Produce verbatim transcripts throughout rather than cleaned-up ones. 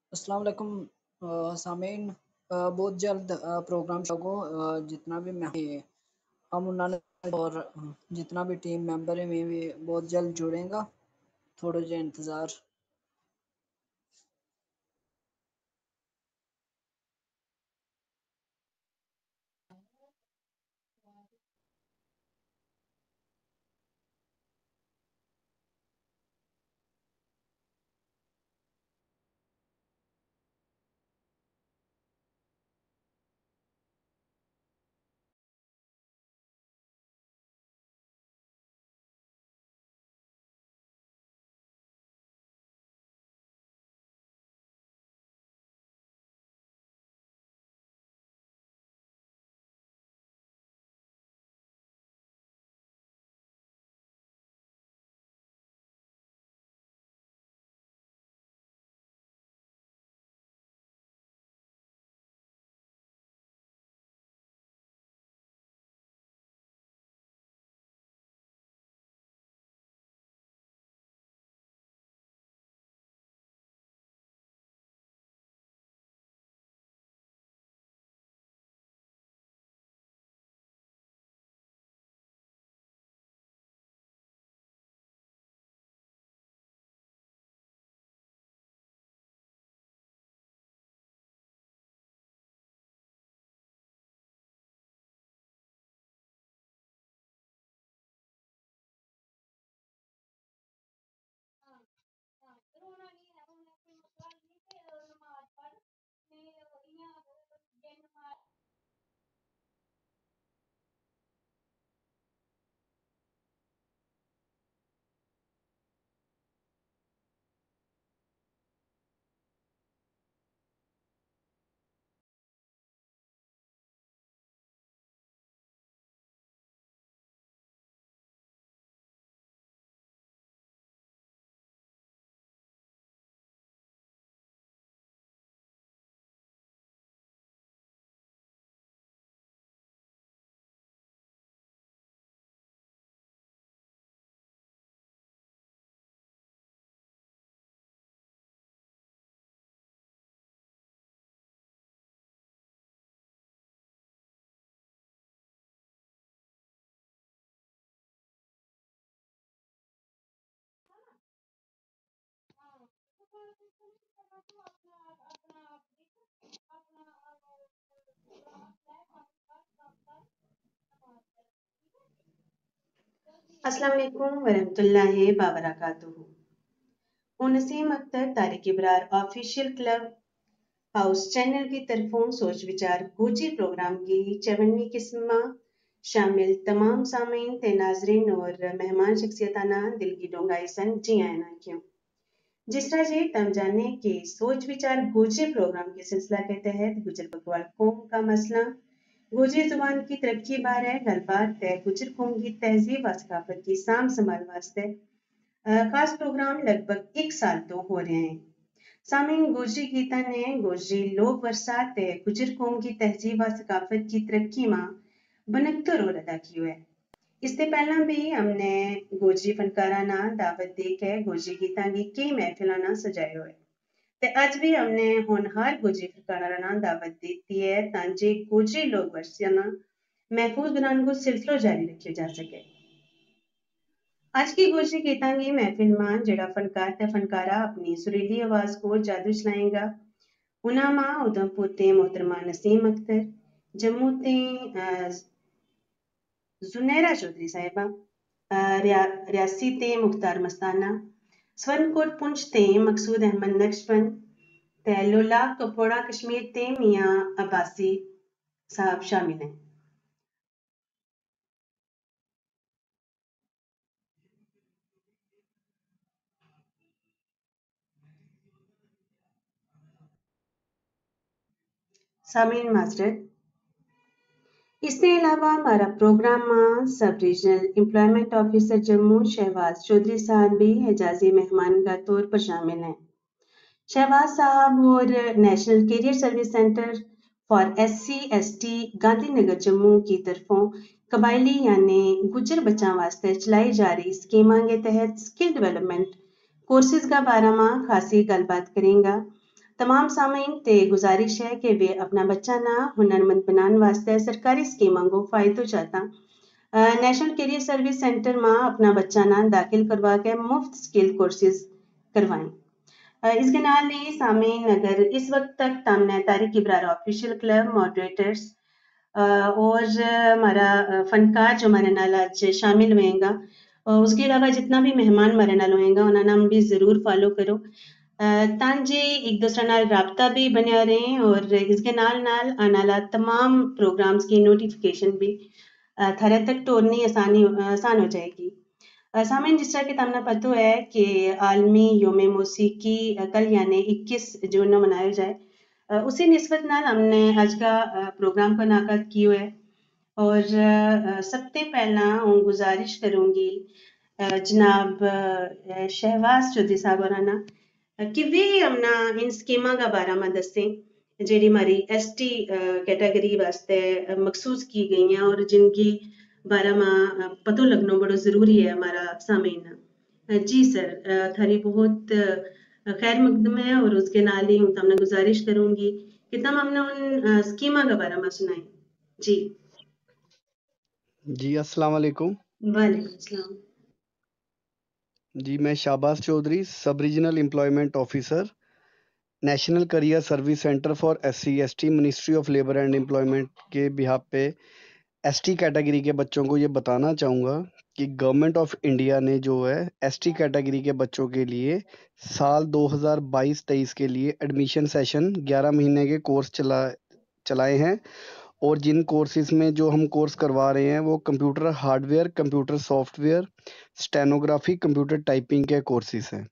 السلام علیکم آ، سامعین، آ، بہت جلد آ، پروگرام شروع ہو آ، جتنا بھی میں ہم انہوں نے اور جتنا بھی ٹیم ممبر ہے میں بھی بہت جلد جڑیں گا. تھوڑا جا انتظار. السلام علیکم ورحمۃ اللہ وبرکاتہ. ہوں Naseem Akhtar Tariq Abrar official club house channel کی طرفوں سوچ وچار گوجی پروگرام کی چونویں قسم میں شامل تمام سامعین تے ناظرین اور مہمان شخصیتانہ دل کی ڈونگائی سن جی آئیں نہ کیوں. جس طرح جی تم جانے کہ سوچ وچار گوجی پروگرام کے سلسلہ کے تحت گجر بکروال قوم کا مسئلہ گوجری زبان کی ترقی بارے گل بات ہے. گجر قوم کی تہذیب و ثقافت کی سام سنبھال واسطے خاص پروگرام لگ بھگ ایک سال تو ہو رہے ہیں. سامعین، گوجری گیتا نے گوجری لوک ورثہ تے گجر قوم کی تہذیب و ثقافت کی ترقی میں بنکتا رول ادا کی ہے. اس سے پہلا بھی ہم نے گوجری فنکارانہ دعوت دے کے گوجری گیتاں کی کئی محفلانہ سجائے ہوئے. تے اج بھی ہم نے ہونہار گوجری فنکارانہ دعوت دیتی ہے تانجے گوجری لوک ورثہ محفوظ بنانے کو سلسلہ جاری رکھے جا سکے. آج کی گوجری گیتاں کی محفل میں جڑا فنکار تے فنکارہ اپنی سریلی آواز کو جادو چلائیں گا انہاں ماں ادھم پور تے محترمہ نسیم اختر، جموں تے زنیرہ چودھری صاحبہ، ریاسی تے مختار مستانہ، سورن کوٹ پنچ تے مقصود احمد نقشبند تے لولاک کپوڑا کشمیر تے میاں عباسی صاحب شامل ہیں. سامعین معذرت. اس کے علاوہ ہمارا پروگرام میں sub regional employment officer Jammu Shahbaz Chaudhary صاحب بھی اعزازی مہمان کا طور پر شامل ہیں. شہباز صاحب اور national career service centre for S C S T Gandhi Nagar Jammu کی طرفوں قبائلی یعنی گجر بچوں واسطے چلائی جا رہی اسکیموں کے تحت اسکل ڈیولپمنٹ کورسز کا بارے میں خاصی گل بات کریں گا. तमाम सामीन ते गुजारिश है कि वे अपना बच्चा ना हुनरमंद बनाने वास्ते सरकारी स्कीमां को फायदो चाहता नेशनल करियर सर्विस सेंटर में अपना बच्चा ना दाखिल करवा के मुफ्त स्किल कोर्सेज करवाएं। इसके नाल नहीं सामीन अगर इस वक्त तक तामने Tariq Abrar official club moderators और हमारा फनकार जो हमारे नाल आज शामिल होएगा और उसके अलावा जितना भी मेहमान हमारे नाल होएगा उन्हें नाम भी ज़रूर फॉलो करो तांजे एक दूसरे नाल राब्ता भी बनिया रहे और इसके नाल नाल आने वाला तमाम प्रोग्राम्स की नोटिफिकेशन भी थारे तक टोरनी आसानी आसान हो जाएगी। सामीन जिस तरह कि तमना पता है कि आलमी योम मौसीकी कल यानी इक्कीस जून को मनाया जाए उसी निस्बत नाल हमने आज का प्रोग्राम का नाकद किया है और सबसे पहला हूँ गुजारिश करूँगी जनाब शहबाज चौधरी साहब होना कि वे हमना इन स्कीमा का बारे में दसें जेडी हमारी एस टी कैटेगरी वास्ते मखसूस की गई हैं और जिनकी बारे में पतो लगना बड़ा ज़रूरी है हमारा सामीन। जी सर थारी बहुत खैर मकदम है और उसके नाल ही हूँ तमने गुजारिश करूँगी कि तम हमने उन स्कीमा के बारे में सुनाएं। जी जी अस्सलाम वालेकुम। वालेकुम अस्सलाम। जी मैं Shahbaz Chaudhary sub regional employment officer national career service centre for S C S T ministry of labour and employment के बिहाफ पे एस टी कैटेगरी के बच्चों को ये बताना चाहूँगा कि गवर्नमेंट ऑफ इंडिया ने जो है एस टी कैटेगरी के बच्चों के लिए साल दो हज़ार बाईस तेईस के लिए एडमिशन सेशन ग्यारह महीने के कोर्स चला चलाए हैं और जिन कोर्सेज में जो हम कोर्स करवा रहे हैं वो computer hardware computer software stenography computer typing के कोर्सेज हैं।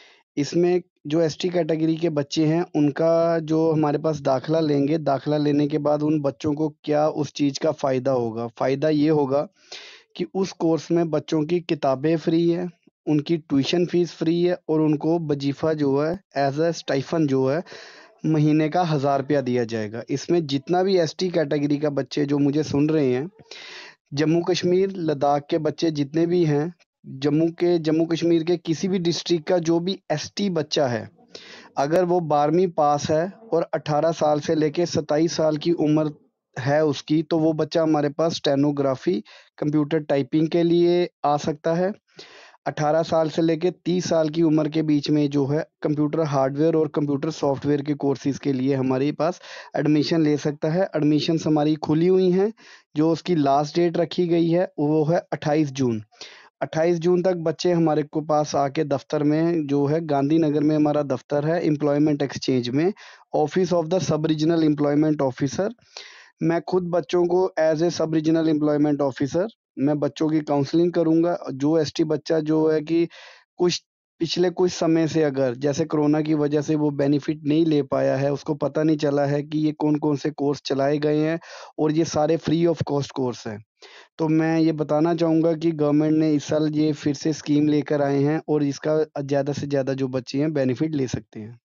इसमें जो एस टी कैटेगरी के बच्चे हैं उनका जो हमारे पास दाखला लेंगे दाखला लेने के बाद उन बच्चों को क्या उस चीज़ का फ़ायदा होगा। फ़ायदा ये होगा कि उस कोर्स में बच्चों की किताबें फ्री है, उनकी ट्यूशन फीस फ्री है और उनको वजीफ़ा जो है एज अ स्टाइफन जो है महीने का हज़ार रुपया दिया जाएगा। इसमें जितना भी एस टी कैटेगरी का बच्चे जो मुझे सुन रहे हैं, जम्मू कश्मीर लद्दाख के बच्चे जितने भी हैं, जम्मू के जम्मू कश्मीर के किसी भी डिस्ट्रिक्ट का जो भी एस टी बच्चा है, अगर वो बारहवीं पास है और अठारह साल से लेके सत्ताईस साल की उम्र है उसकी, तो वो बच्चा हमारे पास स्टेनोग्राफी कंप्यूटर टाइपिंग के लिए आ सकता है। अठारह साल से लेके तीस साल की उम्र के बीच में जो है कंप्यूटर हार्डवेयर और कंप्यूटर सॉफ्टवेयर के कोर्सेज़ के लिए हमारे पास एडमिशन ले सकता है। एडमिशन्स हमारी खुली हुई हैं। जो उसकी लास्ट डेट रखी गई है वो है अट्ठाईस जून। अट्ठाईस जून तक बच्चे हमारे को पास आके दफ्तर में जो है गांधीनगर में हमारा दफ्तर है एम्प्लॉयमेंट एक्सचेंज में, office of the sub regional employment officer. मैं खुद बच्चों को एज ए सब रीजनल एम्प्लॉयमेंट ऑफिसर मैं बच्चों की काउंसलिंग करूंगा। जो एसटी बच्चा जो है कि कुछ पिछले कुछ समय से अगर जैसे कोरोना की वजह से वो बेनिफिट नहीं ले पाया है, उसको पता नहीं चला है कि ये कौन कौन से कोर्स चलाए गए हैं और ये सारे फ्री ऑफ कॉस्ट कोर्स हैं, तो मैं ये बताना चाहूँगा कि गवर्नमेंट ने इस साल ये फिर से स्कीम लेकर आए हैं और इसका ज़्यादा से ज़्यादा जो बच्चे हैं बेनिफिट ले सकते हैं।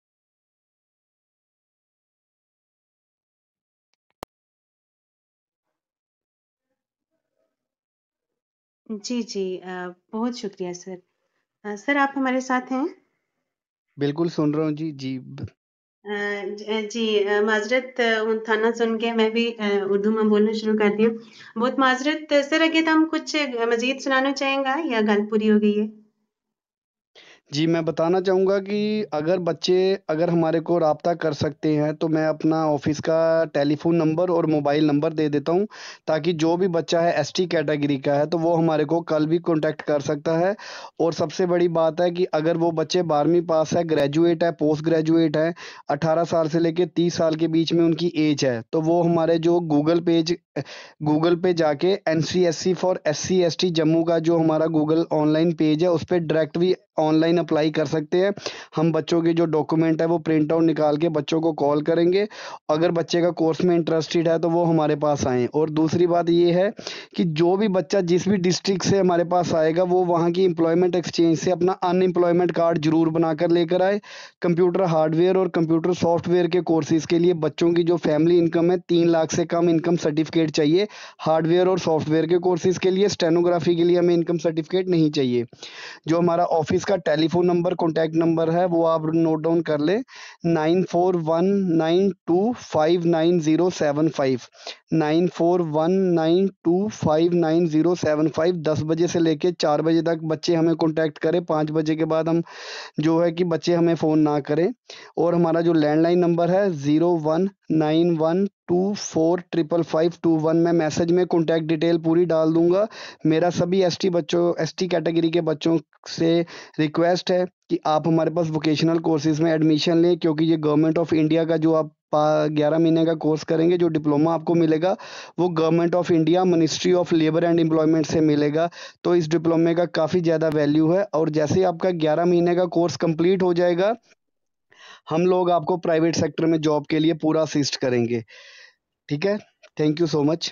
जी जी अ, बहुत शुक्रिया सर। अ, सर आप हमारे साथ हैं? बिल्कुल सुन रहा हूँ जी जी ब- अ, ज- जी अ, माजरत अ, उन थाना सुन के मैं भी अ, उर्दू में बोलना शुरू कर दी हूँ। बहुत माजरत अ, सर अगे तो हम कुछ अ, मजीद सुनाना चाहेंगे या गल पूरी हो गई है? जी मैं बताना चाहूँगा कि अगर बच्चे अगर हमारे को राब्ता कर सकते हैं तो मैं अपना ऑफिस का टेलीफोन नंबर और मोबाइल नंबर दे देता हूँ, ताकि जो भी बच्चा है एसटी कैटेगरी का है तो वो हमारे को कल भी कांटेक्ट कर सकता है। और सबसे बड़ी बात है कि अगर वो बच्चे बारहवीं पास है, ग्रेजुएट है, पोस्ट ग्रेजुएट है, अठारह साल से लेकर तीस साल के बीच में उनकी एज है, तो वो हमारे जो गूगल पेज गूगल पे जाके N C S C for S C S T Jammu का जो हमारा गूगल ऑनलाइन पेज है उस पर डायरेक्ट भी ऑनलाइन अप्लाई कर सकते हैं। हम बच्चों के जो डॉक्यूमेंट है वो प्रिंट आउट निकाल के बच्चों को कॉल करेंगे। अगर बच्चे का कोर्स में इंटरेस्टेड है तो वो हमारे पास आएँ। और दूसरी बात ये है कि जो भी बच्चा जिस भी डिस्ट्रिक्ट से हमारे पास आएगा वो वहाँ की एम्प्लॉयमेंट एक्सचेंज से अपना अनएम्प्लॉयमेंट कार्ड जरूर बनाकर लेकर आए। कंप्यूटर हार्डवेयर और कंप्यूटर सॉफ्टवेयर के कोर्सेज के लिए बच्चों की जो फैमिली इनकम है तीन लाख से कम इनकम सर्टिफिकेट चाहिए। हार्डवेयर और सॉफ्टवेयर के कोर्सेज के लिए, स्टेनोग्राफी के लिए हमें इनकम सर्टिफिकेट नहीं चाहिए। जो हमारा ऑफिस کا telephone number contact number ہے وہ آپ نوٹ ڈاؤن کر لیں، nine four one nine two five nine zero seven five nine four one nine two five nine zero seven five دس بجے سے لے کے چار بجے تک بچے ہمیں کانٹیکٹ کریں، پانچ بجے کے بعد ہم جو ہے کہ بچے ہمیں فون نہ کریں۔ اور ہمارا جو لینڈ لائن نمبر ہے zero one nine one two four triple five two one, میں میسج میں کانٹیکٹ ڈیٹیل پوری ڈال دوں گا۔ میرا سبھی ایس ٹی بچوں ایس ٹی کیٹیگری کے بچوں سے ریکویسٹ ہے کہ آپ ہمارے پاس ووکیشنل کورسز میں ایڈمیشن لیں، کیونکہ یہ گورنمنٹ آف انڈیا کا جو آپ گیارہ مہینے کا کورس کریں گے، جو ڈپلوما آپ کو ملے گا وہ government of India ministry of labour and employment سے ملے گا، تو اس ڈپلومے کا کافی زیادہ ویلیو ہے۔ اور جیسے آپ کا گیارہ مہینے کا کورس کمپلیٹ ہو جائے گا ہم لوگ آپ کو پرائیویٹ سیکٹر میں جاب کے لیے پورا اسسٹ کریں گے، ٹھیک ہے؟ تھینک یو سو مچ۔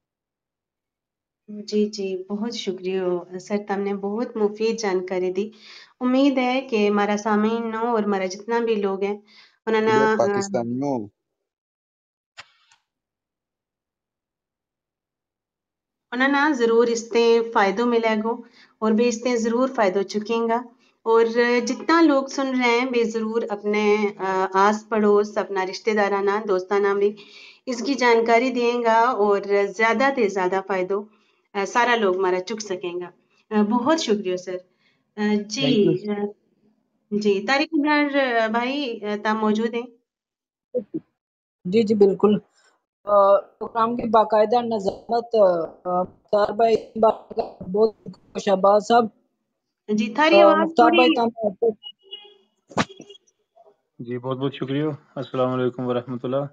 جی جی بہت شکریہ سر، تم نے بہت مفید جانکاری دی۔ امید ہے کہ ہمارا سامعین اور ہمارا جتنا بھی لوگ ہیں انہوں نے پاکستانیوں انہوں نے ضرور اس سے فائدہ ملے گا اور بھی اس سے ضرور فائدہ چکیں گا، اور جتنا لوگ سن رہے ہیں بھی ضرور اپنے آس پڑوس اپنا رشتہ دارانہ دوستانہ بھی اس کی جانکاری دیں گا، اور زیادہ سے زیادہ فائدہ سارا لوگ ہمارا چک سکیں گا۔ بہت شکریہ سر۔ جی تھینک یو۔ جی طارق ابرار بھائی تم موجود ہیں؟ جی جی بالکل، پروگرام کی باقاعدہ نظامت مختار بھائی بہت شہباز صاحب۔ جی تھاری آواز مختار تھوڑی بھائی تم جی بہت بہت شکریہ، السلام علیکم ورحمۃ اللہ۔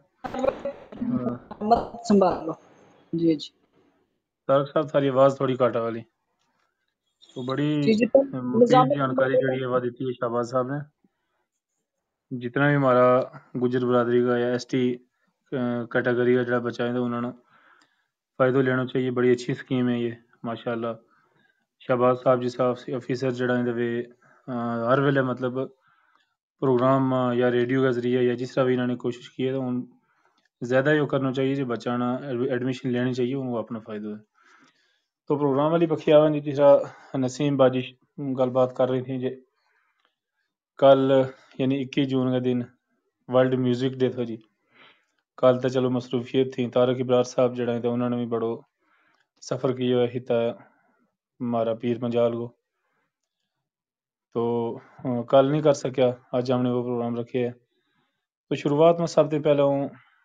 سنبھال لو۔ جی جی طارق صاحب تھاری آواز تھوڑی کاٹا والی، تو بڑی جی جی مفید جانکاری جڑی ہے وہ دیتی ہے شہباز صاحب نے۔ جتنا بھی ہمارا گجر برادری کا یا ایس ٹی کیٹیگری کا جڑا بچہ ہے تو انہوں نے فائدہ لینا چاہیے، بڑی اچھی سکیم ہے یہ ماشاء اللہ۔ شہباز صاحب جس آفیسر جڑا ہے ہر ویلے مطلب پروگرام یا ریڈیو کے ذریعے یا جس طرح بھی انہوں نے کوشش کی ہے تو ان زیادہ یہ کرنا چاہیے جو بچہ نا ایڈمیشن لینی چاہیے ان کو اپنا فائدہ ہے۔ تو پروگرام والی بخی آوان جی جیسا نسیم باجی گل بات کر رہی تھیں جی، کل یعنی اکیس جون کا دن ورلڈ میوزک ڈے تھا جی، کل تو چلو مصروفیت تھی، طارق ابرار صاحب جڑا ہیں تو انہوں نے بھی بڑو سفر کیا ہوا ہی تھا ہمارا پیر مجال کو، تو کل نہیں کر سکیا، آج ہم نے وہ پروگرام رکھے ہے۔ تو شروعات میں سب سے پہلے ہوں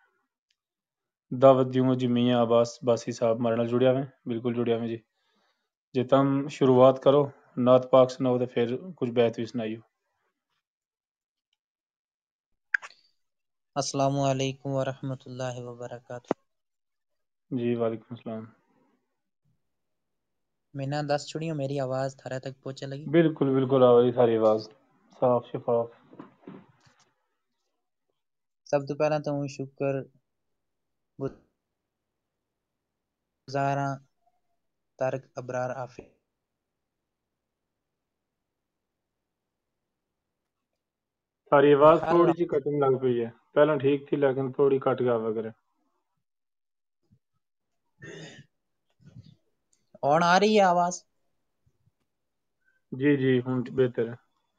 دعوت دیوں جی میاں عباس باسی صاحب ہمارے نال جڑیا ہوئے، بالکل جڑیا ہوئے جی، جی تم شروعات کرو نعت پاک سناؤ تو پھر کچھ بیت بھی سنائیو۔ السلام علیکم ورحمۃ اللہ وبرکاتہ۔ جی وعلیکم السلام۔ میں نہ دس چھڑیوں میری آواز تھارے تک پہنچے لگی؟ بالکل بالکل آواز ساری آواز صاف شفاف۔ سب تو پہلا تو ہوں شکر گزاراں طارق ابرار آفی ساری آواز تھوڑی سی کٹن لگ پئی ہے، پہلا ٹھیک تھی لیکن تھوڑی کٹ گیا وغیرہ۔ اون آ رہی ہے آواز؟ جی جی ہوں بہتر ہے۔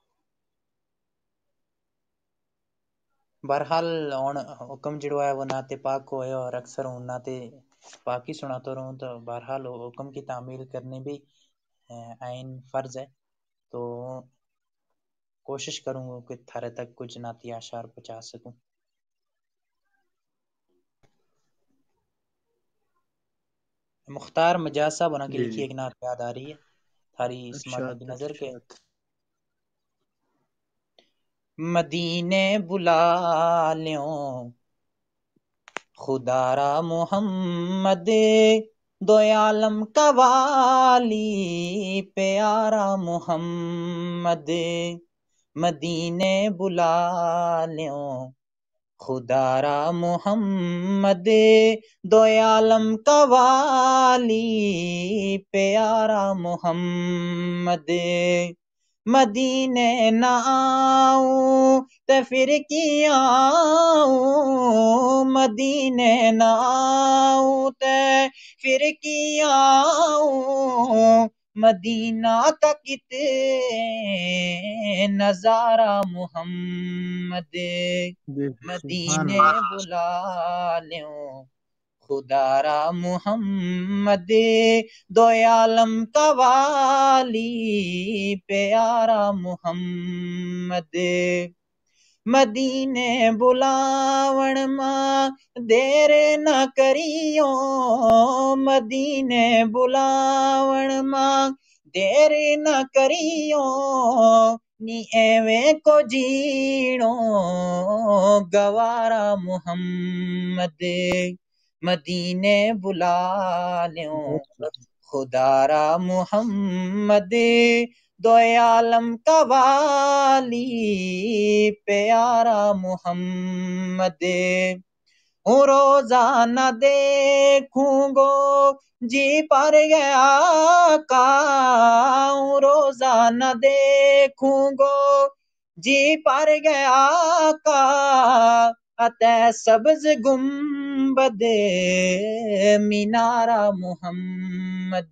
بہرحال اون حکم جڑوا ہے وہ ناتے پاک کو ہے، اور اکثر ہوں ناتے پاک ہی سناتا رہوں، تو بہرحال حکم کی تعمیل کرنے بھی عین فرض ہے، تو کوشش کروں گا کہ تھارے تک کچھ ناتی اشعار پہنچا سکوں۔ مختار مجاز صاحب بنا کے جی لکھی جی ایک نعت یاد آ رہی ہے تھاری اسمت ارشاد مد نظر کے۔ ارشاد۔ مدینے بلا لیوں خدا را محمد، دو عالم کا والی پیارا محمد، مدینے بلا لیوں خدا را محمد، دو عالم کا والی پیارا محمد، مدینے نہ آؤں تے پھر کی آؤں، مدینے نہ آؤں تے پھر کی آؤں، مدینہ کا کتے نظارہ محمد مدینے بلا لیوں خدا را محمد دو عالم کا والی پیارا محمد مدینے بلاون ماں دیر نہ کریو مدینے بلاون ماں دیر نہ کریو نی ایویں کو جینو گوارا محمد مدینے بلا لیوں خدا را محمد دو عالم کا والی پیارا محمد ہوں روزانہ دیکھوں گو جی پر گیا کا ہوں روزانہ دیکھوں گو جی پر گیا کا اتے سبز گنبد مینارہ محمد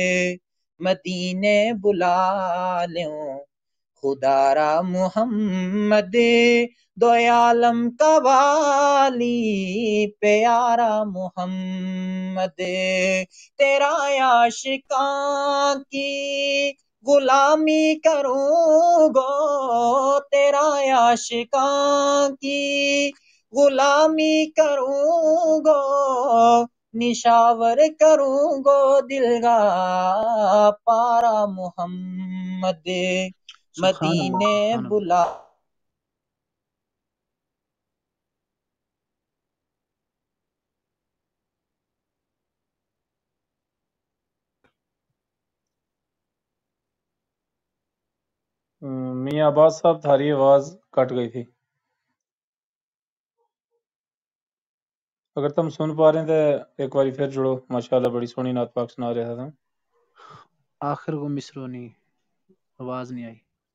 مدینے بلا لیوں خدا را محمد دو عالم کا والی پیارا محمد تیرا عاشقاں کی غلامی کروں گو تیرا عاشقاں کی غلامی کروں گو نشاور کروں گو دل کا پارا محمد مدینے بلا میاں عباس صاحب تھاری آواز کٹ گئی تھی، اگر تم سن پا رہے ہیں تو ایک باری پھر جڑو، ماشاءاللہ بڑی سونی نعت پاک سنا رہا تھا۔ آخر کو مصرو نہیں، آواز نہیں آئی۔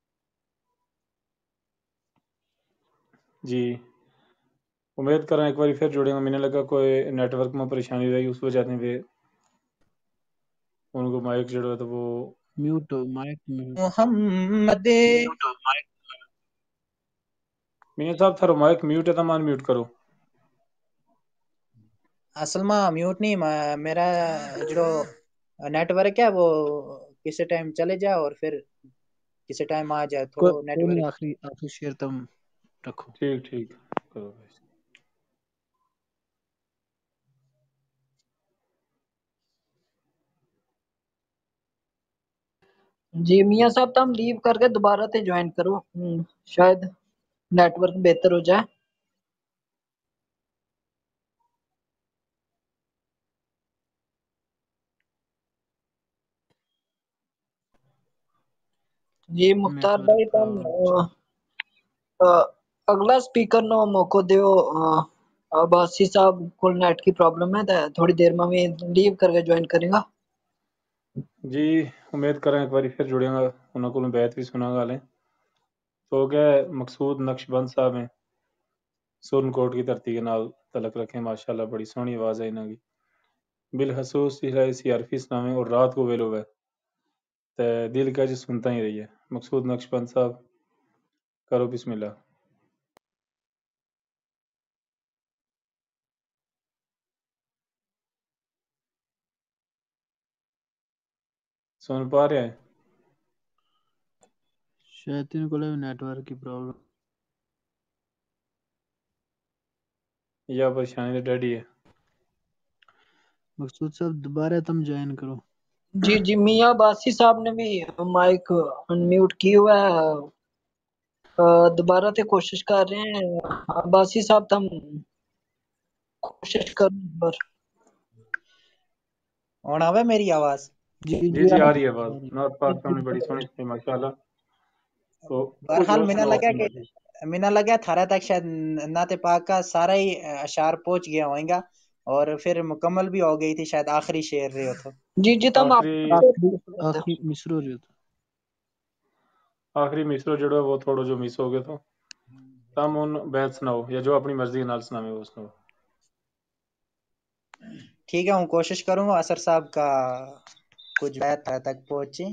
جی امید کر رہا ایک باری پھر جڑے گا، میں نے لگا کوئی نیٹ ورک میں پریشانی رہی اس وجہ سے ان کو مائک جڑا ہے تو وہ میوٹ مائک میوٹ محمد میاں صاحب تھرو مائک میوٹ ہے تو مان میوٹ کرو۔ اصل میں میوٹ نہیں، ما- میرا جو نیٹ ورک ہے وہ کسی ٹائم چلے جائے اور پھر کسی ٹائم آ جائے، تھوڑا کوئی نیٹ کوئی نہیں، ورک۔ آخری آخری شعر تم رکھو۔ ٹھیک ٹھیک کرو بھائی۔ جی میاں صاحب تم لیو کر کے دوبارہ تے جوائن کرو، ہم، شاید نیٹ ورک بہتر ہو جائے۔ جی مختار نیٹ بھائی ورک تم پرابلم آ، آ، اگلا سپیکر نو موقع دیو، آ، عباسی صاحب کو نیٹ کی پرابلم ہے تے تھوڑی دیر میں میں لیو کر کے جوائن کریں گا۔ جی امید کریں ایک باری پھر جڑیں گا، انہوں کو بیعت بھی سنا گا لیں تو گئے مقصود نقش بند صاحب ہیں سورن کوٹ کی دھرتی کے نال تعلق رکھیں، ماشاءاللہ بڑی سونی آواز ہے انہوں کی، بالخصوص سی عرفی سناویں اور رات کو ویلو ہے تے دل کا جو سنتا ہی رہی ہے۔ مقصود نقش بند صاحب کرو بسم اللہ۔ سن پا رہے ہیں شاید تین کو نیٹ ورک کی پرابلم۔ یا پریشانی تو ڈیڈی ہے؟ مقصود صاحب دوبارہ تم جوائن کرو۔ جی جی میاں عباسی صاحب نے بھی مائک انمیوٹ کی ہوا ہے، آ، دوبارہ تے کوشش کر رہے ہیں۔ عباسی صاحب تم کوشش کرو ایک بار۔ ہن آوے میری آواز؟ جی جی جی جی آ آ رہی رہی ہے ہے، آواز، آ رہی ہے۔ نعت پاک سامنے بڑی سونی تھی ماشاءاللہ، تو کچھ بہرحال اور میں نے سناؤ لگا اپنی کہ مرضی۔ میں نے لگا تھارا تک شاید نعت پاک کا سارا ہی اشعار پہنچ گیا ہوئیں گا اور پھر مکمل بھی ہو گئی تھی، شاید آخری شعر رہے ہو تو۔ جی جی تم آپ آخری آخری آخری مصرو رہی تو آخری مصرو جڑا وہ تھوڑا جو مس ہو گیا تو تم ان بیت سناؤ یا جو اپنی مرضی کے نال سناویں وہ سناؤ۔ ٹھیک ہے، ہوں کوشش کروں گا اثر صاحب کا کچھ بات تک پہنچے.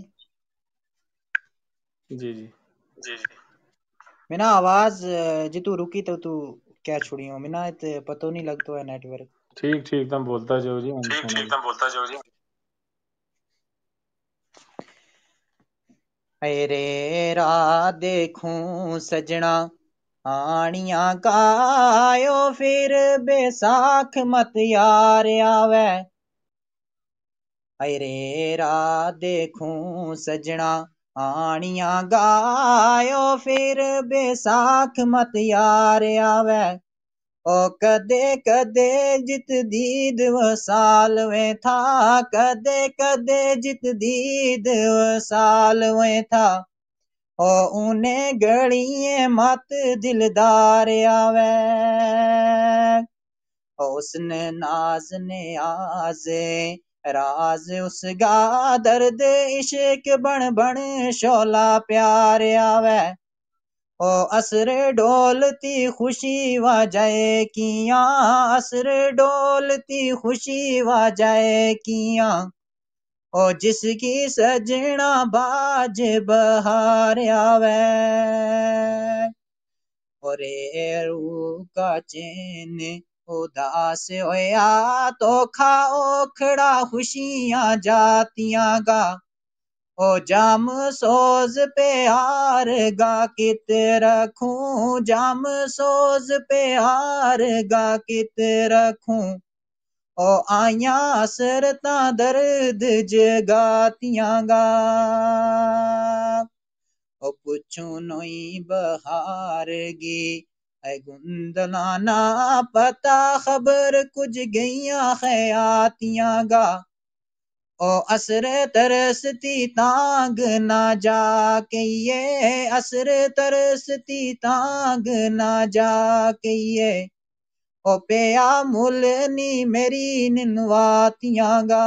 جی جی جی جی میں نا آواز جی تو رکی تو تو کیا چھڑی ہوں میں نا پتہ نہیں لگتا ہے نیٹ ورک. ٹھیک ٹھیک تم بولتا جاؤ جی ہم ٹھیک سنا ٹھیک جی. تم بولتا جاؤ جی. اے رے را دیکھوں سجنا آنیاں کایو پھر بے ساکھ مت یار آوے. اے رے را دیکھوں سجنا آنیاں گایو پھر بے ساکھ مت یار آوے. او کدے کدے جت دید وصال میں تھا کدے کدے جت دید وصال میں تھا. او انہیں گڑیے مت دلدار آوے. اس نے ناز نے آزے راز اس گا درد عشق بن بن شولا پیار آوے. او اسر ڈولتی خوشی واجائے کیاں اسر ڈولتی خوشی واجائے کیاں. او جس کی سجنا باج بہار آوے. اور روح کا چین اداس ہویا تو کھا اوکھڑا خوشیاں جاتیاں گا. او جام سوز پہ آر گا کت رکھوں جام سوز پہ آر گا کت رکھوں. او آیاں اسرتاں درد جگاتیاں گا. او پچھوں نوئی بہار گی اے گندلانا پتا خبر کچھ گئیاں خیاتیاں گا. او اسر ترستی تانگ نہ جا کے یہ اسر ترستی تانگ نہ جا کے یہ. او پیا ملنی میری ننواتیاں گا.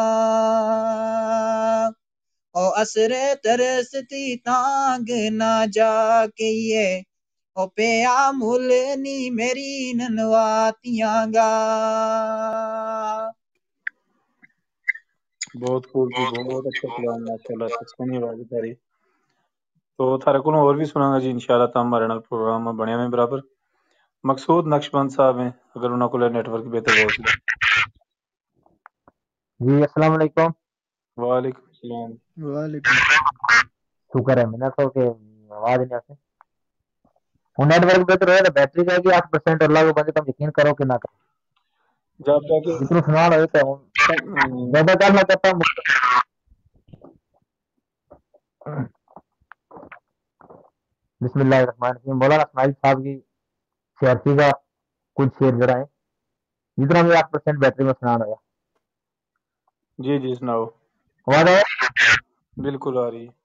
او اسر ترستی تانگ نہ جا کے یہ. او پیا ملنی میری ننواتیاں گا. بہت خوب جی بہت اچھا کلام ماشاء اللہ سے سونی آواز تاری. تو تھارے کو اور بھی سنا گا جی انشاءاللہ تم ہمارے نال پروگرام بنیا میں برابر. مقصود نقش بند صاحب ہیں اگر انہوں کو نیٹ ورک بہتر ہو سکے. جی السلام علیکم. وعلیکم السلام. وعلیکم شکر ہے میں تو کہ آواز نہیں آتی ہوں. نیٹ ورک بہتر ہوا تو بیٹری جائے گی آٹھ پرسینٹ اور لاگو بندے تم یقین کرو کہ نہ کرو جب تک جتنا سنا رہے تو ہم، زیادہ کر میں کرتا ہوں. بسم اللہ الرحمن الرحیم. مولانا اسماعیل صاحب کی سیارتی کا کچھ شعر ذرا ہے جتنا بھی آٹھ پرسینٹ بیٹری میں سنا رہا. جی جی سناؤ. آواز آیا؟ بالکل آ رہی ہے.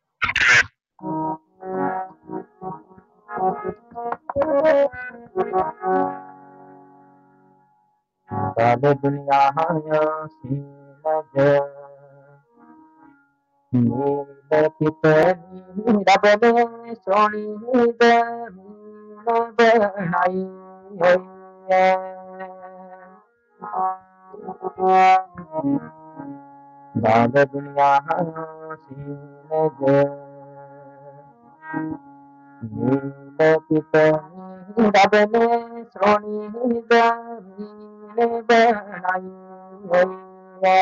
باد دنیا سی نظر رب نے سونی زمین بنائی ہے. باد دنیا سی نظر رب نے سونی زمین بنائی ہے.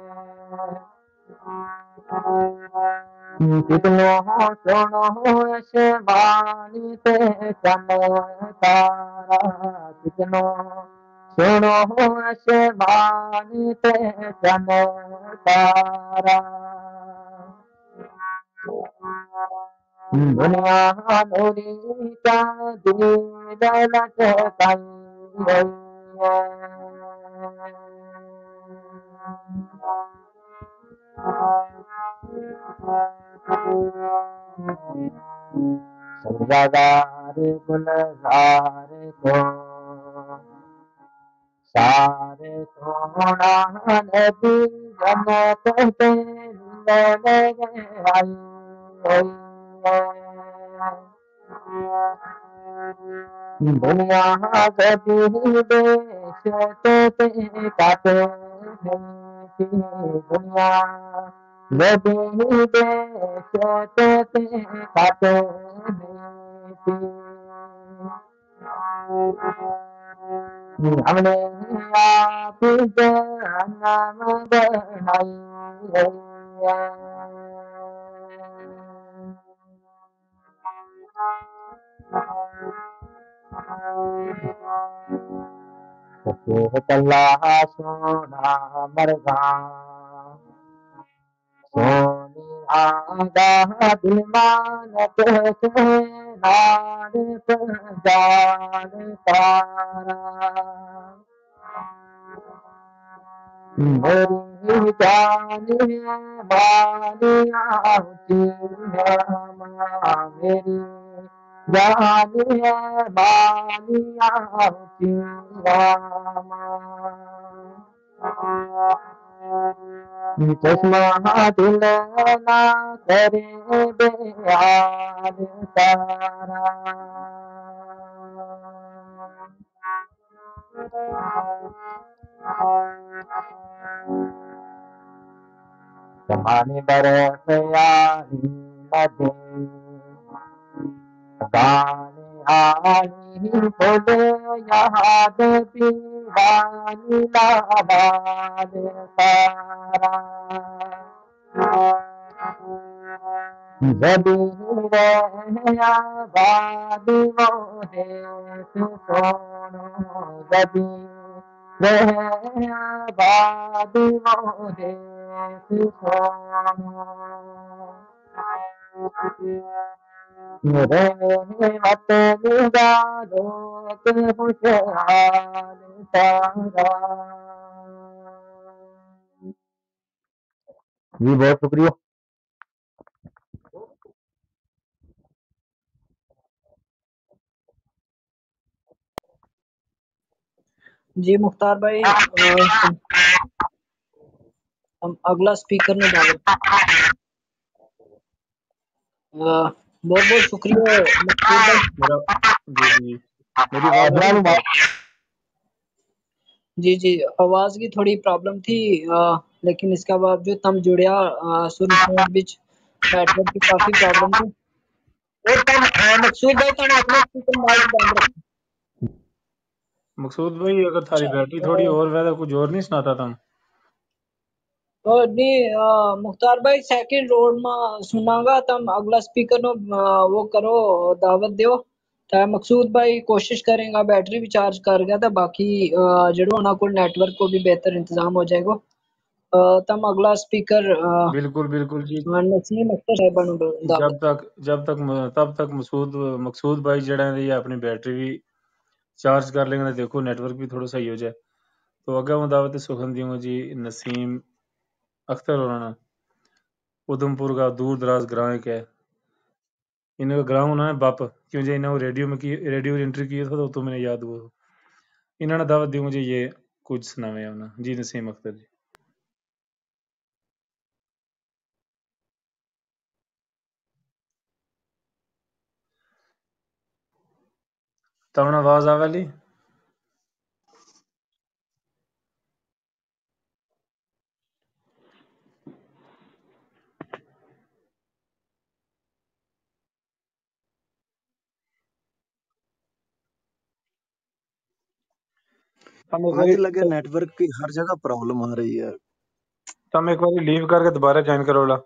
کتنوں سنو شبانی پہ چند تارا کتنوں سنو شبانی پہ چند تارا. دنیا میری چاندی دولت کئی ہے. سجادار گلزار کو سارے سونا نبی جنت پہ لے آئی ہے. دنیا کبھی دیش پہ کاتے ہیں دنیا جبھی دے سوتے تھے کھاتے ہم نے آپ جہنم بنائی ہے اللہ سونا مرغاں سونی آگا دلمان کیسے نار پجان تارا میری جان بانیاں ہوتی ہے ماں میری جان ہے بانیاں ہوتی ہے ماں چشمہ دل نہ کرے بیان تارا زمانے برف یاری ندی گانے آنی بولے یاد دیوانی لاباد تارا جبھی رہے آباد وہ دیس سونو جبھی رہے آباد وہ دیس سونو میرے وطن گالوں کے خوشحال تارا جی بہت شکریہ جی مختار بھائی ہم اگلا اسپیکر نے دعوت بہت بہت شکریہ مقصود بھائی میرا جی جی میری آواز آ رہی ہے صاحب؟ جی جی آواز کی تھوڑی پرابلم تھی لیکن اس کے باوجود تم جڑیا سن فون وچ نیٹ ورک کی کافی پرابلم تھی اور تم مقصود بھائی تم اپنا اسپیکر مائک بند رکھو مقصود بھائی اگر تھاری بیٹری تھوڑی اور ویدہ کچھ اور نہیں سناتا تم اور نہیں مختار بھائی سیکنڈ روڈ میں سنا گا تم اگلا اسپیکر نو وہ کرو دعوت دیو تا مقصود بھائی کوشش کریں گا بیٹری بھی چارج کر گیا تھا باقی جڑو ہونا کو نیٹ ورک کو بھی بہتر انتظام ہو جائے گا تم اگلا اسپیکر بالکل بالکل جی نسیم اختر صاحبہ نو جب دعوت تک جب تک تب تک مسعود مقصود بھائی جڑا ہے یہ اپنی بیٹری بھی چارج کر لیں گے دیکھو نیٹ ورک بھی تھوڑا صحیح ہو جائے تو اگے میں دعوت سخن دیوں جی نسیم اختر ہونا ادھم پور کا دور دراز گراں ایک ہے انہیں کا گراؤں ہونا ہے باپ کیوں جی انہوں ریڈیو میں کی ریڈیو انٹری کیا تھا تو میں نے یاد ہوا انہوں نے دعوت دی مجھے یہ کچھ سناوے ہونا جی نسیم اختر جی تمنا آواز آ والی تم ایک مجھے باری لگے نیٹ ورک کی ہر جگہ پرابلم آ رہی ہے تم ایک باری لیو کر کے دوبارہ جوائن کرو لا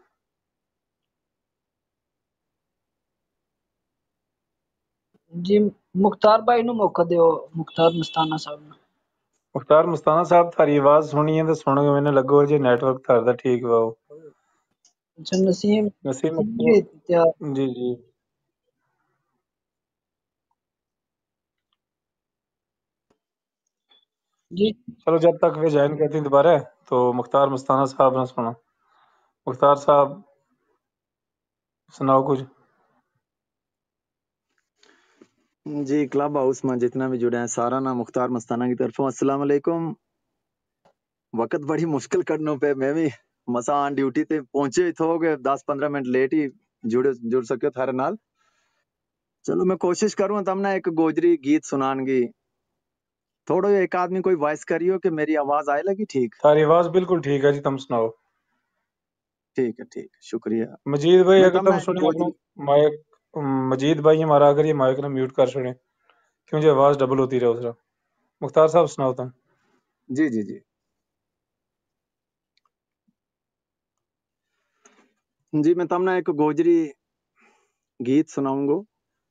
جی مختار بھائی نو موقع دیو مختار مستانہ صاحب نو مختار مستانہ صاحب تھاری آواز سنی ہے تو سن کے میں نے لگو جی نیٹ ورک تھار دا ٹھیک ہوا اچھا نسیم نسیم جی جی جی جی چلو جب تک وہ جوائن کرتی ہیں دوبارہ تو مختار مستانہ صاحب نے سنا مختار صاحب سناؤ کچھ جی کلب ہاؤس میں جتنا بھی جڑے ہیں سارا نا مختار مستانہ کی طرفوں السلام علیکم وقت بڑی مشکل کرنوں پہ میں بھی مسا آن ڈیوٹی تے پہنچے ہی تھو گے دس پندرہ منٹ لیٹ ہی جڑ جڑ سکے تھارے نال چلو میں کوشش کروں تم نے ایک گوجری گیت سنان گی تھوڑا ایک آدمی کوئی وائس کریو کہ میری آواز آئے لگی ٹھیک تھاری آواز بالکل ٹھیک ہے جی تم سناؤ ٹھیک ہے ٹھیک ہے شکریہ مجید بھائی میں اگر تمنا تم ایک سنیں اپنا گوجری مائک مجید بھائی ہمارا اگر یہ مائک نہ میوٹ کر چھڑیں کیوں جو آواز ڈبل ہوتی رہے اس طرح مختار صاحب سناؤ تم جی جی جی جی میں تمنا ایک گوجری گیت سناؤں گو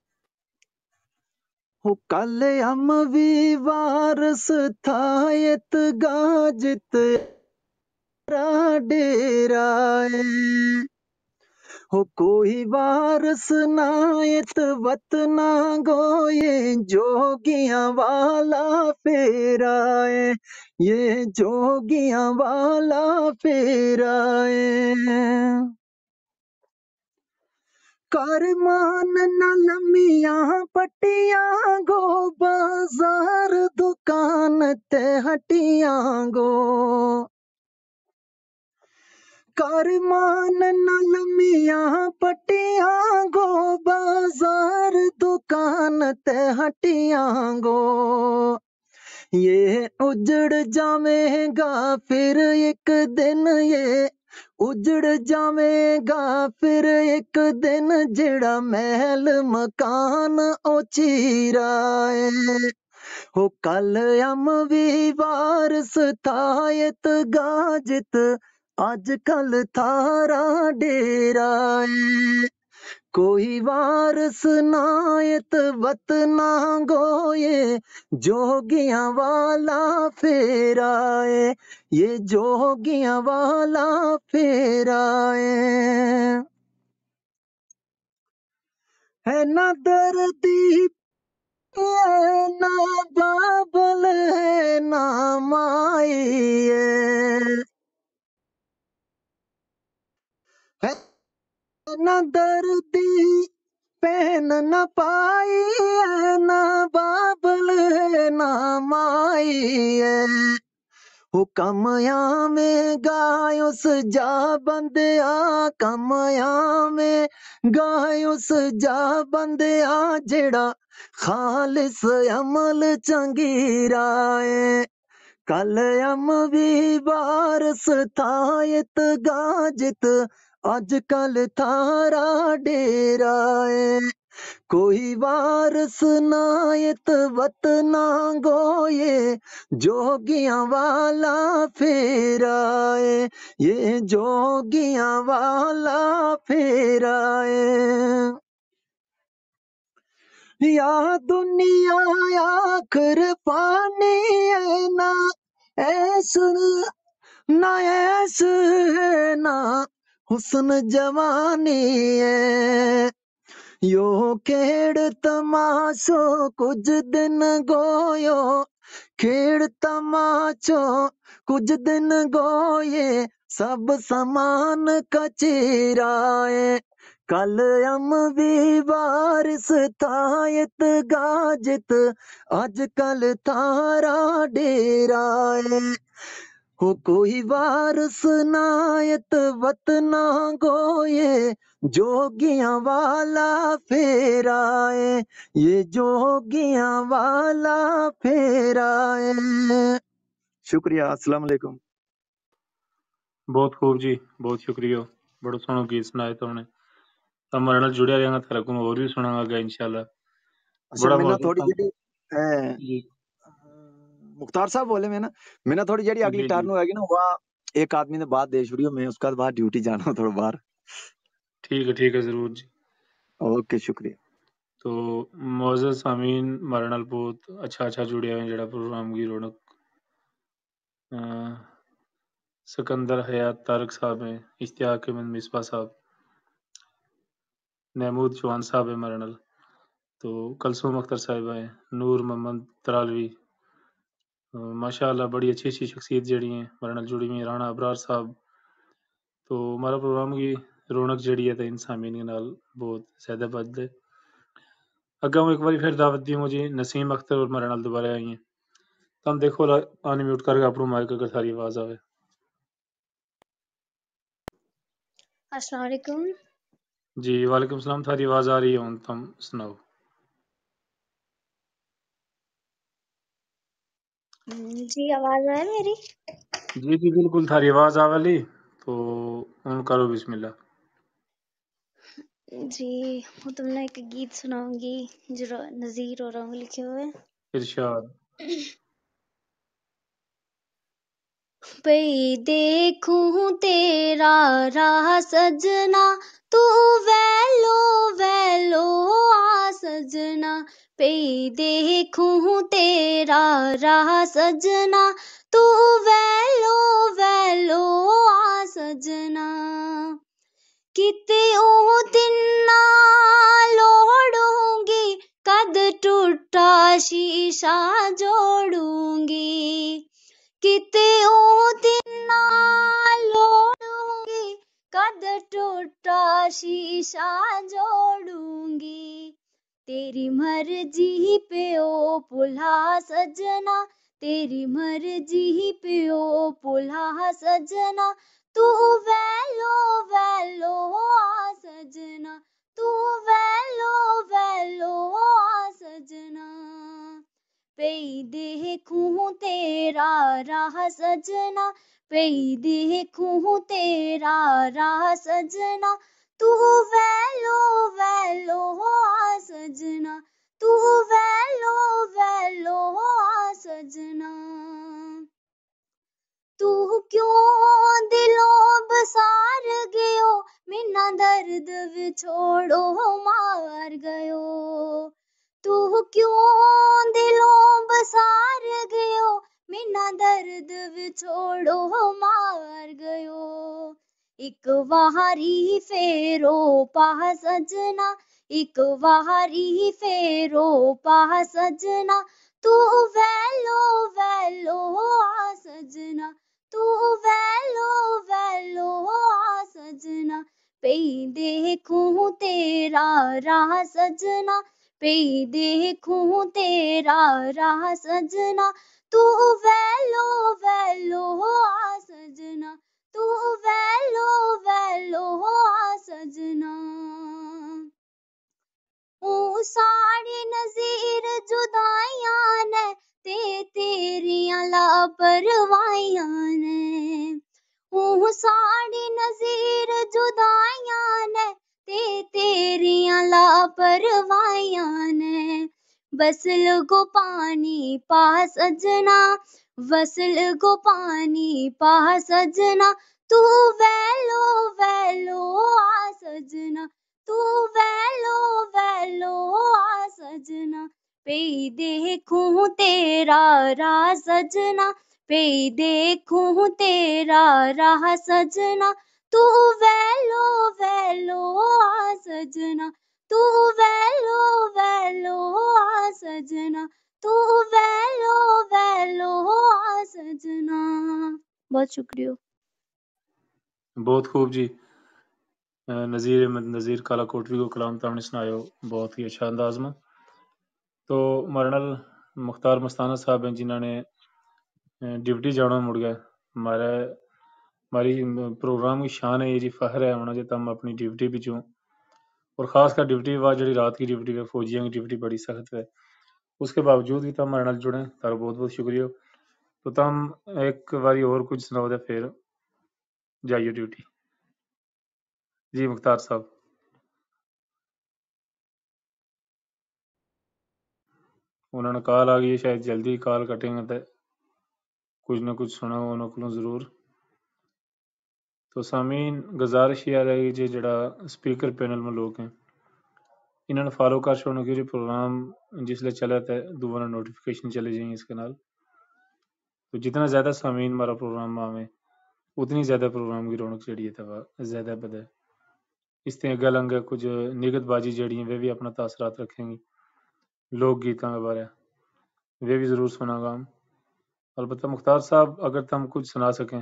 ہو کل ہم بھی وارس تھا یت گاجت را ڈیرا ہے ہو کوئی وارس نایت وطنا گوئے جوگیاں والا پھیرا ہے یہ جوگیاں والا پھیرا ہے کارمان نال میاں پٹیاں گو بازار دکان تے ہٹیاں گو کارمان نال میاں پٹیاں گو بازار دکان تے ہٹیاں گو یہ اجڑ جاویں گا پھر ایک دن یہ اجڑ جاویں گا پھر ایک دن جڑا محل مکان او چیرا ہے ہو کل ہم بھی وارس تھا یت گاجت آج کل تھارا ڈیرا ہے کوئی وارس نایت وطنا گوئے جوگیاں والا پھیرا ہے یہ جوگیاں والا پھیرا ہے ہے نہ دردی ہے نہ بابل ہے نہ مائی ہے نہ دردی پہن نہ پائی ہے نہ بابل ہے نہ مائی ہے کمیاں میں گایوس جا بندیا کمیاں میں گایوس جا بندیا جڑا خالص عمل چنگیرا ہے کل ہم بھی وارس تھا یت گاجت آج کل تھارا ڈیرا ہے کوئی وارس نایت وطنا گوئے جوگیاں والا پھیرا ہے یہ جوگیاں والا پھیرا ہے یا دنیا آخر پانی ہے نہ ایس نہ ایس ہے نہ حسن جوانی ہے یو کھیڑ تماشو کچھ دن گویو کھیڑ تماشو کچھ دن گوئے سب سامان کچیرا ہے کل ہم بھی وارث تھا یت گاجت آج کل تھارا ڈیرا ہے ہو کوئی وارث نایت وطنا گوئے جوگیاں والا پھیرا ہے یہ جوگیاں والا پھیرا ہے شکریہ السلام علیکم بہت خوب جی بہت شکریہ بڑا سونا گیت سنایا تم نے ہمارے نال جڑیا رہے گا تھرا کو اور بھی سنا گا انشاءاللہ اچھا بڑا میں نا موضوع تھوڑی تم جڑی جی مختار صاحب بولے میں نا میں نا تھوڑی جڑی اگلی جی جی ٹرن ہوئے گی نا وہ ایک آدمی نے بات دے چھڑی میں اس کا بعد ڈیوٹی جانا ہوں تھوڑا باہر ٹھیک ہے ٹھیک ہے ضرور جی اوکے شکریہ تو معزز سامعین ہمارے نال بہت اچھا اچھا جڑیا ہوئے جڑا پروگرام کی رونق سکندر حیات طارق صاحب ہیں اشتیاق احمد مصباح صاحب محمود چوہان صاحب ہیں ہمارے نال تو کلثوم اختر صاحب ہیں نور محمد ترالوی ماشاء اللہ بڑی اچھی اچھی شخصیت جڑی ہیں ہمارے نال جڑی ہوئی ہیں رانا ابرار صاحب تو ہمارا پروگرام کی رونق جڑی ہے تو ان سامعین کے نال بہت زیادہ بد ہے اگا ہوں ایک بار پھر دعوت دی مجھے نسیم اختر اور ہمارے نال دوبارہ آئی ہیں تو ہم دیکھو آن میوٹ کر کے اپنا مائک اگر ساری آواز آئے السلام علیکم جی وعلیکم السلام تھاری آواز آ رہی ہے ہوں تم سناؤ جی آواز آئے میری جی جی بالکل تھاری آواز آ والی تو ہوں کرو بسم اللہ. جی وہ تم نے ایک گیت سناؤں گی جو نذیر اور رنگ لکھے ہوئے. ارشاد. پئی دیکھوں تیرا راہ سجنا تو ویلو ویلو آ سجنا. پئی دیکھوں تیرا راہ سجنا تو ویلو ویلو آ سجنا. کتے او دن نہ لوڑوں گی کد ٹوٹا شیشہ جوڑوں گی. کتے او دن نہ لوڑوں گی کد ٹوٹا شیشہ جوڑوں گی. تیری مرضی پہ او پلہ سجنا تیری مرضی پہ او پلہ سجنا. تو ویلو ویلو آ سجنا تو ویلو ویلو آ سجنا. پئی دیکھوں تیرا راہ سجنا پئی دیکھوں تیرا راہ سجنا. تو ویلو ویلو آ سجنا تو ویلو ویلو آ سجنا. تو کیوں دلوں بسار گیو منا درد وچھوڑو مار گیو. تو کیوں دلوں بسار گیو منا درد وچھوڑو مار گیو. ایک واری فیرو پاہ سجنا ایک واری فیرو پاہ سجنا. تو ویلو ویلو آ سجنا تو ویلو ویلو آ سجنا. پئی دیکھوں تیرا راہ سجنا پئی دیکھوں تیرا راہ سجنا. تو ویلو ویلو آ سجنا تو ویلو ویلو آ سجنا. او ساڑی نظیر جدائیاں نے تے تیریاں لاپرواہیاں نے. او ساڑی نظیر جدائیاں نے تے تیریاں لاپرواہیاں نے. وصل کو پانی پا سجنا وصل کو پانی پا سجنا. تو ویلو ویلو آ سجنا تو ویلو ویلو آ سجنا. پئی دیکھوں تیرا راہ سجنا پئی دیکھوں تیرا راہ سجنا. تو ویلو ویلو آ سجنا تو ویلو ویلو آ سجنا تو ویلو ویلو آ سجنا. بہت شکریہ. بہت خوب جی. نذیر احمد نذیر کالا کوٹری کو کلام تم نے سنایا بہت ہی اچھا انداز میں. تو مرنل مختار مستانہ صاحب ہیں جنہوں نے ڈیوٹی جانا مڑ گیا. ہمارا ہماری پروگرام کی شان ہے یہ جی فخر ہے ہونا جب ہم اپنی ڈیوٹی بھی چوں اور خاص کر ڈیوٹی وا جڑی رات کی ڈیوٹی ہے فوجیوں کی ڈیوٹی بڑی سخت ہے. اس کے باوجود بھی تم مرنل جڑیں تارا بہت بہت شکریہ. تو تم ایک باری اور کچھ سناؤ دے پھر جائیے ڈیوٹی. جی مختار صاحب. انہوں نے کال آ گئی ہے شاید جلدی کال کٹیں گے تو کچھ نہ کچھ سنا ہو انہوں کو ضرور. تو سامعین گزارش یہ رہے گی جی جڑا سپیکر پینل میں لوگ ہیں انہوں نے فالو کر چھوڑنے کے پروگرام جس لئے چلا تھا دوبارہ نوٹیفیکیشن چلے جائیں اس کے نال. تو جتنا زیادہ سامعین ہمارا پروگرام میں آویں اتنی زیادہ پروگرام کی رونق جڑی ہے تو زیادہ بدے. اس طرح اگل انگے کچھ نگت بازی جڑی ہیں وہ بھی اپنا تاثرات رکھیں گی. لوک گیتاں کے بارے وہ بھی ضرور سنا گا ہم. البتہ مختار صاحب اگر تم کچھ سنا سکیں.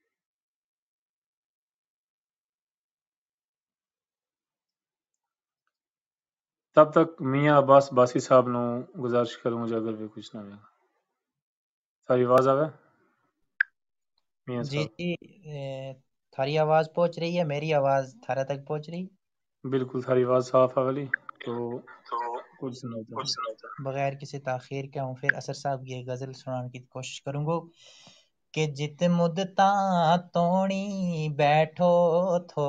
تب تک میاں عباس باسی صاحب نو گزارش کروں گا اگر وہ کچھ نہ ہوگا. ساری آواز آوے میاں جی صاحب؟ جی تھاری آواز پہنچ رہی ہے میری آواز تھارا تک پہنچ رہی؟ بالکل تھاری آواز صاف ہے والی تو کچھ سناتا بغیر کسی تاخیر کے ہوں پھر اثر صاحب کی غزل سنانے کی کوشش کروں گا. کہ جت مدتاں توڑی بیٹھو تھو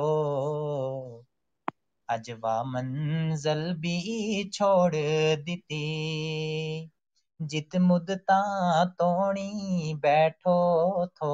اجوا منزل بھی چھوڑ دیتی جت مدتاں توڑی بیٹھو تھو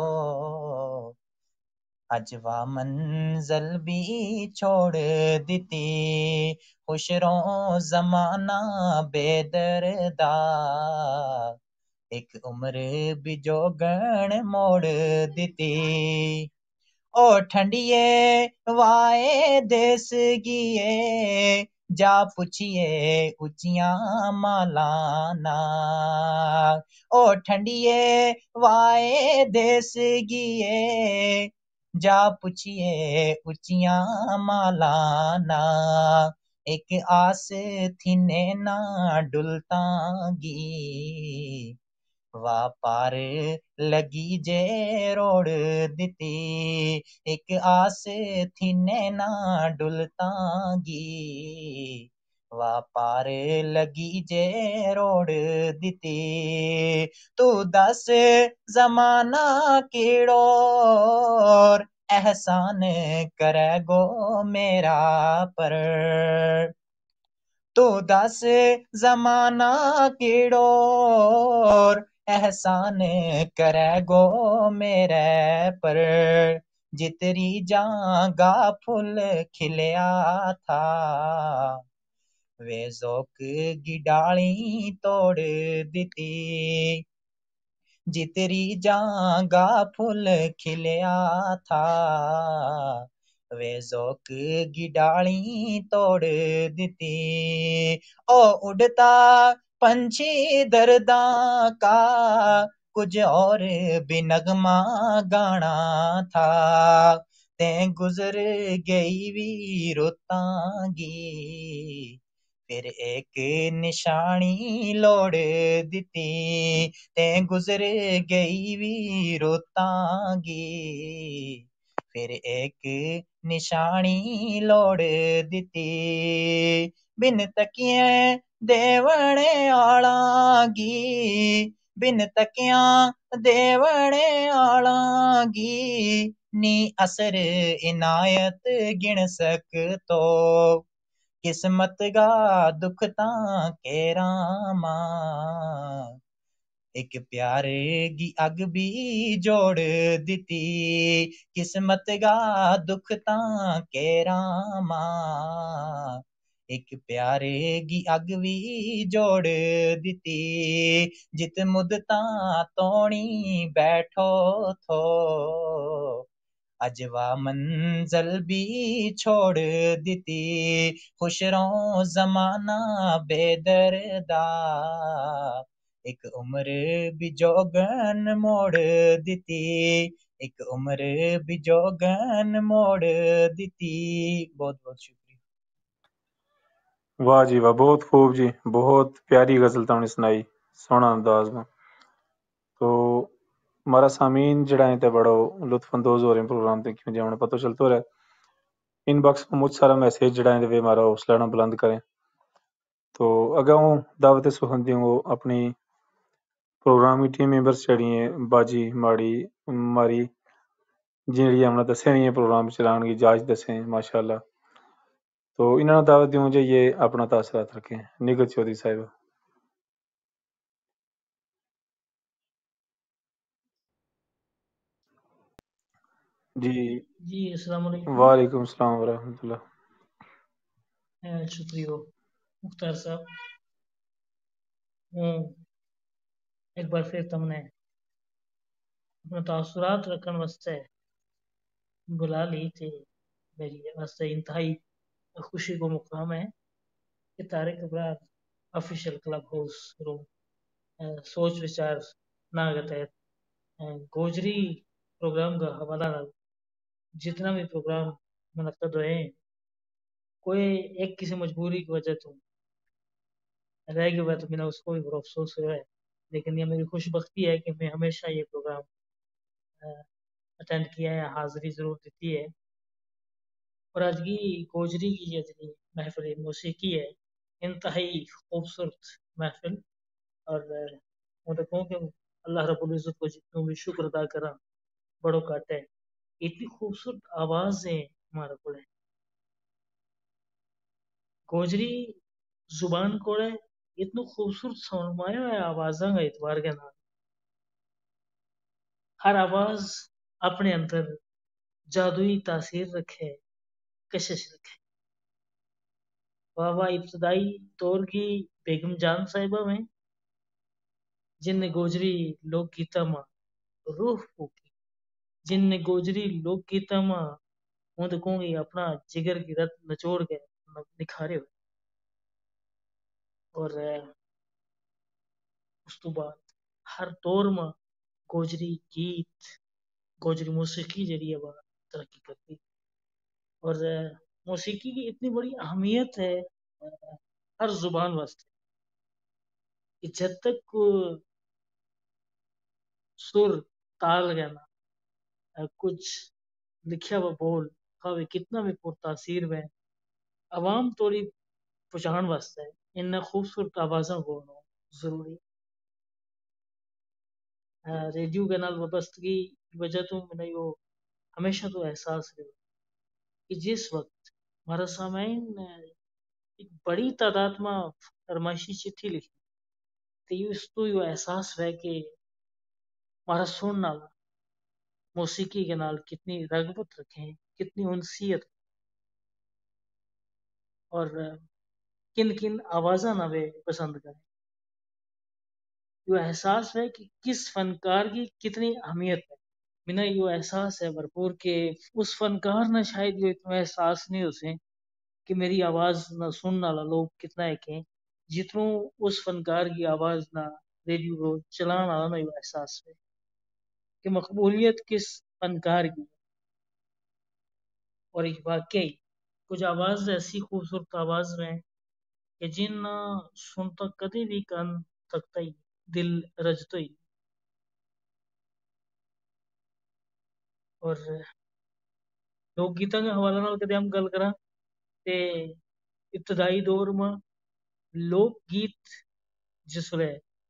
اجوا منزل بھی چھوڑ دیتی خوش رہو زمانہ بے دردا ایک عمر بھی جوگن موڑ دیتی او ٹھنڈیے وائے دیس گیے جا پوچھئے اچیاں مالانا او ٹھنڈیے وائے دیس گیے جا پوچھئے اچیاں مالانا ایک آس تھی نینا ڈلتاں گی وا پار لگی جے روڑ دیتی ایک آس تھی نینا ڈلتاں گی وا پار لگی جے روڑ دیتی تو دس زمانہ کیڑو احسان کرے گو میرا پر تو دس زمانہ کیڑو احسان کرے گو میرے پر جتری جانگا پھول کھلیا تھا وے ذوق گڈالی توڑ دیتی جتری جانگا پھول کھلیا تھا وے ذوق گڈالی توڑ دیتی او اڑتا پنچھی درداں کا کچھ اور بھی نغمہ گانا تھا تیں گزر گئی وی روتاں گی پھر ایک نشانی لوڑ دیتی تیں گزر گئی وی روتاں گی پھر ایک نشانی لوڑ دیتی بن تکیاں دیوڑے آڑاں گی بن تکیاں دیوڑے آڑاں گی نی اثر عنایت گن سکتو قسمت گا دکھ تاں کیراں ماں ایک پیارے گی اگ بھی جوڑ دیتی قسمت گا دکھ تاں کیراں ماں ایک پیارے گی اگ بھی جوڑ دیتی جت مدتاں توڑی بیٹھو تھو اجوا منزل بھی چھوڑ دیتی خوش رہو زمانہ بے دردا ایک عمر بھی جوگن موڑ دیتی ایک عمر بھی جوگن موڑ دیتی بہت بہت شکریہ واہ جی واہ بہت خوب جی بہت پیاری غزل تم نے سنائی سونا انداز میں تو ہمارا سامعین جڑا ہے تے بڑو لطف اندوز ہو رہے ہیں پروگرام تے کیوں جی ہمیں پتہ چلتا رہا ان باکس میں مجھ سارا میسیج جڑا ہے تے ہمارا حوصلہ نہ بلند کریں تو اگا ہوں دعوت سخن ہوں اپنی پروگرام کی ٹیم ممبرس جڑی ہیں باجی ماڑی ماری جیڑی ہم نے دسے نہیں ہیں پروگرام چلان کی جاج دسیں ماشاءاللہ تو انہوں نے دعوت دیوں جے یہ اپنا تاثرات رکھیں نگت چودھری صاحب جی جی السلام علیکم وعلیکم السلام ورحمۃ اللہ اے شکریہ مختار صاحب ہوں ایک بار پھر تم نے اپنا تاثرات رکھنے واسطے بلا لی تھی میری واسطے انتہائی خوشی کو مقام ہے کہ Tariq Abrar official club house room سوچ وچار نہ کے تحت گوجری پروگرام کا حوالہ جتنا بھی پروگرام منعقد ہوئے ہیں کوئی ایک کسی مجبوری کی وجہ تو رہ گیا ہوا تو میں نے اس کو بھی بڑا افسوس ہوا ہے لیکن یہ میری خوش بختی ہے کہ میں ہمیشہ یہ پروگرام اٹینڈ کیا ہے حاضری ضرور دیتی ہے اور آج کی گوجری کی یہ محفل موسیقی ہے انتہائی خوبصورت محفل اور میں تو کہوں کہ اللہ रब्बुल इज़्ज़त को जितनों भी शुक्र अदा करा बड़ो घट है। इतनी खूबसूरत आवाज़ें हमारे को गोजरी जुबान को इतना खूबसूरत सुनवाया है आवाज़ां का इतवार के नाल हर आवाज़ अपने अंदर जादुई तासीर रखे कशिश रखे। वाह वाह इब्तदाई दौर की बेगम जान साहिबा में जिनने गोजरी लोकगीता में रूह फूकी, जिनने गोजरी लोकगीता में हूं तो कहूंगी अपना जिगर की रत निचोड़ के निखारे हुए। और उस तो बाद हर दौर में गोजरी गीत गोजरी मौसीकी जड़ी है वह तरक्की करती। और मौसीकी की इतनी बड़ी अहमियत है हर जुबान वास्ते कि जब तक सुर ताल कहना कुछ लिखा हुआ बोल भावे कितना भी पुरतासीर में अवाम तोड़ी पहुंचाने वास्ते इन खूबसूरत आवाज़ों को जरूरी। रेडियो के नाल वाबस्तगी की वजह तो मैंने यो हमेशा तो एहसास रहा कि जिस वक्त हमारा सामयीन एक बड़ी तादाद में फरमाइशी चिट्ठी लिखी तो इस तो यो एहसास रहे कि हमारा सुनने वाला मौसीकी के नाल कितनी रगबत रखें कितनी उनसीयत और किन किन आवाज़ा ना वे पसंद करें। यो एहसास है कि किस फनकार की कितनी अहमियत है। बिना यो एहसास है भरपूर के उस फनकार ने शायद यो इतना एहसास नहीं हो से कि मेरी आवाज़ ना सुनने वाला लोग कितना है के जितनों उस फनकार की आवाज़ ना रेडियो को चलाने वाला ना यो एहसास है कि मकबूलियत किस फनकार की। और एक वाकई कुछ आवाज़ ऐसी खूबसूरत आवाज़ में कि जिन ना सुनता कभी भी कान तकता ही दिल रजता ही। और लोकगीतां के हवाले नाल कदे हम गल करा ते इब्तदाई दौर में लोकगीत जिसले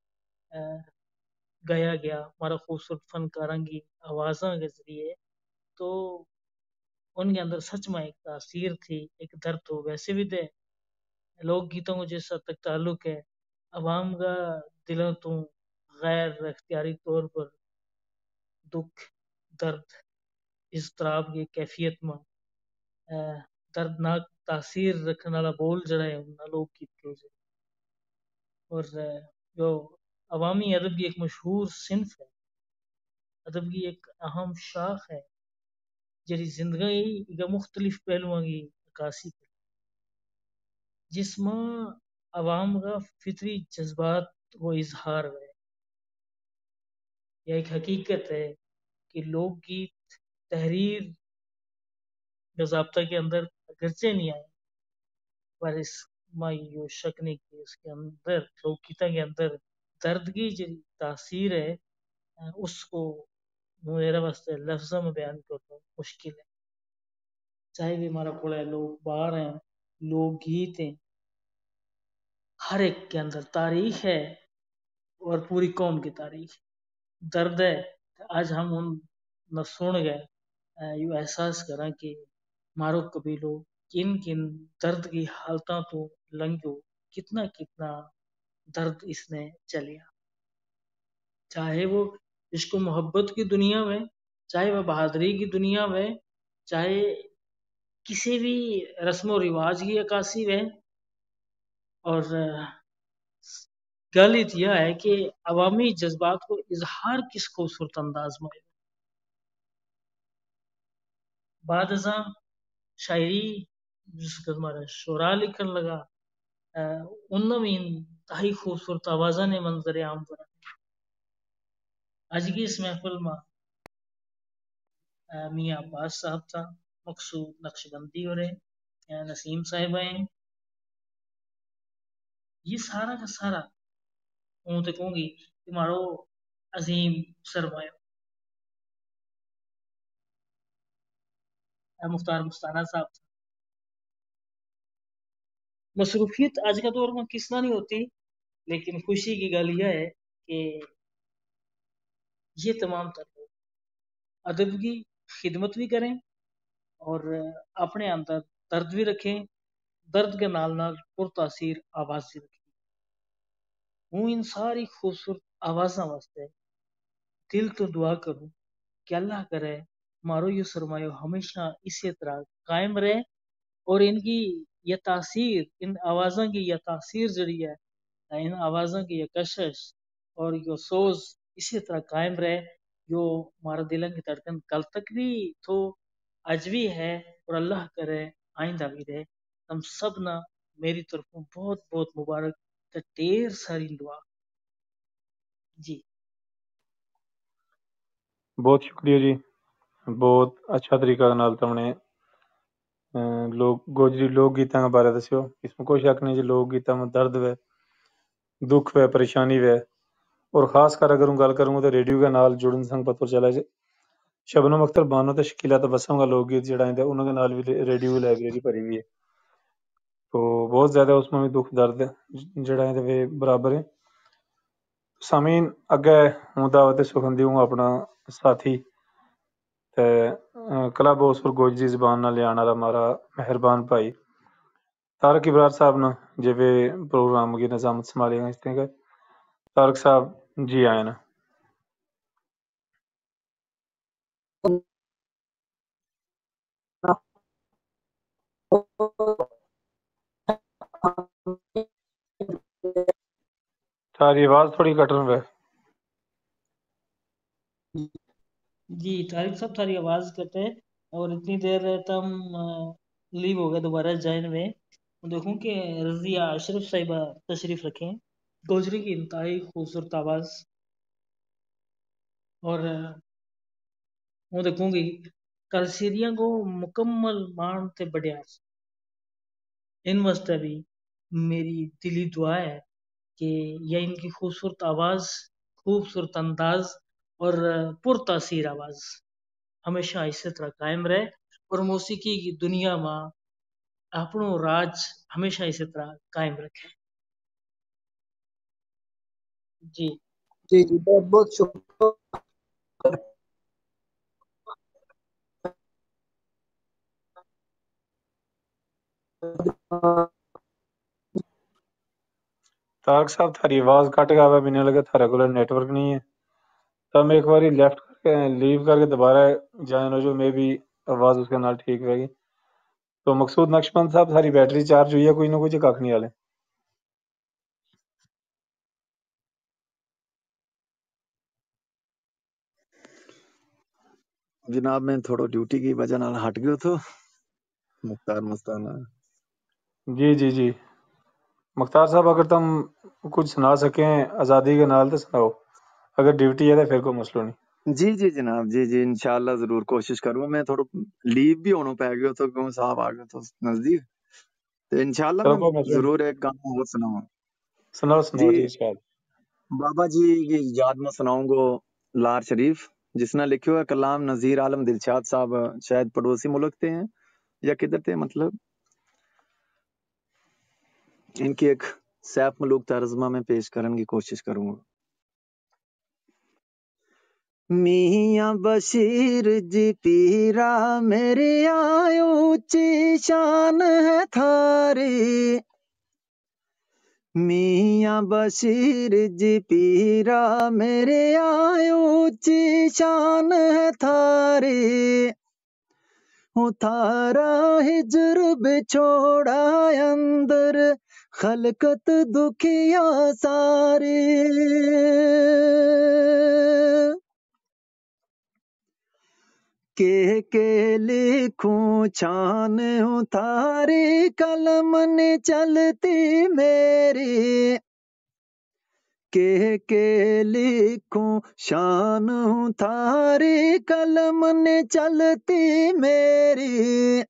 गाया गया हमारा खूबसूरत फनकारां की आवाज़ों के जरिए तो उनके अंदर सच में एक तासीर थी एक दर्द तो वैसे भी थे। लोकगीतों को जिस हद तक ताल्लुक है अवाम का दिलों तो गैर अख्तियारी तौर पर दुख दर्द इज़्तिराब की कैफियत में दर्दनाक तासीर रखने वाला बोल जड़ा है उन लोकगीत के। और जो अवामी अदब की एक मशहूर सिंफ है अदब की एक अहम शाख है जरी जिंदगी का मुख्तलिफ पहलुओं की अक्कासी कर जिसमें अवाम का फितरी जज्बात को इजहार है। यह एक हकीकत है कि लोकगीत तहरीर ज़ाब्ता के अंदर अगरचे नहीं आए पर इसमें यो शक नहीं कि इसके अंदर लोकगीता के अंदर दर्द की जो तासीर है उसको मेरे वास्ते लफ्ज़ों में बयान करना मुश्किल है। चाहे भी हमारा कोड़ा लोग बाहर हैं लोकगीत हैं हर एक के अंदर तारीख है और पूरी कौम की तारीख दर्द है। आज हम उन न सुन गए यू एहसास करा कि मारो कबीलो किन किन दर्द की हालतों तो लंघो कितना कितना दर्द इसने चलिया। चाहे वो इश्क मोहब्बत की दुनिया में चाहे वह बहादुरी की दुनिया में चाहे किसी भी रस्म व रिवाज की अक्कासी में। और गलत यह है कि अवामी जज्बात को इजहार किस खूबसूरत अंदाज में बाद शायरी जिसका हमारा शुरा लिखन लगा उनमें भी इंतहाई खूबसूरत आवाज़ा ने मंजर आम बना। आज की इस महफिल में मियाँ अब्बास साहब था मकसूद नक्शबंदी और नसीम साहिब हैं ये सारा का सारा हूँ तो कहूँगी कि मारो अजीम सरमाया मुख्तार मुस्ताना साहब था। मसरूफियत आज का दौर में किसना नहीं होती लेकिन खुशी की गल यह है कि یہ تمام تر لوگ ادب کی خدمت بھی کریں اور اپنے اندر درد بھی رکھیں، درد کے نال نال پر تاثیر آواز بھی رکھیں۔ ہوں ان ساری خوبصورت آوازاں واسطے دل تو دعا کروں کہ اللہ کرے مارو یہ سرمایہ ہمیشہ اسی طرح قائم رہے اور ان کی یہ تاثیر، ان آوازوں کی یہ تاثیر جڑی ہے، ان آوازوں کی یہ کشش اور یہ سوز اسی طرح قائم رہے جو ہمارا دلن کی دھڑکن کل تک بھی تو اج بھی ہے اور اللہ کرے آئندہ بھی رہے۔ ہم سب نہ میری طرفوں بہت بہت مبارک تے ڈھیر ساری دعا جی۔ بہت شکریہ جی، بہت اچھا طریقہ نال تم نے لوگ گوجری لوک گیتاں کے بارے دسیو۔ اس میں کوئی شک نہیں جی، لوک گیتاں میں درد وے، دکھ وے، پریشانی وے، اور خاص کر اگر ہوں گل کروں تو ریڈیو کے نال جڑن سنگ پتہ چلا جی شبنم اختر بانو تے شکیلا تبسم کا لوک گیت جڑا ہے انہوں کے نال بھی ریڈیو لائبریری بھری ہوئی ہے، تو بہت زیادہ اس میں بھی دکھ درد جڑا ہے وہ برابر ہے۔ سامعین اگے ہوں دعوت سخن دیوں اپنا ساتھی تے کلب ہاؤس پر گوجری زبان نہ لے آنا ہمارا مہربان بھائی طارق ابرار صاحب نے جو پروگرام کی نظامت سنبھالی گا اس طرح طارق صاحب جی آئے نا۔ ساری آواز تھوڑی کٹ رہی ہے جی طارق صاحب تھاری آواز کٹے اور اتنی دیر تم لیو ہو گئے دوبارہ جائن میں دیکھوں کہ رضیہ اشرف صاحبہ تشریف رکھیں، گوجری کی انتہائی خوبصورت آواز، اور وہ دیکھوں گی کلسیریاں کو مکمل مان تے بڑیاس ان واسطے بھی میری دلی دعا ہے کہ یہ ان کی خوبصورت آواز، خوبصورت انداز اور پر تاثیر آواز ہمیشہ اسی طرح قائم رہے اور موسیقی کی دنیا میں اپنو راج ہمیشہ اسی طرح قائم رکھے جی۔ جی جی بہت بہت شکریہ۔ طارق صاحب تھاری آواز کٹ گیا ہوا بھی نہیں لگا تھارے کو نیٹ ورک نہیں ہے، تو ہم ایک باری لیفٹ کر کے لیو کر کے دوبارہ جوائن ہو جو میں بھی آواز اس کے نال ٹھیک رہے گی۔ تو مقصود نقشبند صاحب ساری بیٹری چارج ہوئی ہے کوئی نہ کوئی کھ نہیں والے جناب میں تھوڑا ڈیوٹی کی وجہ نال ہٹ گیا تو مختار مستانہ جی جی جی مختار صاحب اگر تم کچھ سنا سکیں آزادی کے نال تو سناؤ، اگر ڈیوٹی ہے تو پھر کوئی مسئلہ نہیں۔ جی جی جناب جی جی انشاءاللہ ضرور کوشش کروں میں تھوڑا لیو بھی ہونا پہ گیا تو کیوں صاحب آ گیا تو نزدیک تو انشاءاللہ چلو میں کوئی مسئلہ نہیں، ضرور ایک گانا اور سناؤں سناؤ سناؤ جی جی شاید بابا جی کی یاد میں سناؤں گو لار شریف جس نے لکھے ہوئے کلام نذیر عالم دلشاد صاحب شاید پڑوسی ملک تھے ہیں یا کدھر تھے، مطلب ان کی ایک سیف ملوک ترجمہ میں پیش کرنے کی کوشش کروں گا۔ میاں بشیر جی پیرا میرے آئے اونچی شان ہے تھاری، میاں بشیر جی پیرا میرے آئے اونچی شان ہے تھاری، تھارا ہجر بچھوڑا اندر خلقت دکھیا ساری، کہ کے لکھوں چھان ہوں تھاری قلم نے چلتی میری، کہ کے لکھوں شان ہوں تھاری قلم نے چلتی میری،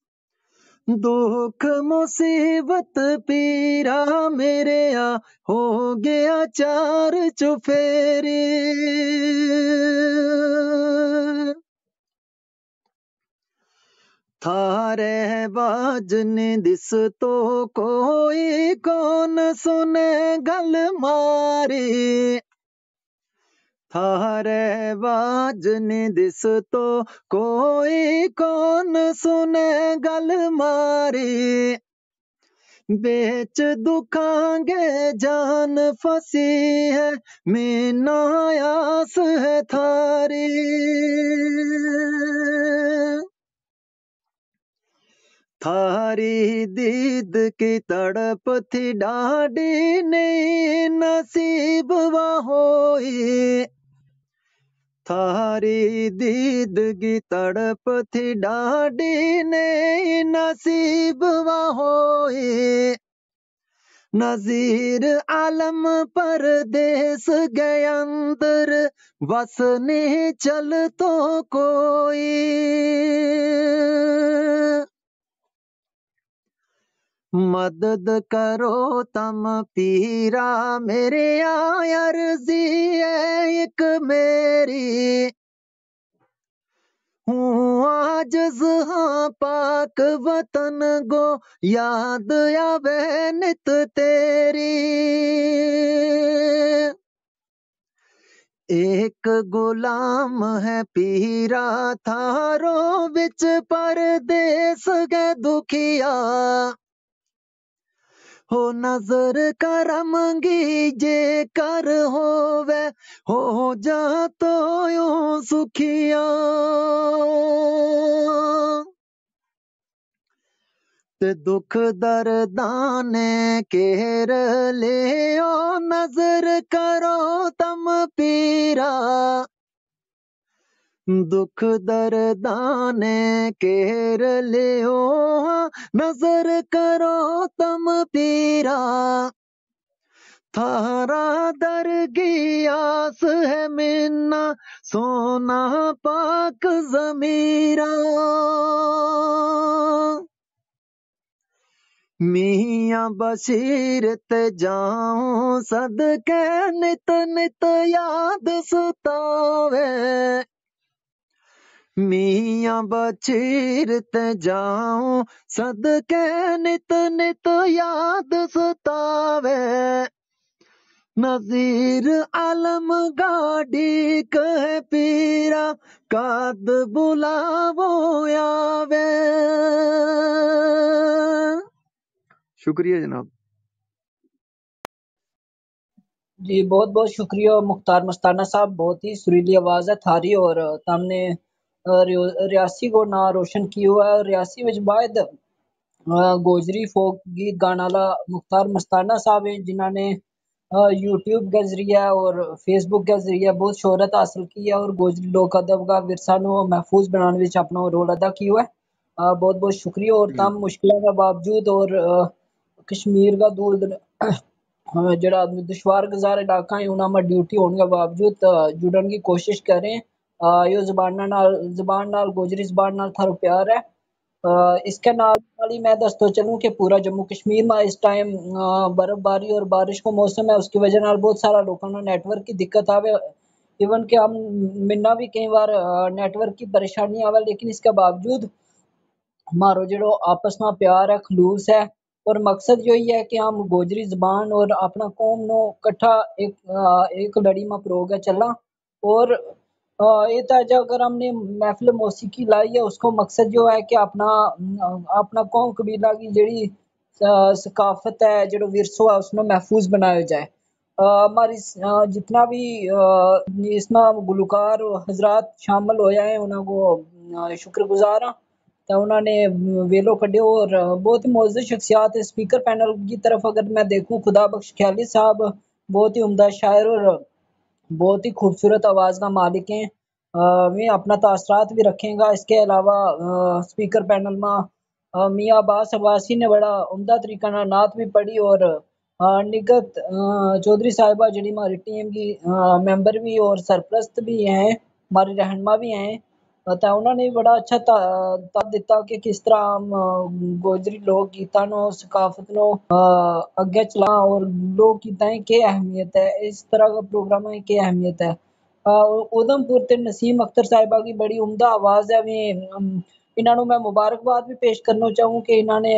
دکھ مصیبت پیرا میرے آ ہو گیا چار چفیری، تھارے باجنے دس تو کوئی کون سنے گل ماری، थारे बाज नी दिस तो कोई कौन सुने गल मारी बेच दुखांगे जान फंसी है मीना आस है थारी थारी दीद की तड़प थी डाडी नहीं नसीब वा होई थारी दीद की तड़प थी डाडी नहीं नसीब वा होई नजीर आलम परदेस गए अंदर बस नहीं चल तो कोई मदद करो तम पीरा मेरे अर्जी है एक मेरी हूँ आजिज़ हाँ पाक वतन गो याद आवे नित तेरी एक गुलाम है पीरा थारो बिच परदेस गए दुखिया हो नजर करमगी जे कर होवे हो जा तो यो सुखिया ते दुख दर्दाने केर ले ओ नजर करो तम पीरा दुख दर्दाने केर ले ओ नजर करो तम पीरा थारा दरगी आस है मिन्ना सोना पाक जमीरा मियां बशीर ते जाऊं सदके नित नित याद सतावे मियां बशीर ते जाऊं सदके नित नित याद सतावे नजीर आलम गाड़ी कह पीरा काद बुलावो आवे शुक्रिया जनाब जी बहुत बहुत शुक्रिया मुख्तार मस्ताना साहब, बहुत ही सुरीली आवाज़ है थारी और तुमने रियासी को ना रोशन किया हुआ है। रियासी विच बाद गोजरी फोक गीत गाने वाला मुख्तार मस्ताना साहब है जिन्होंने यूट्यूब के जरिए और फेसबुक के जरिए बहुत शोहरत हासिल की है और गोजरी लोक अदब का विरसा को महफूज बनाने में अपना रोल अदा किया है। बहुत बहुत शुक्रिया और तमाम मुश्किलों के बावजूद और कश्मीर का दूर जड़ा दुश्वार गुजार इलाका है उन्होंने ड्यूटी होने के बावजूद जुड़न की कोशिश करें। यो जबान नाल जबान नाल गोजरी जबान नाल थारो प्यार है। इसके नाल ही मैं दसतो चलूं कि पूरा जम्मू कश्मीर में इस टाइम बर्फबारी और बारिश का मौसम है, उसकी वजह नाल बहुत सारा लोगों को नेटवर्क की दिक्कत आवे। इवन कि हम मिलना भी कई बार नेटवर्क की परेशानी आवे, लेकिन इसके बावजूद हमारो जो आपस में प्यार है, खलूस है और मकसद यही है कि हम गोजरी जबान और अपना कौम नो इकट्ठा एक एक लड़ी में परोगे चला। और ये ताजा अगर हमने महफिल मौसीकी लाई है उसको मकसद जो है कि अपना अपना कौम कबीला की जड़ी सकाफत है जो विरसो है उसमें महफूज बनाया जाए। हमारी जितना भी इसमें गुलकार हजरात शामिल हो जाए उनको शुक्रगुजार हाँ तो उन्होंने वेलो कड्यो और बहुत ही मौजूद शख्सियात है। स्पीकर पैनल की तरफ अगर मैं देखूं खुदा बख्श ख्याली साहब बहुत ही उम्दा शायर और बहुत ही खूबसूरत आवाज़ का मालिक हैं। वे अपना तासरात भी रखेगा। इसके अलावा स्पीकर पैनल में मियाँ अब्बास अब्बासी ने बड़ा उम्दा तरीका ना नात भी पढ़ी और निगत चौधरी साहिबा जड़ी हमारी टीम की मेंबर भी और सरप्रस्त भी हैं, हमारी रहनुमा भी हैं। तो उन्होंने बड़ा अच्छा तब दिता कि किस तरह हम गोजरी लोक गीतां नो सकाफत नो अगे चला और लोक गीतां की अहमियत है, इस तरह का प्रोग्राम की क्या अहमियत है। उधमपुर ते नसीम अख्तर साहिबा की बड़ी उम्दा आवाज़ है। इन्होंने मैं मुबारकबाद भी पेश करना चाहूँ कि इन्होंने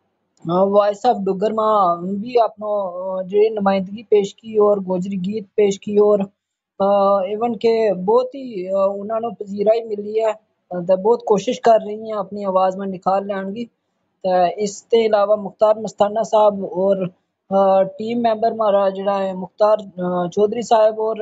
वॉइस ऑफ डुगर में भी अपनो जो नुमाइंदगी पेश की और गोजरी गीत पेश की और ایون کہ بہت ہی انہوں نے پذیرائی ملی ہے تے بہت کوشش کر رہی ہیں اپنی آواز میں نکھار لین گی تے اس تے علاوہ مختار مستانہ صاحب اور ٹیم ممبر ہمارا جڑا ہے مختار چودھری صاحب اور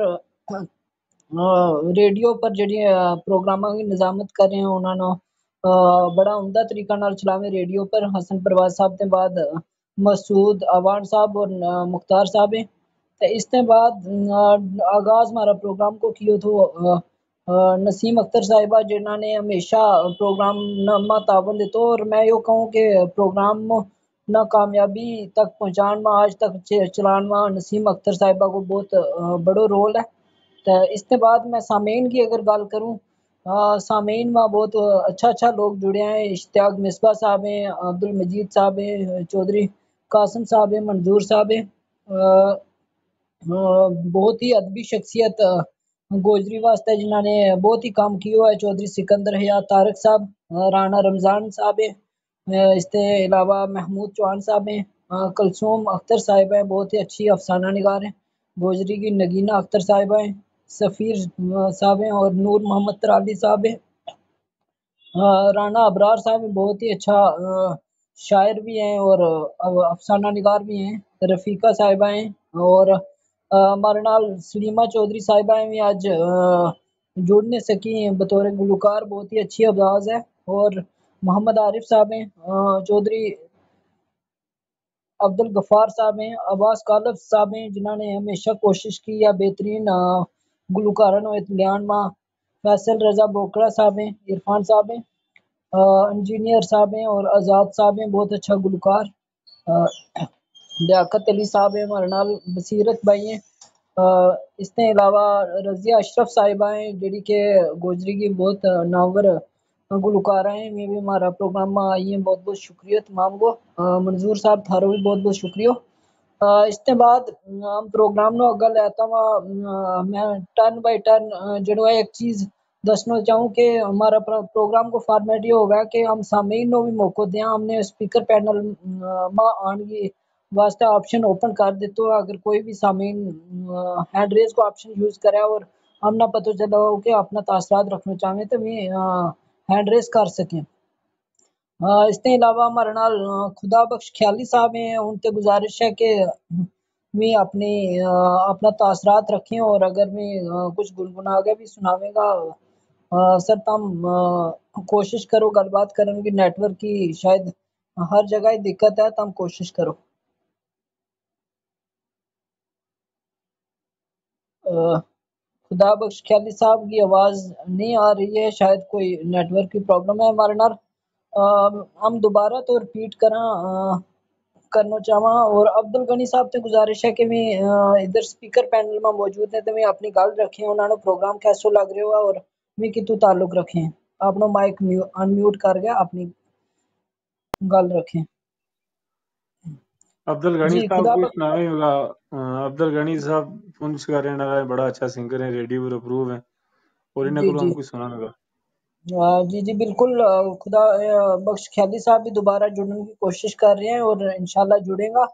ریڈیو پر جڑی پروگراماں کی نظامت کر رہے ہیں انہوں نے بڑا عمدہ طریقہ نال چلاویں ریڈیو پر حسن پرواز صاحب تے بعد مسعود اوان صاحب اور مختار صاحب ہیں تے اس کے بعد آغاز ہمارا پروگرام کو کیو تو نسیم اختر صاحبہ جنہوں نے ہمیشہ پروگرام نامہ تعاون دیتا اور میں یہ کہوں کہ پروگرام نہ کامیابی تک پہنچان میں آج تک چلان میں نسیم اختر صاحبہ کو بہت بڑو رول ہے تو اس کے بعد میں سامعین کی اگر گل کروں سامعین میں بہت اچھا اچھا لوگ جڑے ہیں اشتیاق مصباح صاحب ہیں عبدالمجید صاحب ہیں چودھری قاسم صاحب ہیں منظور صاحب ہیں بہت ہی ادبی شخصیت گوجری واسطے جنہوں نے بہت ہی کام کیا ہے چودھری سکندر حیات طارق صاحب رانا رمضان صاحب ہیں اس کے علاوہ محمود چوہان صاحب ہیں کلثوم اختر صاحب ہیں بہت ہی اچھی افسانہ نگار ہیں گوجری کی نگینہ اختر صاحبہ ہیں سفیر صاحب ہیں اور نور محمد ترالی صاحب ہیں رانا ابرار صاحب بہت ہی اچھا شاعر بھی ہیں اور افسانہ نگار بھی ہیں رفیقہ صاحبہ ہیں اور ہمارے نال سلیمہ چودھری صاحبہ بھی آج جڑ نہیں سکی ہیں بطور گلوکار بہت ہی اچھی آواز ہے اور محمد عارف صاحب ہیں چودھری عبد الغفار صاحب ہیں عباس کالب صاحب ہیں جنہوں نے ہمیشہ کوشش کی ہے بہترین گلوکارن و اتلیان ماں فیصل رضا بوکڑا صاحب ہیں عرفان صاحب ہیں انجینئر صاحب ہیں اور آزاد صاحب ہیں بہت اچھا گلوکار لیاقت علی صاحب ہیں ہمارے نال بصیرت بھائی ہیں اس کے علاوہ رضیہ اشرف صاحبہ ہیں جڑی کہ گوجری کی بہت ناور گلوکار ہیں میں بھی ہمارا پروگرام میں آئی ہیں بہت بہت شکریہ تمام کو منظور صاحب تھارو بھی بہت بہت شکریہ اس کے بعد ہم پروگرام نو اگا لیتا ہوا میں ٹرن بائی ٹرن جڑا ایک چیز دسنا چاہوں کہ ہمارا پروگرام کو فارمیٹ یہ ہوگا کہ ہم سامعین نو بھی موقع دیں ہم نے اسپیکر پینل ماں آن کی واسطے آپشن اوپن کر دیتا ہے اگر کوئی بھی سامعین ہینڈ ریز کو آپشن یوز کرے اور ہم نہ پتہ چلا ہو کہ اپنا تاثرات رکھنا چاہیں تو بھی ہینڈ ریز کر سکیں اس کے علاوہ ہمارے نال خدا بخش خیالی صاحب ہیں ان سے گزارش ہے کہ میں اپنی اپنا تاثرات رکھیں اور اگر میں کچھ گنگنا کے بھی سناوے گا سر تم کوشش کرو گل بات کرنے کی نیٹ ورک کی شاید ہر جگہ ہی دقت ہے تم کوشش کرو خدا بخش خیالی صاحب کی آواز نہیں آ رہی ہے شاید کوئی نیٹ ورک کی پرابلم ہے ہمارے نال ہم دوبارہ تو ریپیٹ کراں کرنا چاہواں اور عبد الغنی صاحب سے گزارش ہے کہ میں ادھر سپیکر پینل میں موجود ہیں تو میں اپنی گل رکھیں انہوں نے پروگرام کیسو لگ رہے ہوا اور میں کتوں تعلق رکھیں اپنا مائک ان میوٹ کر گیا اپنی گل رکھیں عبد الغنی جی صاحب خدا کوئی بخش سناوے ہوگا عبد الغنی صاحب پونچھ کا رہنے والا ہے بڑا اچھا سنگر ہے ریڈیو پر اپروو ہے اور انہیں جی کو جی ہم کوئی سنانا ہوگا جی جی بالکل خدا بخش خیالی صاحب بھی دوبارہ جڑنے کی کوشش کر رہے ہیں اور انشاءاللہ جڑیں گا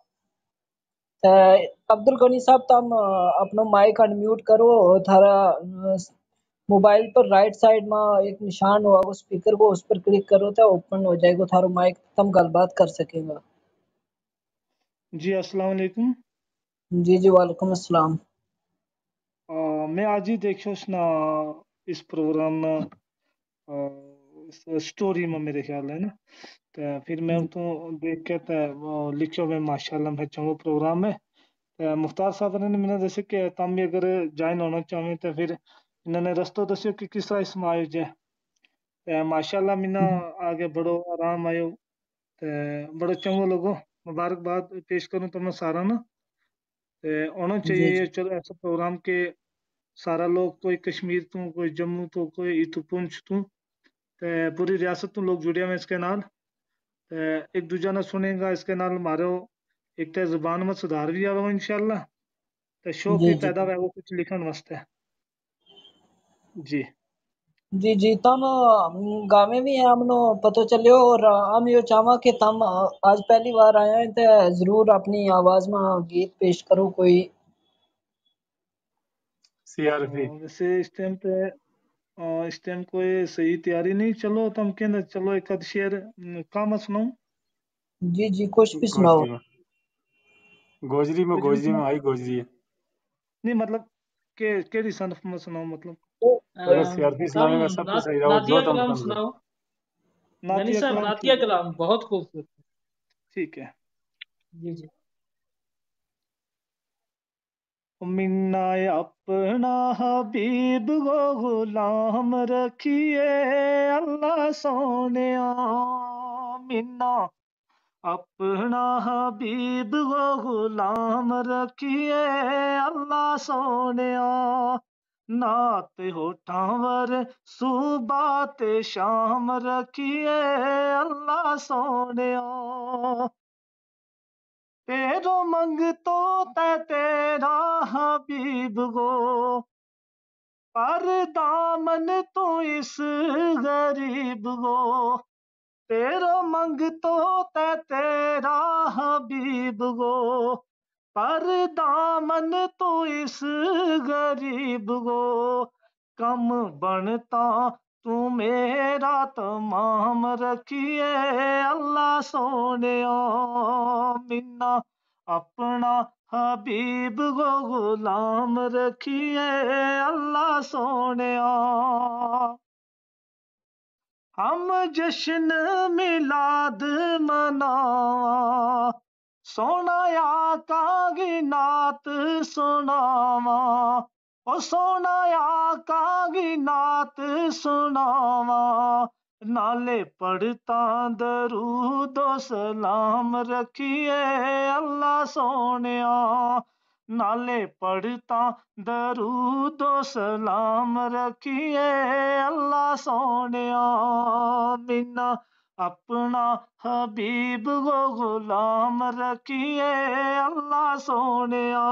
عبد الغنی صاحب تم اپنا مائک ان میوٹ کرو تھارا موبائل پر رائٹ سائڈ میں ایک نشان ہوا وہ سپیکر کو اس پر کلک کرو تو اوپن ہو جائے گا تھارو مائک تم گل بات کر سکے گا جی السلام علیکم جی جی وعلیکم السلام میں آج ہی دیکھو نا اس پروگرام میں سٹوری میں میرے خیال ہے نا تو پھر میں تو دیکھ کے لکھو میں ماشاءاللہ میں چنگو پروگرام ہے مختار صاحب نے میں جیسے کہ تم بھی اگر جوائن ہونا چاہیں تو پھر انہوں نے رستہ دسو کہ کس طرح اس میں آئے جائے ماشاءاللہ منا آگے بڑھو آرام آئیو بڑا چنگو لوگو مبارکباد پیش کروں تو میں سارا نا ہونا جی چاہیے جی چلو ایسا پروگرام کہ سارا لوگ کوئی کشمیر تو کوئی جموں تو کوئی اتو پونچھ تو پوری ریاست تو لوگ جڑے ہوئے اس کے نال ایک دوجہ نہ سنے گا اس کے نال مارو ایک تو زبان میں سدھار بھی آو انشاءاللہ تو شوق جی بھی جی پیدا ہوا کچھ لکھن واسطے جی جی جی تم گاویں بھی ہیں ہم نو پتہ چلیو اور ہم یہ چاہواں کہ تم آج پہلی بار آئے ہیں تو ضرور اپنی آواز میں گیت پیش کرو کوئی सी आर पी हाँ, वैसे इस टाइम पे अ, इस टाइम कोई सही तैयारी नहीं, चलो तो हम कहते चलो एक आध शेर अम, काम सुनाऊं। जी जी कुछ भी सुनाओ। गोजरी में गोजरी में कुछ भी गोजरी सुनाओ, में आई गोजरी है। नहीं मतलब के केड़ी सनफ में सुनाऊं मतलब अगर अम, सीआरपी कम सुनावेगा सब कुछ नात सही रहा, जो नातिया तुम कलाम समझो। सुनाओ। गनी नातिया साहब कलाम, नातिया ठीक है कलाम बहुत खूबसूरत। ठीक है। जी जी। मिन्ना अपना हबीब गो गुलाम रखिए अल्लाह सोनिया, मिन्ना अपना हबीब गो गुलाम रखिए अल्लाह सोनिया, नात होठां वर सुबात शाम रखिए अल्लाह सोनिया, तेरो मंगतो ते तेरा हबीब गो, पर दामन तो इस गरीब गो, तेरो मंगतो ते तेरा हबीब गो, पर दामन तो इस गरीब गो, कम बनता तू मेरा तमाम रखिए अल्लाह सोनिया, मिन्ना अपना हबीब गो गुलाम रखिए अल्लाह सोनिया, हम जश्न मिलाद मनावा, सोना आका की नात सुनावा, ओ सोना आका की नात सुनावा, नाले पढ़ता दरूदो सलाम रखिए अल्लाह सोनिया, नाले पढ़ता दरूदो सलाम रखिए अल्लाह सोनिया, मिन्ना अपना हबीब गो गुलाम रखिए अल्लाह सोनिया,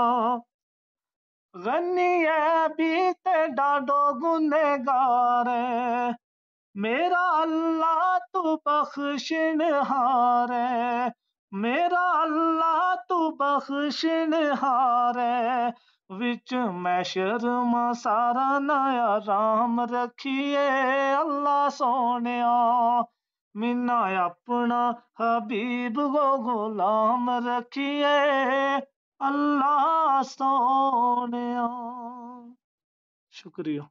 गनी है बीते डाडो गुनेगार, मेरा अल्लाह तू बख्शिन हार, मेरा अल्लाह तू बख्शिन हार, विच मैशर मां सारा नया राम रखिए अल्लाह सोनिया, मिन्ना अपना हबीब गो गुलाम रखिए अल्लाह सोनिया। शुक्रिया।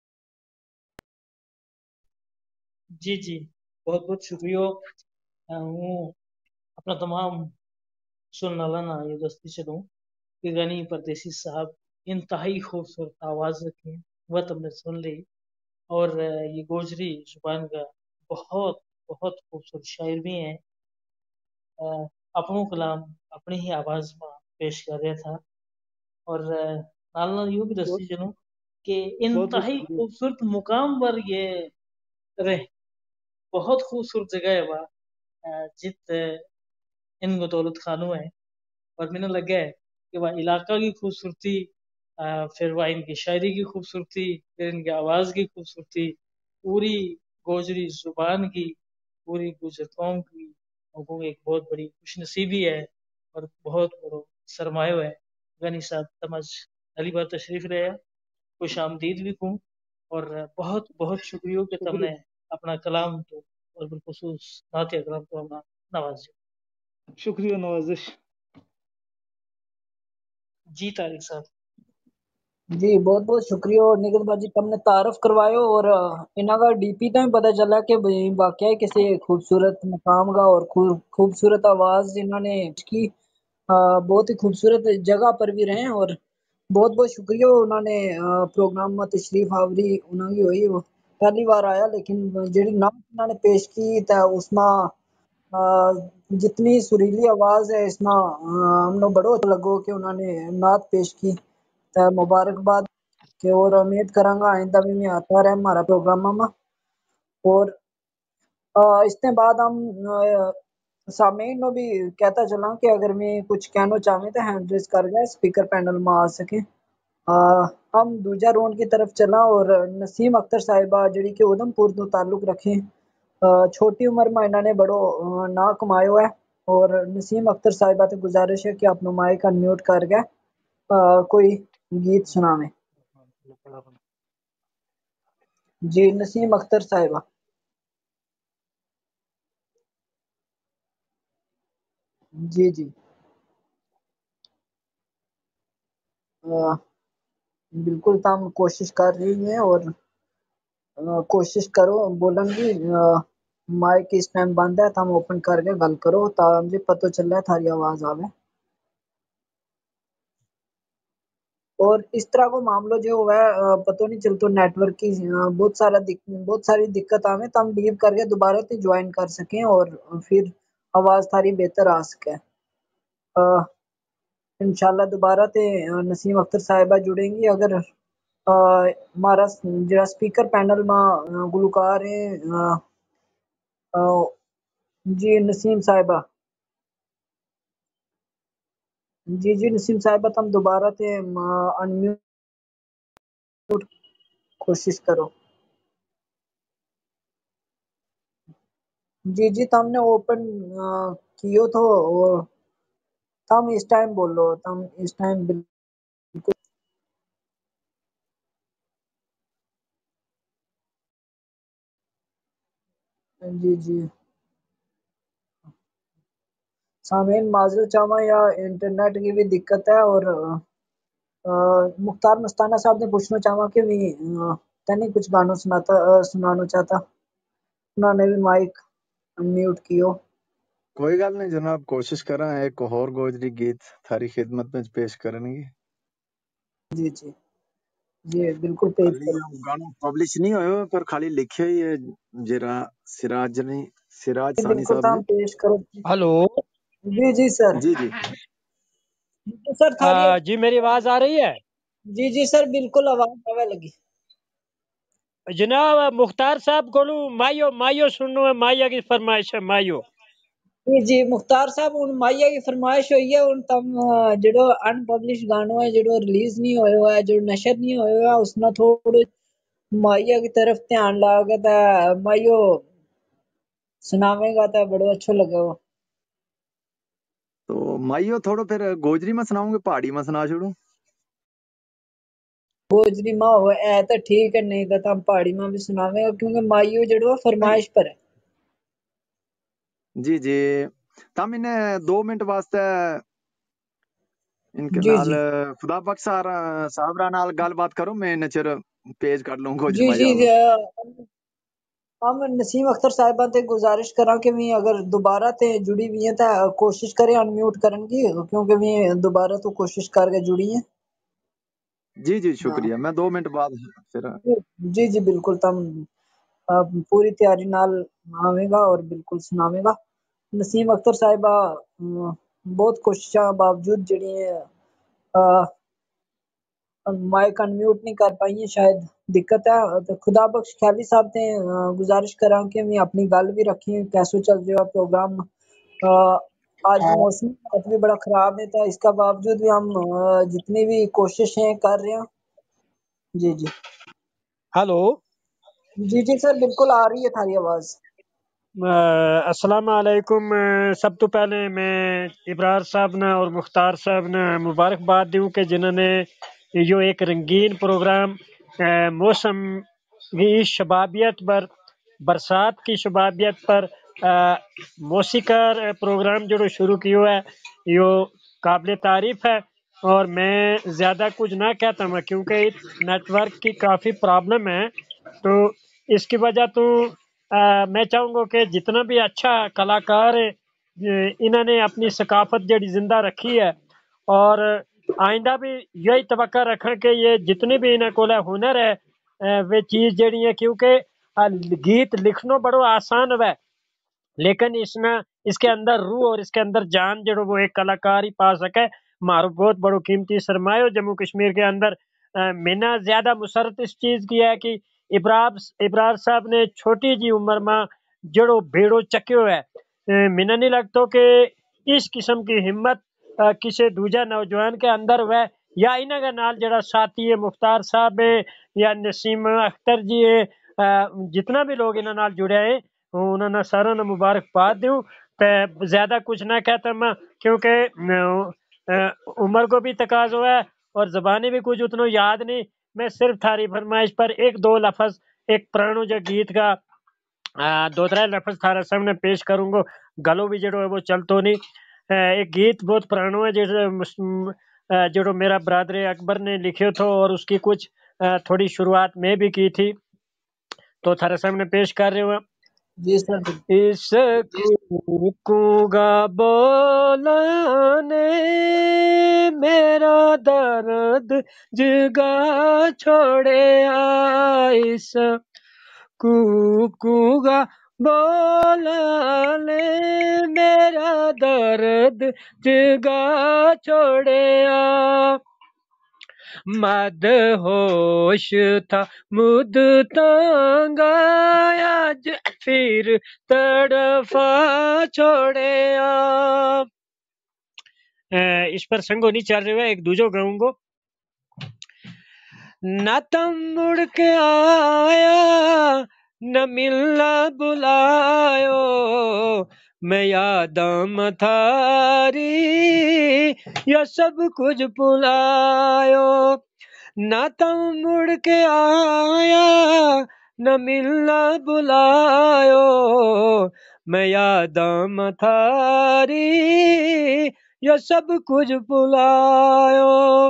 जी जी बहुत बहुत शुक्रिया। हूँ अपना तमाम सुनने वाला ये दोस्ती चलूँ कि गनी परदेसी साहब इंतहाई खूबसूरत आवाज़ रखी, वह तुमने सुन ली। और ये गोजरी जुबान का बहुत बहुत खूबसूरत शायर भी हैं। अपनों कलाम अपनी ही आवाज़ में पेश कर रहा था। और नाल नाल यूँ भी दस्ती चलूँ कि बहुत बहुत इंतहाई शुक्रिया। खूबसूरत मुकाम पर ये रहे, बहुत खूबसूरत जगह है वह जित इनको दौलत खानू है। और मैंने लगा है कि वह इलाका की खूबसूरती, फिर वह इनकी शायरी की खूबसूरती, फिर इनकी आवाज़ की खूबसूरती, पूरी गोजरी जुबान की, पूरी गुजर कौम की लोगों की एक बहुत बड़ी खुशनसीबी है और बहुत बड़ा सरमाया है। गनी साहब तमज अली बार तशरीफ रहे, खुश आमदीद भी कहूँ और बहुत बहुत शुक्रिया कि तुमने शुक्रिया अपना कलाम तो और बिलखुसूस नातिया कलाम तो हमारा नवाज। शुक्रिया नवाजिश। जी तारिक साहब। जी बहुत बहुत शुक्रिया और निगत बाजी तुमने तारफ करवायो और इन्हां का डीपी तो पता चला कि वाकया किसी खूबसूरत मकाम का और खूब खूबसूरत आवाज इन्होंने की, बहुत ही खूबसूरत जगह पर भी रहे और बहुत बहुत शुक्रिया। उन्होंने प्रोग्राम में तशरीफ आवरी उन्होंने हुई पहली बार आया, लेकिन जी नाम उन्होंने पेश की तो उसमें जितनी सुरीली आवाज है इसमें हमने बड़ो अच्छा लगो कि उन्होंने नात पेश की। तो मुबारकबाद के और उम्मीद करांगा आइंदा भी मैं आता रहे हमारा प्रोग्राम में। और इसके बाद हम सामीन को भी कहता चला कि अगर मैं कुछ कहना चाहूँ तो हैंड रेज कर गए स्पीकर पैनल में आ सके। आ, हम दूजा राउंड की तरफ चला और नसीम अख्तर साहिबा जी के उधमपुर तो ताल्लुक रखें, छोटी उम्र में इन्होंने बड़ो ना कमायो है और नसीम अख्तर साहिबा से गुजारिश है कि अपना माइक अनम्यूट कर गए कोई गीत सुनावे। جی نسیم اختر صاحبہ. جی جی آ، بالکل تم کوشش کر رہی ہیں اور آ، کوشش کرو بولن گی. مائک اس ٹائم بند ہے تم اوپن کر کے گل کرو تا مجھے پتہ چل رہا ہے تھاری آواز آوے. اور اس طرح کو معاملہ جو ہوا ہے آ، پتہ نہیں چلتا نیٹ ورک کی آ، بہت سارا دق- بہت ساری دقت آویں تم لیو کر کے دوبارہ تے جوائن کر سکیں اور پھر آواز تھاری بہتر آ سکے. آ، انشاءاللہ دوبارہ تے آ، نسیم اختر صاحبہ جڑیں گی. اگر آ، ہمارا جو سپیکر پینل میں آ، گلوکار ہیں آ، آ، جی نسیم صاحبہ. جی جی نسیم صاحبہ تم دوبارہ تے انمیوٹ کوشش کرو. جی جی تم نے اوپن آ، کیو تو اور تم اس ٹائم بولو تم اس ٹائم بالکل. جی جی سامعین معذرت چاہواں یا انٹرنیٹ کی بھی دقت ہے اور آ، مختار مستانہ صاحب نے پوچھنا چاہواں کہ بھی آ، تینی کچھ گانوں سناتا آ، سنانا چاہتا انہوں نے بھی مائک انمیوٹ کیو. کوئی گل نہیں جناب کوشش کراں ایک ہور گوجری گیت تھاری خدمت میں پیش کرن گی. جی جی جی بالکل پیش خالی کرو. گانا پبلش نہیں ہوئے پر خالی لکھے ہی ہے جرا سراج نے سراج جی ثانی بالکل صاحب تم نے. پیش کرو. ہلو جی جی سر. جی جی جی سر تھاری آ، جی میری آواز آ رہی ہے جی جی سر بالکل آواز آوے لگی. جناب مختار صاحب کو مائیو مائیو سنو ہے مائیا کی فرمائش ہے مائیو. جی جی مختار صاحب ہن مائیا کی فرمائش ہوئی ہے ہن تم آ، جڑو ان پبلش گانو ہے جڑو ریلیز نہیں ہوئے ہوا ہے جو نشر نہیں ہوئے ہوا اس نہ تھوڑے مائیا کی طرف دھیان لا کے تے مائیو سناوے گا تے بڑو اچھو لگے گا. تو مائیو تھوڑو پھر گوجری میں سناؤں گے پہاڑی میں سنا چھوڑوں. گوجری ماں ہو اے تے ٹھیک ہے نہیں تے تم پہاڑی میں بھی سناوے گا کیونکہ مائیو جڑو ہے فرمائش پر ہے. جی جی تم انہیں دو منٹ واسطے ان کے جی نال جی خدا بخش صاحب نال گل بات کرو میں نچر پیج کر لوں گوجری جی ماجا جی والا. ہم نسیم اختر صاحبہ تے گزارش کراں کہ بھی اگر دوبارہ تے جڑی ہوئی ہیں تے کوشش کریں انمیوٹ کرن کی کیونکہ بھی دوبارہ تو کوشش کر کے جڑی ہیں. جی جی ہاں شکریہ میں دو منٹ بعد پھر. جی جی بالکل تم آ، پوری تیاری نال آوے گا اور بالکل سناوے گا. نسیم اختر صاحبہ آ، بہت کوششاں باوجود جڑی ہیں مائک انمیوٹ نہیں کر پائی ہیں شاید دقت ہے. تو خدا بخش خیالی صاحب نے آ، گزارش کراں کہ میں اپنی گل بھی رکھیں کیسو چل رہا پروگرام. آ، آج موسم حالات بھی بڑا خراب ہے تو اس کا باوجود بھی ہم آ، جتنی بھی کوششیں کر رہے ہیں. جی جی ہلو جی جی سر بالکل آ رہی ہے تھاری آواز. السلام علیکم. سب تو پہلے میں ابرار صاحب نے اور مختار صاحب نے مبارکباد دوں کہ جنہوں نے جو ایک رنگین پروگرام موسم کی شبابیت پر برسات کی شبابیت پر موسیقار پروگرام جو شروع کیا ہے یہ قابل تعریف ہے. اور میں زیادہ کچھ نہ کہتا ہوں کیونکہ نیٹ ورک کی کافی پرابلم ہے تو اس کی وجہ تو میں چاہوں گا کہ جتنا بھی اچھا کلاکار ہے انہوں نے اپنی ثقافت جڑی زندہ رکھی ہے اور آئندہ بھی یہی توقع رکھیں کہ یہ جتنی بھی انہیں کو ہنر ہے وہ چیز جڑی ہے کیونکہ گیت لکھنا بڑو آسان ہے لیکن اس میں اس کے اندر روح اور اس کے اندر جان جڑو وہ ایک کلاکار ہی پا سکے. مارو بہت بڑو قیمتی سرمایہ جموں کشمیر کے اندر میں نے زیادہ مسرت اس چیز کی ہے کہ ابرار ابرار صاحب نے چھوٹی جی عمر میں جڑو بھیڑو چکیو ہے. میں نہیں لگتا کہ اس قسم کی ہمت کسی دوجا نوجوان کے اندر ہے یا انہوں کا نال جڑا ساتھی ہے مختار صاحب ہے یا نسیم اختر جی ہے جتنا بھی لوگ انہوں نال جڑے ہیں انہوں نے سارا مبارکباد دوں. زیادہ کچھ نہ کہتا میں کیونکہ عمر کو بھی تقاضا ہے اور زبانی بھی کچھ اتنا یاد نہیں मैं सिर्फ थारी फरमाइश पर एक दो लफज एक पुरानो जो गीत का आ, दो त्रै लफज थारे सामने पेश करूंगा। गलो भी जड़ो है वो चलतो नहीं। आ, एक गीत बहुत पुरानो है जो जो मेरा ब्रादर अकबर ने लिखे था और उसकी कुछ आ, थोड़ी शुरुआत में भी की थी, तो थारे सामने पेश कर रहे हुए। जी सर। इस कूगा बोलने मेरा दर्द जगा छोड़े इस कूगा बोलने मेरा दर्द जगा छोड़े मद होश था मुद तंगा आज फिर तड़फा छोड़े आ। इस पर संगो नहीं चल रहे हुए, एक दूजो गाऊंगो। न तम मुड़ के आया न मिलना बुलायो मैं यादम थारी या सब कुछ भुलायो। न तम मुड़ के आया न मिलना बुलायो मैं यादम थारी या सब कुछ भुलायो।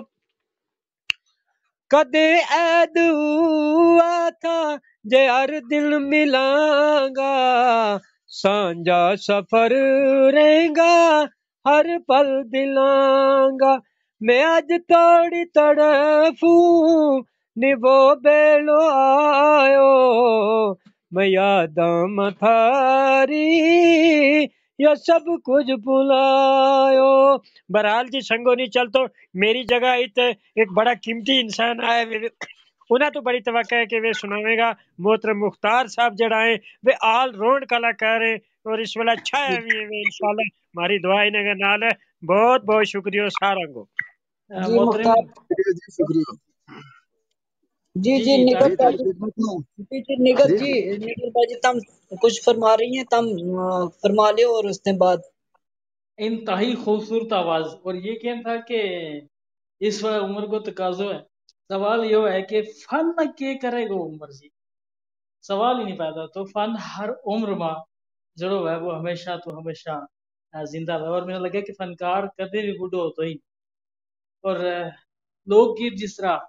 कदे ऐद हुआ था जे हर दिल मिलांगा सांझा सफर रहेगा हर पल दिलांगा मैं आज तोड़ी तड़फू निभो बेलो आयो मैं यादम थारी या सब कुछ भुलायो। बहरहाल जी संगो नहीं चलतो, मेरी जगह इत एक बड़ा कीमती इंसान आया उन्हें तो बड़ी तवक्को है कि वे सुनावेगा। मोहतरम मुख्तार साहब जड़ा है वे ऑल राउंड कलाकार है और इस वेला अच्छा है भी है इंशाल्लाह हमारी दुआ इन्हें नाल है। बहुत बहुत शुक्रिया सारा को। जी मुख्तार शुक्रिया जी जी निगत बाजी जी जी निगत जी निगत बाजी तम कुछ फरमा रही हैं, तम फरमा ले और उसके बाद। इंतहाई खूबसूरत आवाज। और ये क्या था कि इस उम्र को तकाजो है। सवाल ये है कि फन के करेगा उम्र जी, सवाल ही नहीं पैदा। तो फन हर उम्र में जड़ो है वो हमेशा तो हमेशा जिंदा है। और मैंने लगा कि फनकार कदे भी बुढ़ो हो तो ही। और लोकगीत जिस तरह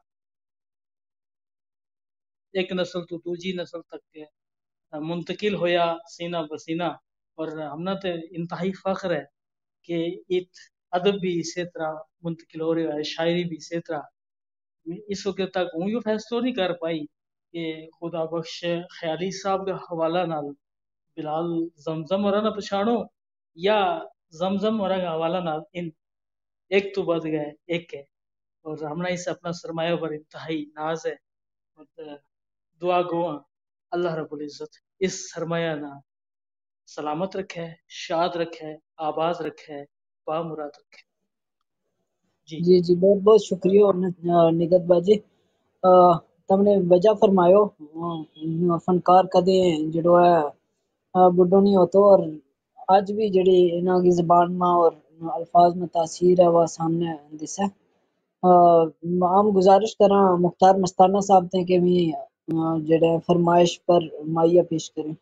एक नस्ल तो दूजी नस्ल तक के मुंतकिल होया सीना बसीना, और हमने तो इंतहाई फख्र है कि इत अदब भी इसी तरह मुंतकिल हो रहा है, शायरी भी इसी तरह। इस वक्त तक हूँ यो फैसलो नहीं कर पाई कि खुदा बख्श ख्याली साहब का हवाला नाल बिलाल जमजम और ना पछाणो या जमजम और का हवाला नाल इन एक तो बद गए एक है। और हमने इस अपना सरमाया पर इंतहाई नाज है और दुआ गो अल्लाह रब्बुल इज्जत इस सरमाया ना सलामत रखे, शाद रखे, आबाद रखे, बामुराद रखे। जी जी जी बहुत बहुत शुक्रिया निगत बाजी। तुमने वजह फरमायो फनकार कदे जड़ो है बुढ़ो नहीं होतो और आज भी जड़ी इन्हां की ज़बान में और अल्फाज में तासीर है वह सामने दिसे। आम गुजारिश करा मुख्तार मस्ताना साहब थे कि भी जड़े फरमाइश पर माइया पेश करें।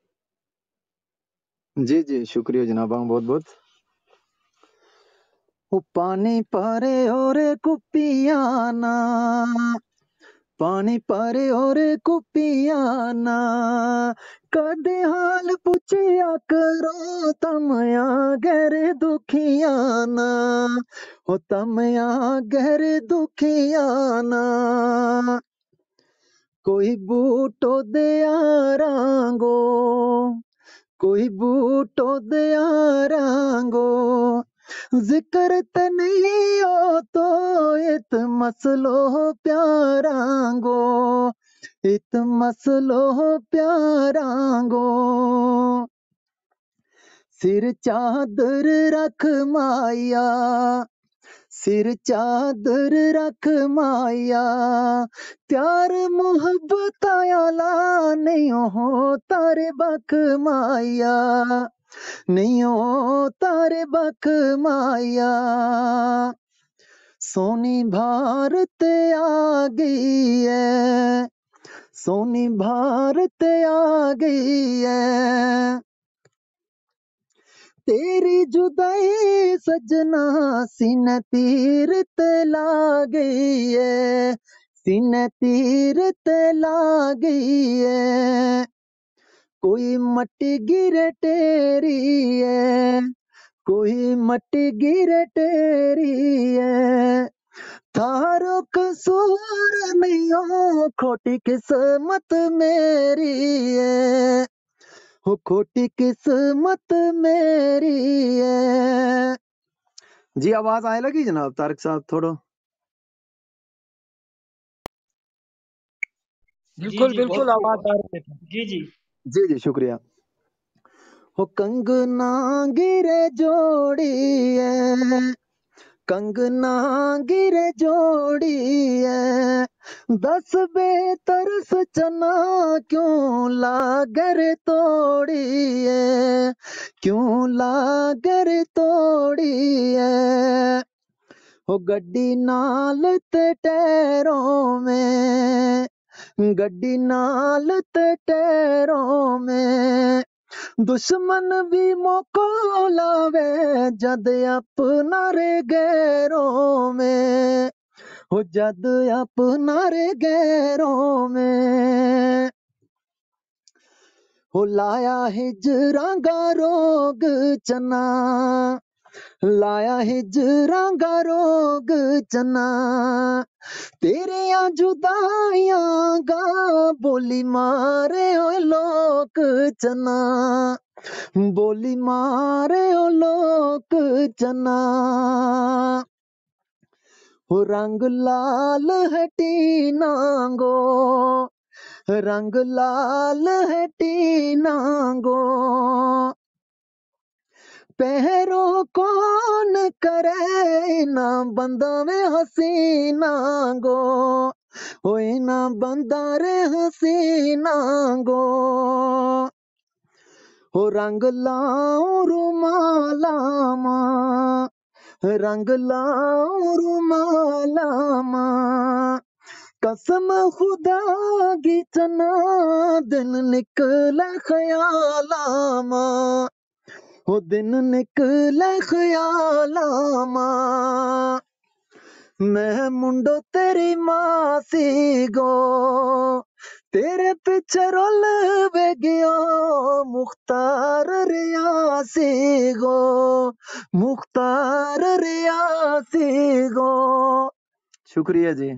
जी जी शुक्रिया जनाब बहुत बहुत। ओ पानी पारे और कुपियाना पानी पारे और कुपियाना कदे हाल पूछया करो तमया गहरे दुखियाना हो तमया गहरे दुखियाना कोई बूटो दे आरांगो कोई बूटो दे आरांगो जिक्र ते नहीं हो तो इत मसलो प्यारांगो इत मसलो प्यारांगो सिर चादर रख माया सिर चादर रख माया प्यार मोहब्बत आला नहीं हो तारे बक माया नहीं हो तारे बक माया سونی بھارت آ گئی ہے، سونی بھارت آ گئی ہے، تیری جدائی سجنا سینہ تیر تلا گئی ہے، سینہ تیر تلا گئی ہے، کوئی مٹی گرے ٹیری ہے، کوئی مٹی گرے ٹیری ہے، تھارو قصور نہیں ہو کھوٹی قسمت میری ہے، ہو کھوٹی قسمت میری ہے۔ جی آواز آئے لگی جناب طارق صاحب تھوڑا؟ جی بالکل جی بالکل بہت آواز آ رہی ہے۔ جی جی جی جی شکریہ۔ کنگنا گرے جوڑی ہے، کنگنا گرے جوڑی ہے، دس بے ترس چنا کیوں لاگر توڑی ہے، کیوں لاگر توڑی ہے، وہ گڈی نال تے ٹیروں میں، گڈی نال تے ٹیروں میں، دشمن بھی موقع لاوے جد اپنا رے غیروں میں، ہو جد اپنا رے غیروں میں، ہو لایا ہجراں گا روگ چنا، لایا ہجراں گا روگ چنا، تیریاں جدائیاں گا بولی مارے ہوئے لوک چنا، بولی مارے ہو لوک چنا، ہو رنگ لال ہے ٹینانگو، رنگ لال ہے ٹینانگو، پہرو کون کرے نہ بندہ میں حسینہ گو، ہوئی نہ بندہ رے حسینہ گو، ہو رنگ لاؤں رومالا ماں، رنگ لاؤں رومالا ماں، قسم خدا کی چنا دن نکلے خیالا ماں، وہ دن نکلے خیالا ماں، میں منڈو تیری ماں سی گو، تیرے پیچھے رول بے گیا مختار ریاسی گو، مختار ریاسی گو۔ شکریہ جی۔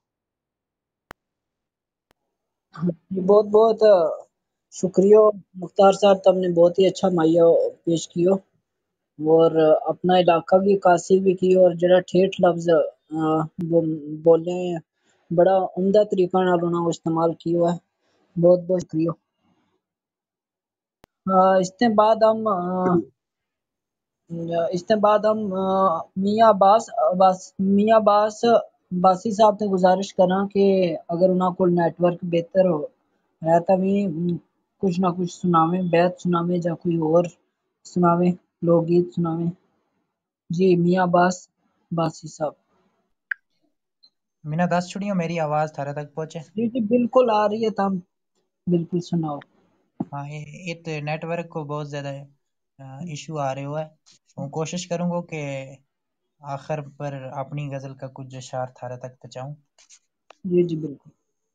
بہت بہت شکریہ مختار صاحب، تم نے بہت ہی اچھا مائیا پیش کیو اور اپنا علاقہ بھی قاصر بھی کیو، اور جڑا ٹھیٹھ لفظ بولے ہیں بڑا عمدہ طریقہ نال انہاں کو استعمال کیو ہے، بہت بہت شکریہ۔ اس کے بعد ہم اس کے بعد ہم میاں عباس میاں عباس باسی صاحب سے گزارش کراں کہ اگر انہاں کو نیٹ ورک بہتر ہو ہے تا بھی کچھ نہ کچھ سناویں، بیت سناویں یا کوئی اور سناویں، لوک گیت سناویں۔ جی میاں عباس باسی صاحب۔ مینا دس چھڑیوں میری آواز تھارے تک پہنچے؟ جی جی بالکل آ رہی ہے، تم بالکل سناؤ۔ ہاں ایت نیٹ ورک کو بہت زیادہ ایشو آ رہے ہوا ہے، میں کوشش کروں گا کہ آخر پر اپنی غزل کا کچھ اشعار تھارے تک پہنچاؤں۔ جی جی بالکل۔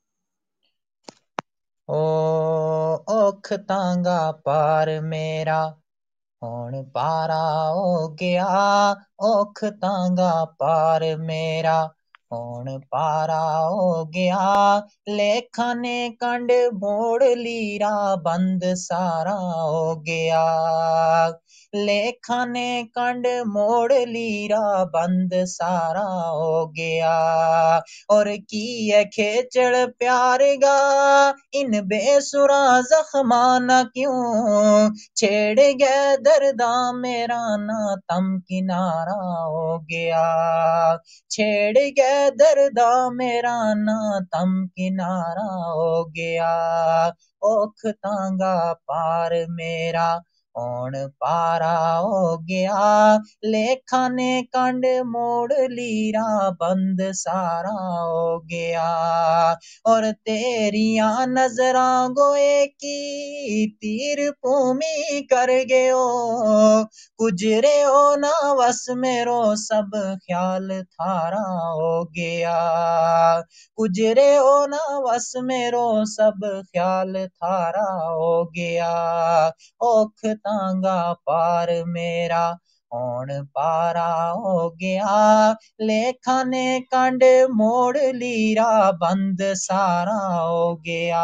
او اوکھ تانگا پار میرا ہون پارا ہو گیا، اوکھ تانگا پار میرا ہون پارا ہو گیا، لیکھاں نے کنڈ موڑ لیرا بند سارا ہو گیا، لیکھاں نے کنڈ موڑ لیرا بند سارا ہو گیا، اور کی ہے کھیچڑ پیار گا ان بے سراں زخمانہ کیوں، چھیڑ گئے درداں میرا نا تم کنارہ ہو گیا، چھیڑ گئے درداں میرا نا تم کنارہ ہو گیا، اوکھ تانگا پار میرا ਹੁਣ ਪਾਰਾ ਹੋ ਗਿਆ ਲੇਖਾਂ ਨੇ ਕੰਡ ਮੋੜ ਲੀਰਾ ਬੰਦ ਸਾਰਾ ਹੋ ਗਿਆ ਔਰ ਤੇਰੀਆਂ ਨਜ਼ਰਾਂ ਗੋਏ ਕੀ ਤੀਰ ਭੂਮੀ ਕਰ ਗਿਓ ਗੁਜਰੇ ਹੋ ਨਾ ਵਸ मेरो सब ख्याल थारा हो गया गुजरे हो ना वस मेरो सब ख्याल थारा हो गया औख तांगा पार मेरा ਹੁਣ ਪਾਰਾ ਹੋ ਗਿਆ ਲੇਖਾਂ ਨੇ ਕੰਡ ਮੋੜ ਲੀਰਾ ਬੰਦ ਸਾਰਾ ਹੋ ਗਿਆ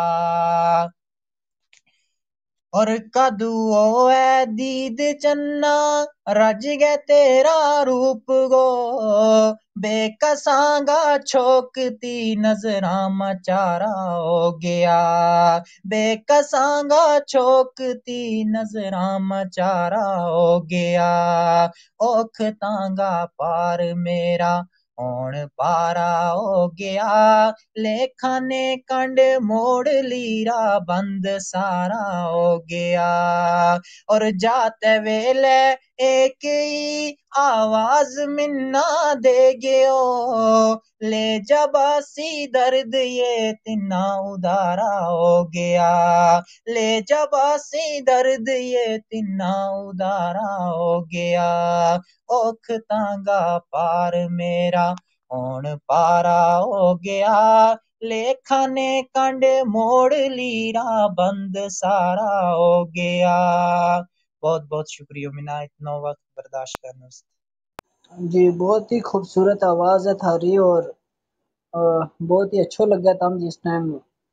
और कदू है दीद चन्ना रज गए तेरा रूप गो बेकसांगा छोकती नजरा मचारा हो गया बेकसांगा छोकती नजरा मचारा हो गया औख तांगा पार मेरा ਹੁਣ ਪਾਰਾ ਹੋ ਗਿਆ ਲੇਖਾਂ ਨੇ ਕੰਡ ਮੋੜ ਲੀਰਾ ਬੰਦ ਸਾਰਾ ਹੋ ਗਿਆ और जाते वेले एक ही आवाज मिन्ना दे गयो ले जबासी दर्द ये तिन्ना उदारा हो गया ले जबासी दर्द ये तिन्ना उदारा हो गया औख तांगा पार मेरा ਹੁਣ ਪਾਰਾ ਹੋ ਗਿਆ ਲੇਖਾਂ ਨੇ ਕੰਡ ਮੋੜ ਲੀਰਾ ਬੰਦ ਸਾਰਾ हो गया बहुत बहुत शुक्रिया मिना इतना वक्त बर्दाश्त करने से जी बहुत ही खूबसूरत आवाज़ है थारी और आ, बहुत ही अच्छा लगा था जिस टाइम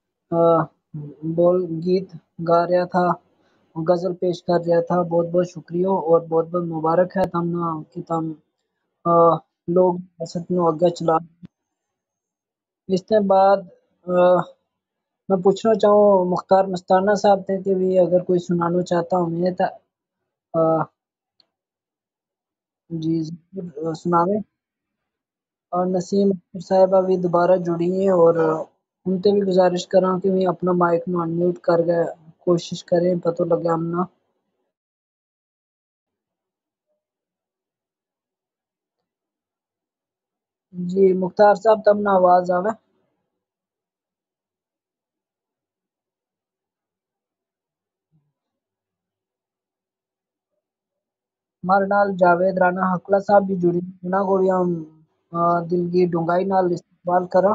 बोल गीत गा रहा था गज़ल पेश कर रहा था बहुत बहुत शुक्रिया और बहुत बहुत मुबारक है तमना कि तम आ, लोग असत नु अग्गे चला इसके बाद आ, मैं पूछना चाहूँ मुख्तार मस्ताना साहब थे कि भी अगर कोई सुनाना चाहता हूँ मैं तो जी जरूर सुनावे और नसीम साहिबा भी दोबारा जुड़ी हैं और उनसे भी गुजारिश करा कि भी अपना माइक नु अनम्यूट कर गए कोशिश करें पता लगे हमना जी मुख्तार साहब तब ना आवाज आवे हमारे नाल जावेद राना हकला साहब भी जुड़ी जिन्हां को भी हम अ, दिल की डूंगाई नाल इस्तेमाल करा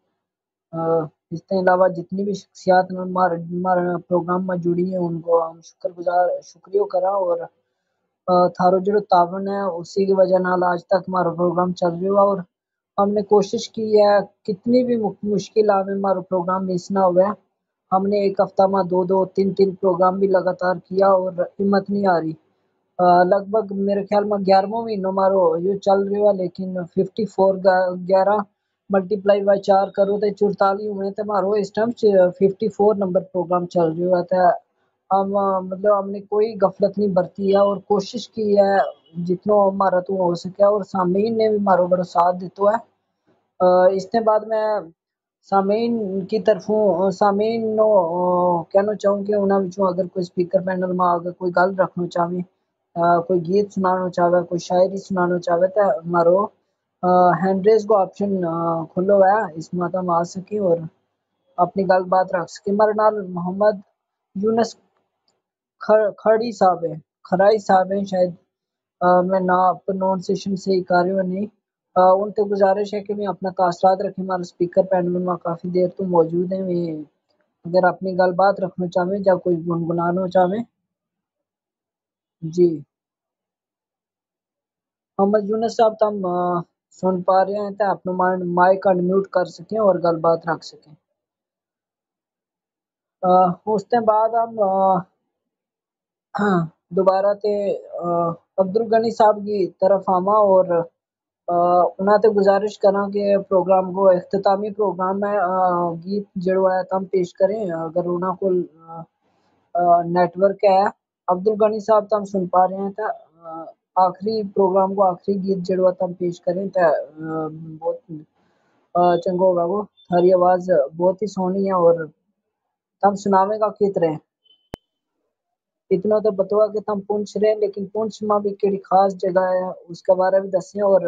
इसके अलावा जितनी भी शख्सियात हमारे हमारे प्रोग्राम में जुड़ी हैं उनको हम शुक्रगुजार शुक्रिया करा और अ, थारो जो तावन है उसी की वजह नाल आज तक हमारा प्रोग्राम चल रहा है और हमने कोशिश की है कितनी भी मु- मुश्किल आवे हमारा प्रोग्राम मिस ना हुआ हमने एक हफ्ता में दो दो तीन तीन प्रोग्राम भी लगातार किया और हिम्मत नहीं आ रही अ, लगभग मेरे ख्याल में ग्यारहवां महीनो मारो यो चल रहा है लेकिन फिफ्टी फोर ग्यारह मल्टीप्लाई बाय चार करो तो चौतालीस हुए तो मारो इस time fifty four number programme चल रहा है तो हम अ, मतलब हमने कोई गफलत नहीं बरती है और कोशिश की है जितना हमारा तो हो सके और सामीन ने भी मारो बड़ा साथ दितो है अ, इसके बाद मैं सामीन की तरफों सामीन नो अ, कहना चाहूँ कि उन्होंने विचों अगर कोई स्पीकर पैनल में अगर कोई गल रखना चाहे अ, कोई गीत सुनाना चाहे कोई शायरी सुनाना चाहे तो हमारो हैंड रेज को ऑप्शन खुलो है इसमें तो हम आ सके और अपनी गल बात रख सके हमारे नाल मोहम्मद यूनस ख- खड़ी साहब है खराई साहब है शायद अ, मैं ना प्रोनाउंसिएशन सही कर रही हूँ नहीं अ, उनसे गुजारिश है कि मैं अपना तासरात रखें हमारे स्पीकर पैनल में काफ़ी देर तो मौजूद हैं वे अगर अपनी गल बात रखना चाहें या कोई गुनगुनाना चाहें जी मोहम्मद यूनस साहब तो हम अ, सुन पा रहे हैं तो अपना माइक माइक अनम्यूट कर सकें और गल बात रख सकें अ, उसके बाद हम अ, दोबारा ते अ, अब्दुल गनी साहब की तरफ आवा और उन्हें तो गुजारिश करा कि प्रोग्राम को इख्तितामी प्रोग्राम है अ, गीत जड़ो है तम पेश करें अगर उन्हें को नेटवर्क है अब्दुल गनी साहब तो हम सुन पा रहे हैं तो अ, आखिरी प्रोग्राम को आखिरी गीत जड़ो है तम पेश करें तो अ, बहुत अ, चंगा होगा वो थारी आवाज बहुत ही सोहनी है और तम सुनावेगा किस तरह اتنا تو بتوا کہ تم پونچھ رہے لیکن پونچھ میں بھی کیڑی خاص جگہ ہے اس کے بارے میں دسیں اور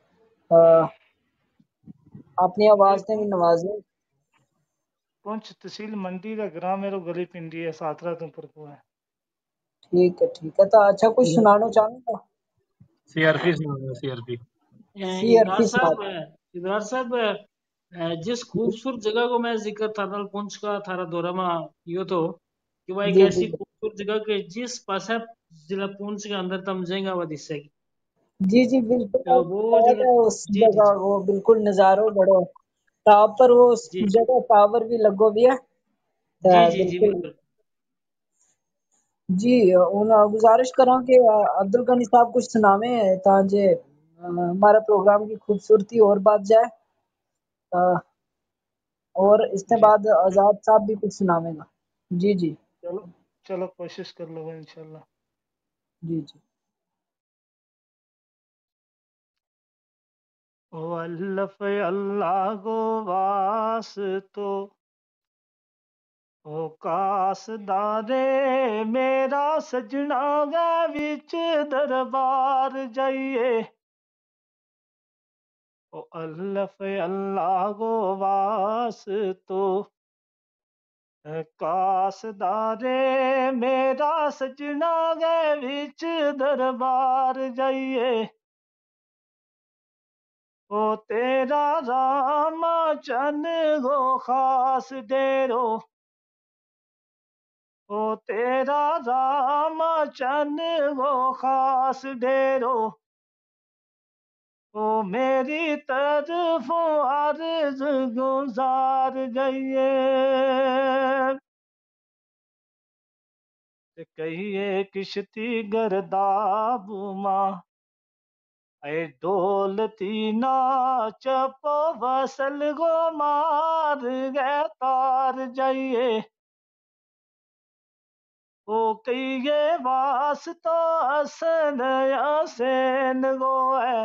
اپنی آواز نے بھی نوازیں. پونچھ تحصیل منڈی کا گرام میرو گلی پنڈی ہے ساترا تو پر کو ہے. ٹھیک ہے ٹھیک ہے تو اچھا کچھ سنانا چاہوں گا. سی آر پی سنا C R P C R ابرار پی صاحب ابرار صاحب جس خوبصورت جگہ کو میں ذکر تھا پونچھ کا تھارا دورہ میں یہ تو کہ وہ ایک جی ایسی جی خوبصورت جگہ کہ جس پاس ضلع پونچھ کے اندر تم جائیں گا وہ دس سے گی. جی جی بالکل وہ جگہ اس جی جی جگہ جی وہ بالکل نظاروں بڑو ٹاپ پر وہ اس جی جگہ ٹاور بھی لگو بھی ہے. جی جی جی بالکل بالکل. جی گزارش کروں کہ عبد الغنی صاحب کچھ سناویں تاکہ ہمارا پروگرام کی خوبصورتی اور بات جائے اور اس کے جی بعد آزاد صاحب بھی کچھ سناویں گا. جی جی چلو چلو کوشش کر لو انشاءاللہ. جی جی او الف اللہ گو واسطو او کاس دارے میرا سجنا گے وچ دربار جائیے. او الف اللہ گو واسطو کاس دارے میرا سجنا گے وچ دربار جائیے. او تیرا رام چن گو خاص ڈیرو او تیرا رام چن گو خاص ڈیرو او میری طرف عرض گزار جائیے. کہیے کشتی گرداب ماں اے دولتی نا چپ وصل گو مار گئے تار جائیے. او کئیے واسطو حسن حسین گو ہے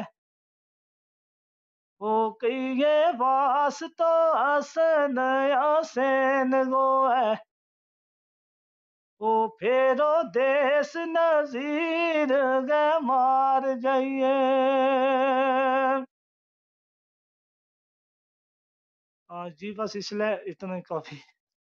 او کئیے واسطو حسن حسین گو ہے. او پھیرو دیس نظیر گے مار جائیے. ہاں جی بس اس لیے اتنا ہی کافی.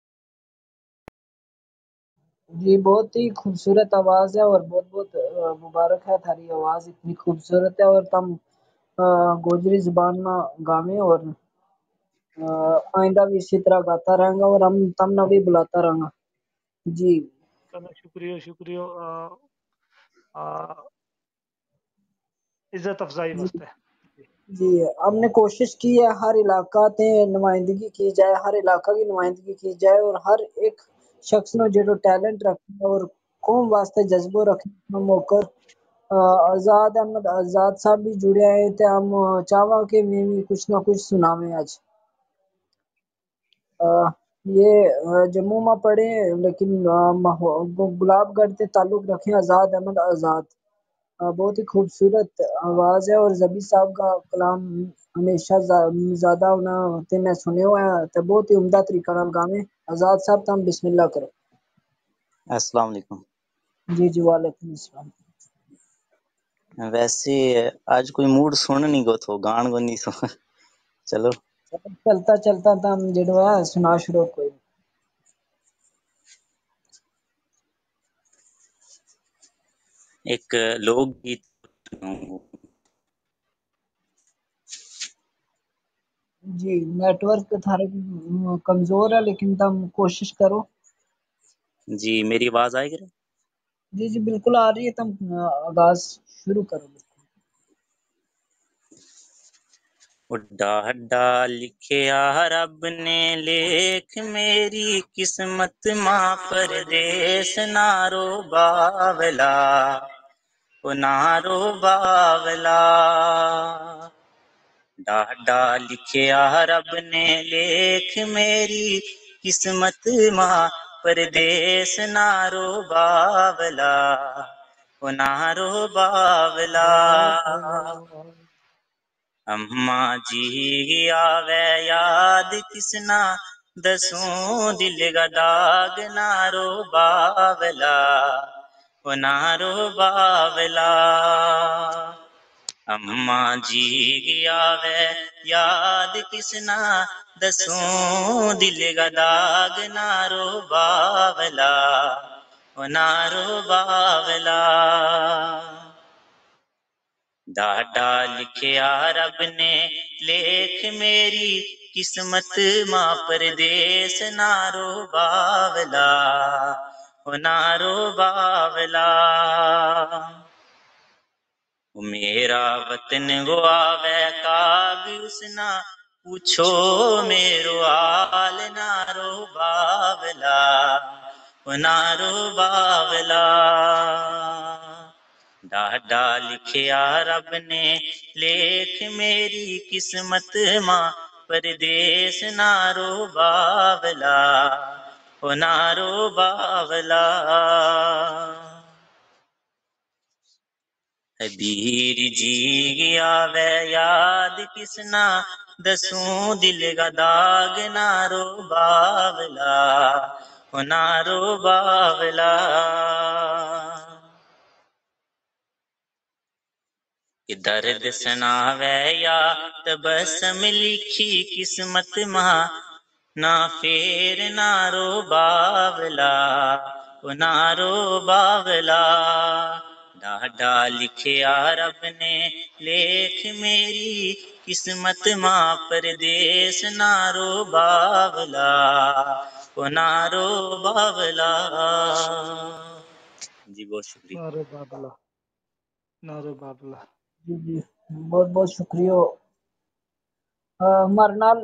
جی بہت ہی خوبصورت آواز ہے اور بہت بہت مبارک ہے تھاری آواز اتنی خوبصورت ہے اور تم گوجری زبان میں گاویں اور آئندہ بھی اسی طرح گاتا رہے گا اور ہم تم نہ بھی بلاتا رہے گا. جی چلو شکریہ شکریہ آ, آ, عزت افزائی جی واسطے. جی ہم نے کوشش کی ہے ہر علاقہ تے نمائندگی کی جائے ہر علاقہ کی نمائندگی کی جائے اور ہر ایک شخص نے جو ٹیلنٹ رکھنا اور قوم واسطے جذبہ رکھنا موقع آزاد احمد آزاد صاحب بھی جڑے آئے تھے. ہم چاہوا کہ میں بھی کچھ نہ کچھ سناویں آج. یہ جموں میں پڑھے لیکن گلاب گڑھ سے تعلق رکھے آزاد احمد آزاد. بہت ہی خوبصورت آواز ہے اور زبی صاحب کا کلام ہمیشہ زیادہ ہوتے میں سنے ہوا ہے تو بہت ہی عمدہ طریقہ نال گاویں. آزاد صاحب تم بسم اللہ کرو. السلام علیکم. جی جی وعلیکم السلام. ویسے آج کوئی موڈ سن نہیں گو تھو گان کو نہیں سو چلو چلتا چلتا تم جڑو ہے سنا شروع کوئی. ایک لوک گیت جی نیٹ ورک تھارے کمزور ہے لیکن تم کوشش کرو. جی میری آواز آئے گی؟ جی جی بالکل آ رہی ہے. تم آغاز شروع کرو. اڈا ہڈا لکھیا رب نے لیکھ میری قسمت ماں پردیس نارو باولا او نارو باولا ڈاڈا لکھیا رب نے لیکھ میری قسمت ماں پردیس نارو باولا او نارو باولا اماں جی آوے یاد کسنا دسوں دل کا داغ نارو باولا नारो बावला अम्मा जी गया वे याद किसना दसों दिल का दाग नारो बावला नारो बावला डाडा लिखिया रब ने लेख मेरी किस्मत मां परदेस नारो बावला नारो बावला मेरा वतन गुआवे काग उसना पूछो मेरो हाल नारो बावला नारो बावला डाडा लिखिया रब ने लेख मेरी किस्मत मां परदेस नारो बावला नारो बावला बीर जी गया वे याद किसना दसों दिल का दाग नारो बावला नारो बावला दर्द सुनावे या तबसम लिखी किस्मत मां ना फेर नारो बावला नारो बावला डाडा लिखिया रब ने लेख मेरी किस्मत मां परदेस नारो बावला नारो बावला जी बहुत शुक्रिया नारो बाबला नारो बाबला जी जी बहुत बहुत शुक्रिया हमारे नाल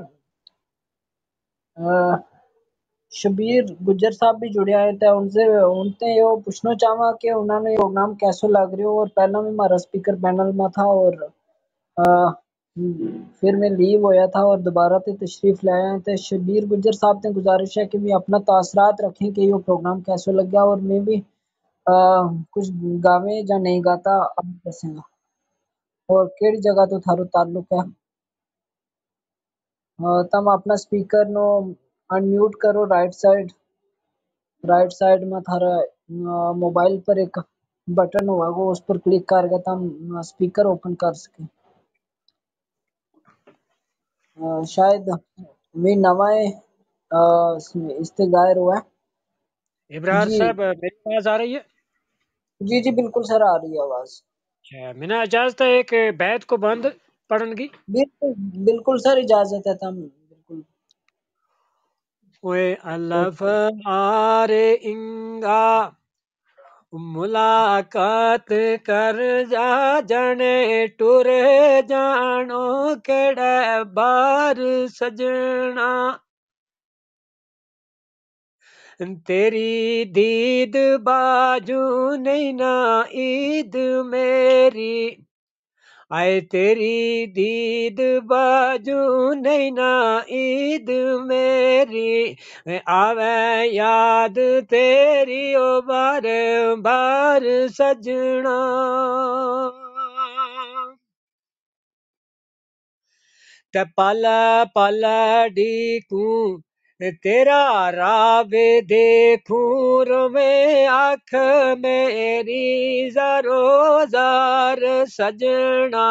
शबीर गुज्जर साहब भी जुड़े आए थे उनसे उनसे यो पूछना चाहवा कि उन्होंने प्रोग्राम कैसे लग रही हो और पहला भी हमारा स्पीकर पैनल में था और आ, फिर मैं लीव होया था और दोबारा ते तशरीफ लाए हैं तो शबीर गुज्जर साहब ने गुजारिश है कि भी अपना तासरात रखें कि ये प्रोग्राम कैसे लग गया और मैं भी आ, कुछ गावे या नहीं गाता अब दसेगा और केड़ी जगह तो थारो ताल्लुक है तम अपना स्पीकर नो अनम्यूट करो राइट साइड राइट साइड में थारा मोबाइल पर एक बटन होगा उस पर क्लिक करके तम स्पीकर ओपन कर सके शायद मैं नवा है इससे जाहिर हुआ है इब्रार जी साहब मेरी आवाज आ रही है जी जी बिल्कुल सर आ रही है आवाज मैंने इजाजत है एक बैत को बंद पढ़न की बिल्कुल बिल्कुल सर इजाजत है तम बिल्कुल ओए अल्लाह आरे इंगा मुलाकात कर जा जने टुर जानो केड़े बार सजना तेरी दीद बाजू नहीं ना ईद मेरी आए तेरी दीद बाजू नहीं ना ईद मेरी आवे याद तेरी ओ बार बार सजना ते पला पला डीकू तेरा रावे देखूं रोवे आँख मेरी ज़ारो ज़ार सजना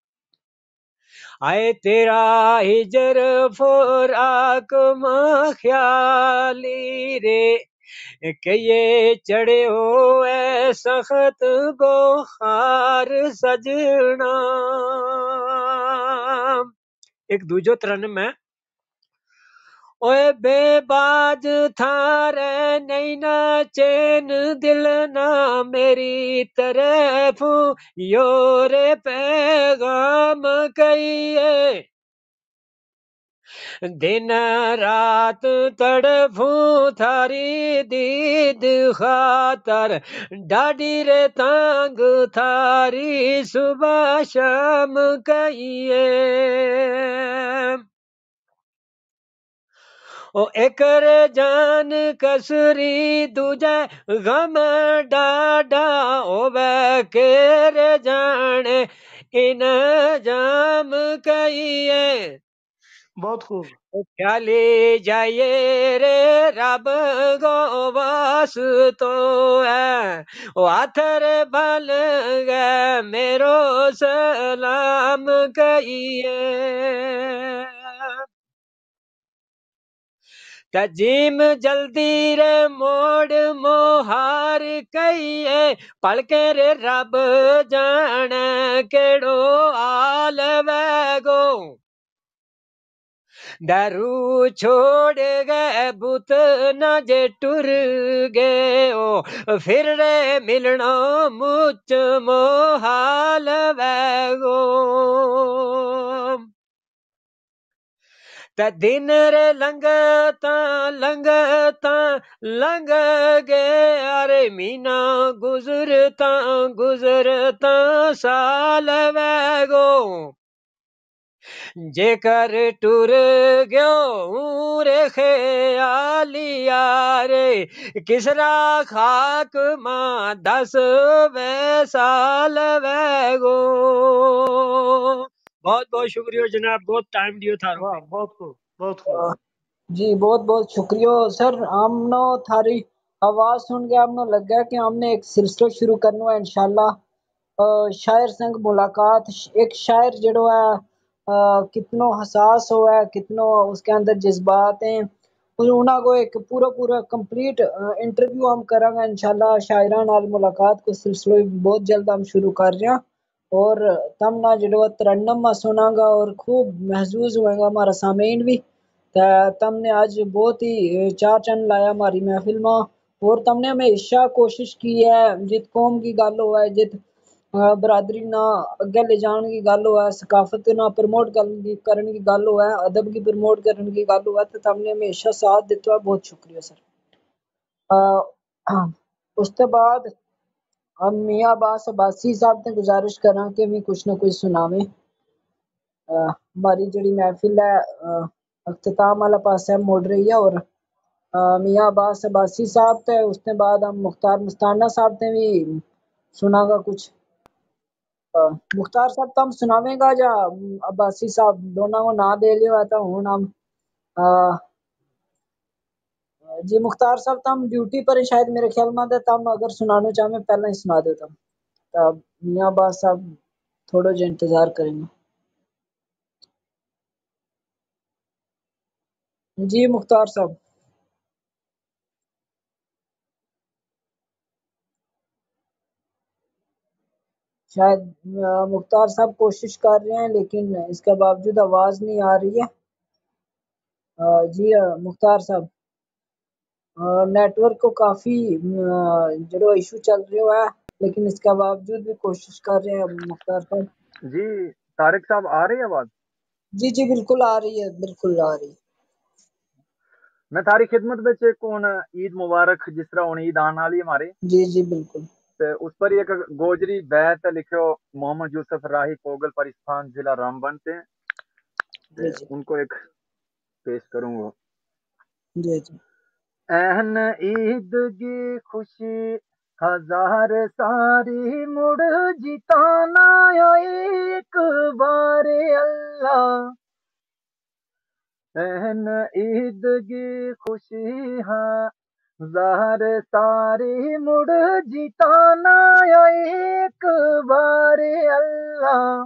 आए तेरा हिजर फुराक ख्याली रे के ये चढ़े हो ऐ सख्त बुखार सजना एक दूजो तरन में ओए बेबाज थारे नहीं ना चैन दिल ना मेरी तरफ योरे पैगाम कहिए दिन रात तड़फूं थारी दीद खातर डाडी रे तांग थारी सुबह शाम कहिए ओ एकर जान कसरी दूजे गम डाडा ओवे केरे जाने इन जाम कहिए बहुत खूब। चली जाइए रे रब गो वास तो है ओ आथर बल गए मेरो सलाम कहिए तजीम जल्दी रे मोड़ मोहार कहिए पलके रे रब जान केड़ो आल वैगो दारू छोड़ गए बुत न जे टुर गए ओ फिर रे मिलना मुझ मोहाल वैगो त दिन रे लंगता लंगता लंग गए अरे मीना गुजरता गुजरता साल वैगो जेकर टुर गयो रे ख्यालिया रे किसरा खाक मां दस वे साल वैगो बहुत बहुत शुक्रिया जनाब बहुत टाइम दियो थारो वाह बहुत खूब बहुत खूब। अ, जी बहुत बहुत शुक्रिया सर। हमनो थारी आवाज सुन के हमनो लग गया कि हमने एक सिलसिला शुरू करना है इंशाल्लाह। अ, शायर संग मुलाकात। एक शायर जड़ो है अ, कितनो हसास हो है कितनो उसके अंदर जज्बात हैं और उन्हें को एक पूरा पूरा कंप्लीट इंटरव्यू हम करांगे इंशाल्लाह। शायरा नाल मुलाकात को सिलसिला बहुत जल्द हम शुरू कर रहे हैं और तम ना जड़ो तरन्नम सुनांगा और खूब महसूस होएगा हमारा सामीन भी। ते तमने आज बहुत ही चार चंद लाया हमारी महफिल में और तमने हमेशा कोशिश की है जित कौम की गल होवे जित अ, बरादरी ना अगे ले जाने की गल होवे सकाफत ना प्रमोट करने की गल होवे अदब की प्रमोट करने की गल होवे तो तमने हमेशा साथ दिता है। बहुत शुक्रिया सर। अ, उसके बाद हम मियां अब्बास अब्बासी साहब ने गुजारिश करा कि भी कुछ ना कुछ सुनावे। अ, हमारी जड़ी महफिल है अ, अख्ताम वाला पासा मुड़ रही है और अ, मियां अब्बास अब्बासी साहब थे उसके बाद हम मुख्तार मस्ताना साहब ने भी सुनागा कुछ। अ, मुख्तार साहब तुम सुनावेगा या अब्बासी साहब दोनों को ना दे लियो है तो हुन हम अ, जी मुख्तार साहब तुम ड्यूटी पर हैं शायद मेरे ख्याल में तुम अगर सुनाना चाहे पहले ही सुना दो तुम तो मियां अब्बास साहब थोड़ा जो इंतजार करेंगे। जी मुख्तार साहब शायद अ, मुख्तार साहब कोशिश कर रहे हैं लेकिन इसके बावजूद आवाज नहीं आ रही है। अ, जी अ, मुख्तार साहब नेटवर्क को काफी जो इशू चल रहा है लेकिन इसके बावजूद भी कोशिश कर रहे हैं मुख्तार साहब। जी तारिक साहब आ रही है आवाज? जी जी बिल्कुल आ रही है बिल्कुल आ रही है। मैं थारी खिदमत में एक हुन ईद मुबारक जिस तरह हुन ईद आने वाली है हमारी जी जी बिल्कुल ते उस पर ही एक गोजरी बैत लिखो मोहम्मद यूसुफ राही पोगल परिस्थान जिला रामबन से जी जी उनको एक पेश करूंगा। जी जी एहन ईद की खुशी हजार सारी मुड़ जिताना एक बार अल्लाह एहन ईद की खुशी हजार सारी मुड़ जिताना एक बार अल्लाह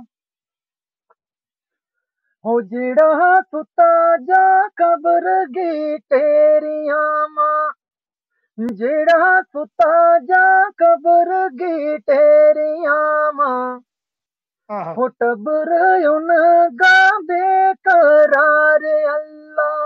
हो जिड़ा सुता जा कब्र गी तेरियां मां जेड़ा सुता जा कब्र गी तेरियां मां हो टबर उन गा बेकरार अल्लाह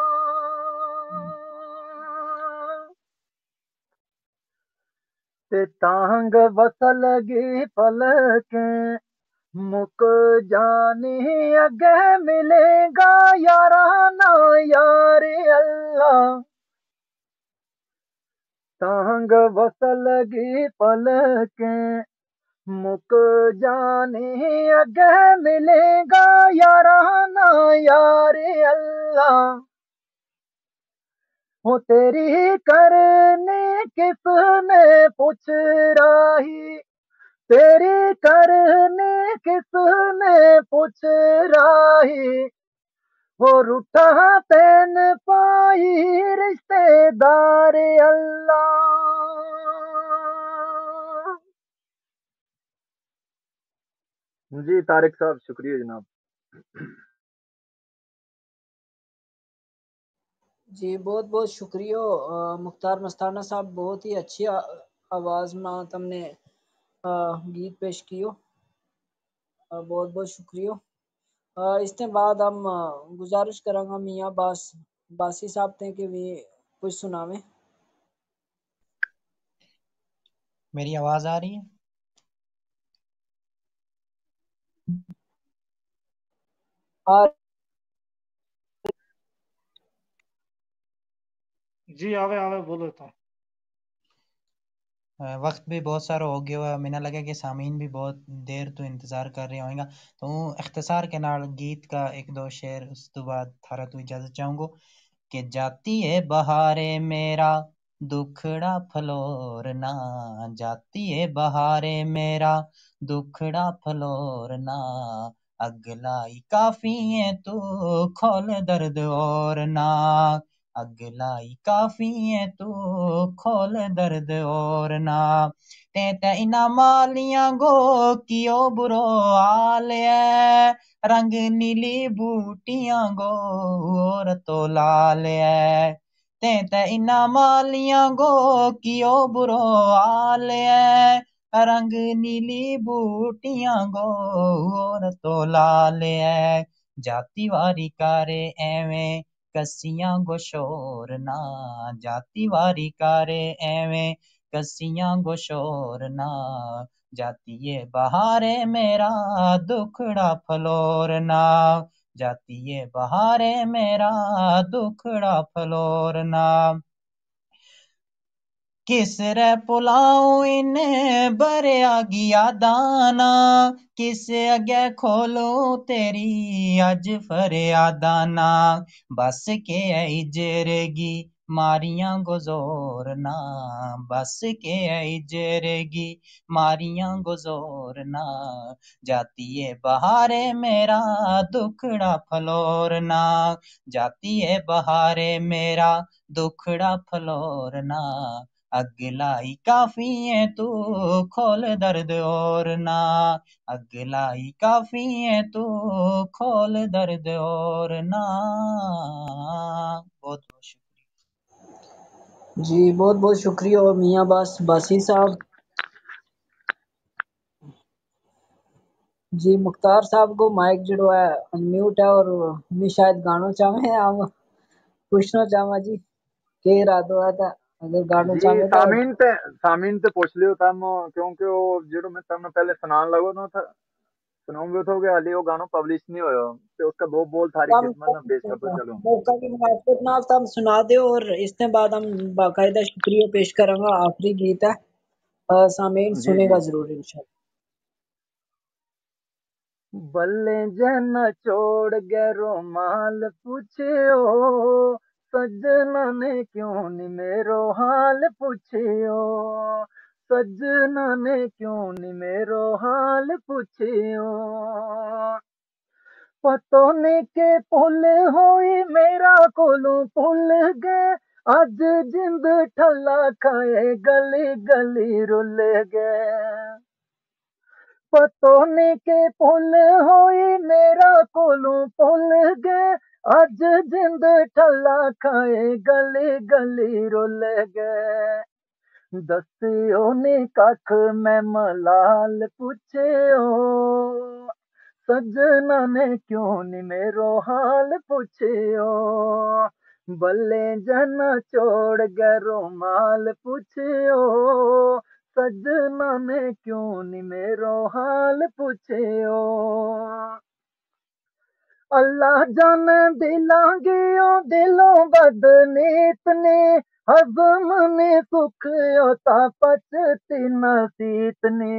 ते तांग वसल गी पलकें मुक जाने अगे मिलेगा याराना यार अल्लाह तांग वसलगी पलकें मुक जाने अगे मिलेगा याराना यार अल्लाह हो तेरी करने किसने पूछ राही तेरी करने किसने पूछ राही وہ روٹھا تین پائی رشتے دار اللہ. جی طارق صاحب شکریہ جناب. جی بہت بہت شکریہ مختار مستانہ صاحب, بہت ہی اچھی آواز میں تم نے گیت پیش کیو, بہت بہت شکریہ. اس کے بعد ہم گزارش کریں گا میاں باس باسی صاحب تے کہ بھی کچھ سناویں. میری آواز آ رہی ہے؟ اور جی آوے آوے بولو تو. وقت بھی بہت سارا ہو گیا ہوا, منا لگا کہ سامعین بھی بہت دیر تو انتظار کر رہے ہوئیں گا, تو اختصار کے نال گیت کا ایک دو شعر اس تو بعد تھارا تو اجازت چاہوں گا کہ جاتی ہے بہارے میرا دکھڑا پھلورنا, جاتی ہے بہارے میرا دکھڑا پھلورنا, اگلائی کافی ہے تو کھول درد اور نا, اگلائی کافی ہے تو کھول درد اور نا, تے تے انا مالیاں گو کیو برو آل ہے, رنگ نیلی بوٹیاں گو اور تو لال ہے, تے تے انا مالیاں گو کیو برو آل ہے, رنگ نیلی بوٹیاں گو اور تو لال ہے, جاتی واری کارے ایویں کسیاں گو شور نا, جاتی واری کارے ایویں کسیاں گو شور نا, جاتی ہے بہارے میرا دکھڑا پھلورنا, جاتی ہے بہارے میرا دکھڑا پھلورنا, کس رہ پلاؤں انہیں بریا گیا دانا, کس اگے کھولو تیری اج فریادانا, بس کے اجرگی ماریاں گزورنا, بس کے اجرگی ماریاں گزورنا, جاتی ہے بہارے میرا دکھڑا پھلورنا, جاتی ہے بہارے میرا دکھڑا پھلورنا, اگلائی کافی ہے تو کھول درد اور نا, اگلائی کافی ہے تو کھول درد اور نا. بہت بہت شکریہ. جی بہت بہت شکریہ میاں باس باسی صاحب. جی مختار صاحب کو مائک جڑو ہے انمیوٹ ہے, اور میں شاید گانوں چاہیں ہم پوچھنا چاہوں جی کہ ارادہ ہوا تھا اگر گانوں جی چاہیں تو. سامعین تے سامعین تے پوچھ لیو تم, کیونکہ وہ جڑو میں تم پہلے سنان لگو نا تھا سناؤں گے تو کہ حالی وہ گانوں پبلش نہیں ہویا, تو اس کا دو بول تھاری ہم خدمت میں پیش کرتا چلوں. موقع کی مناسبت نال تو ہم سنا دے, اور اس کے بعد ہم باقاعدہ شکریہ پیش کریں گا. آخری گیت ہے, سامعین جی سنے جی گا ضرور انشاءاللہ. بلے جن چھوڑ گے رومال پوچھو, سجنا نے کیوں نہیں میرو حال پوچھو, سجنا نے کیوں نہیں میرو حال پوچھو, پتو نہیں کہ پل ہوئی میرا کولوں پل گئے, اج جند ٹھلا کھائے گلی گلی رل گئے, پتو نہیں کہ پل ہوئی میرا کولوں پل گئے, اج جند ٹھلا کھائے گلی گلی رل گئے, دسیو نی ککھ میں ملال پوچھو, سجنا نے کیوں نہیں میرو حال پوچھو, بلے جن چھوڑ گے رومال پوچھو, سجنا نے کیوں نہیں میرو حال پوچھو, اللہ جانے دلاں گیوں دلوں بد نیت نے, ہضم نے سکھ ہوتا پچتی نصیت نے,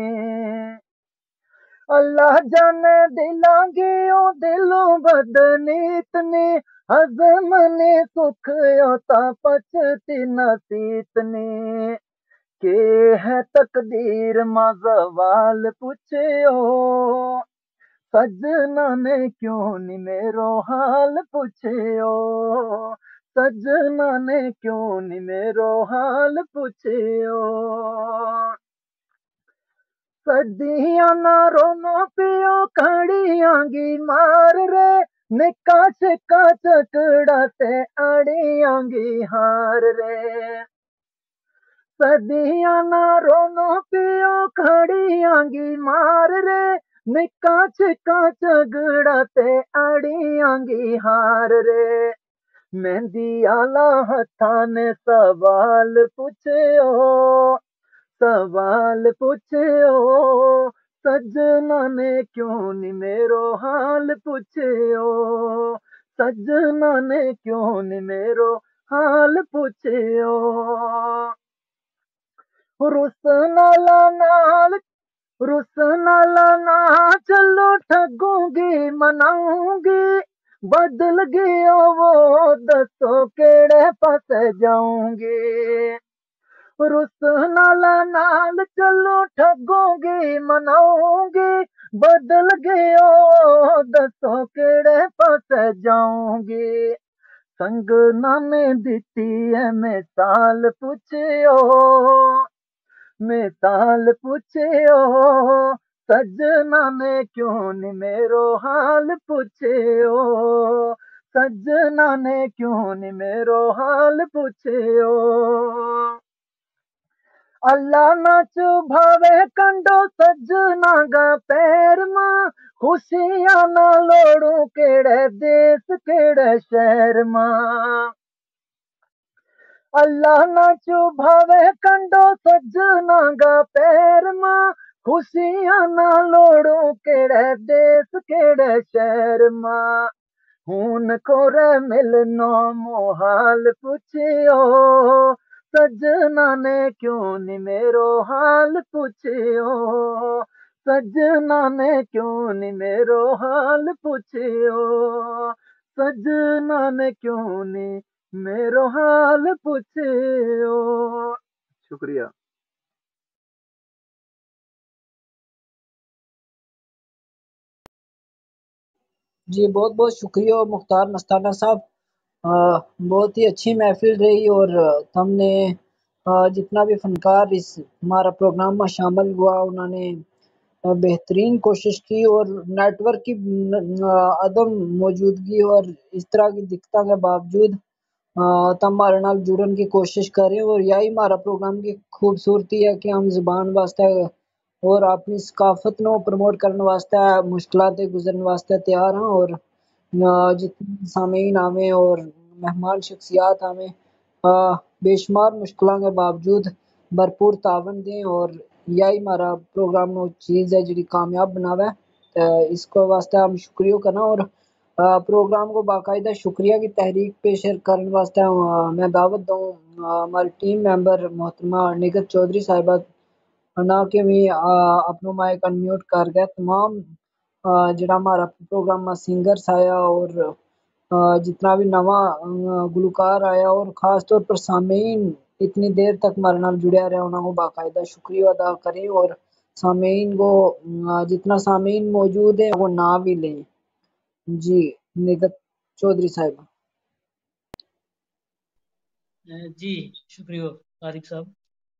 اللہ جانے دلاں گیوں دلوں بد نیت نے, ہضم نے سکھ ہوتا پچتی نصیت نے, کہ ہے تقدیر ماں زوال پوچھو, सजना ने क्यों नी मेरो हाल पुछियो, सजना ने क्यों नी मेरो हाल पुछियो। सदियां ना रोनो पियो खड़ियांगी मार रे, निका शिका चकड़ा ते अड़ियांगी हार रे। सदियां ना रोनो पियो खड़ियांगी मार रे, निका छिका झगड़ा ते अड़ियांगी हार रे। मेहंदी आला हथा ने सवाल पुछियो, सवाल पुछियो, सजना ने क्यों नी मेरो हाल पुछियो, सजना ने क्यों नी मेरो हाल पुछियो। रुस नाला नाल रुस नाला ना चलो ठगूंगी मनाऊंगी, बदल गयो वो दसो केड़े पासे जाऊंगी। रुस नाला नाल चलो ठगूंगी मनाऊंगी, बदल गयो दसो केड़े पासे जाऊंगी। संग नामे दिती है मिसाल पुछियो, मिसाल पुछियो, सजना ने क्यों नी मेरो हाल पुछियो, सजना ने क्यों नी मेरो हाल पुछियो। अल्लाह ना चुभावे कंडो सजना गा पैर मां, खुशियां ना लोड़ू केड़े देश केड़े शहर मां। अल्लाह ना चुभावे कंडो सजना गा पैर मां, खुशियां ना लोड़ू केड़े देश केड़े शहर मां। हून कोरे मिलनो मुहाल पुछियो, सजना ने क्यों नी मेरो हाल पुछियो, सजना ने क्यों नी मेरो हाल पुछियो, सजना ने क्यों नी मेरो हाल पुछियो। शुक्रिया। जी बहुत बहुत शुक्रिया मुख्तार मस्ताना साहब। अ, बहुत ही अच्छी महफिल रही और तुमने अ, जितना भी फनकार इस हमारा प्रोग्राम में शामिल हुआ उन्होंने अ, बेहतरीन कोशिश की और नेटवर्क की न- न- अदम मौजूदगी और इस तरह की दिक्कतों के बावजूद अ, तम हमारे नाल जुड़न की कोशिश करें और यही हमारा प्रोग्राम की खूबसूरती है कि हम ज़ुबान वास्ते और अपनी सकाफत नो प्रमोट करने वास्ते मुश्किलात ते गुजरने वास्ते तैयार हैं और अ, जितने सामीन आवे और मेहमान शख्सियात आवे अ, बेशुमार मुश्किलों के बावजूद भरपूर तावन दें और यही हमारा प्रोग्राम नो चीज़ है जी कामयाब बनावे। तो इसको वास्ते हम शुक्रिया करना और अ, प्रोग्राम को बाकायदा शुक्रिया की तहरीक पेश करने वास्ते अ, मैं दावत दूँ अ, हमारी टीम मेंबर मोहतरमा निगत चौधरी साहिबा ना कि भी अ, अपनो माइक अनम्यूट कर गए तमाम अ, जिहड़ा हमारा प्रोग्राम में सिंगर्स आया और अ, जितना भी नवा अ, गुलकार आया और ख़ास तौर पर सामीन इतनी देर तक हमारे नाल जुड़े रहे उन्होंने को बाकायदा शुक्रिया अदा करें और सामीन को अ, जितना सामीन मौजूद है वो ना भी लें। जी निगत चौधरी साहिबा। अ, जी शुक्रिया तारिक साहब।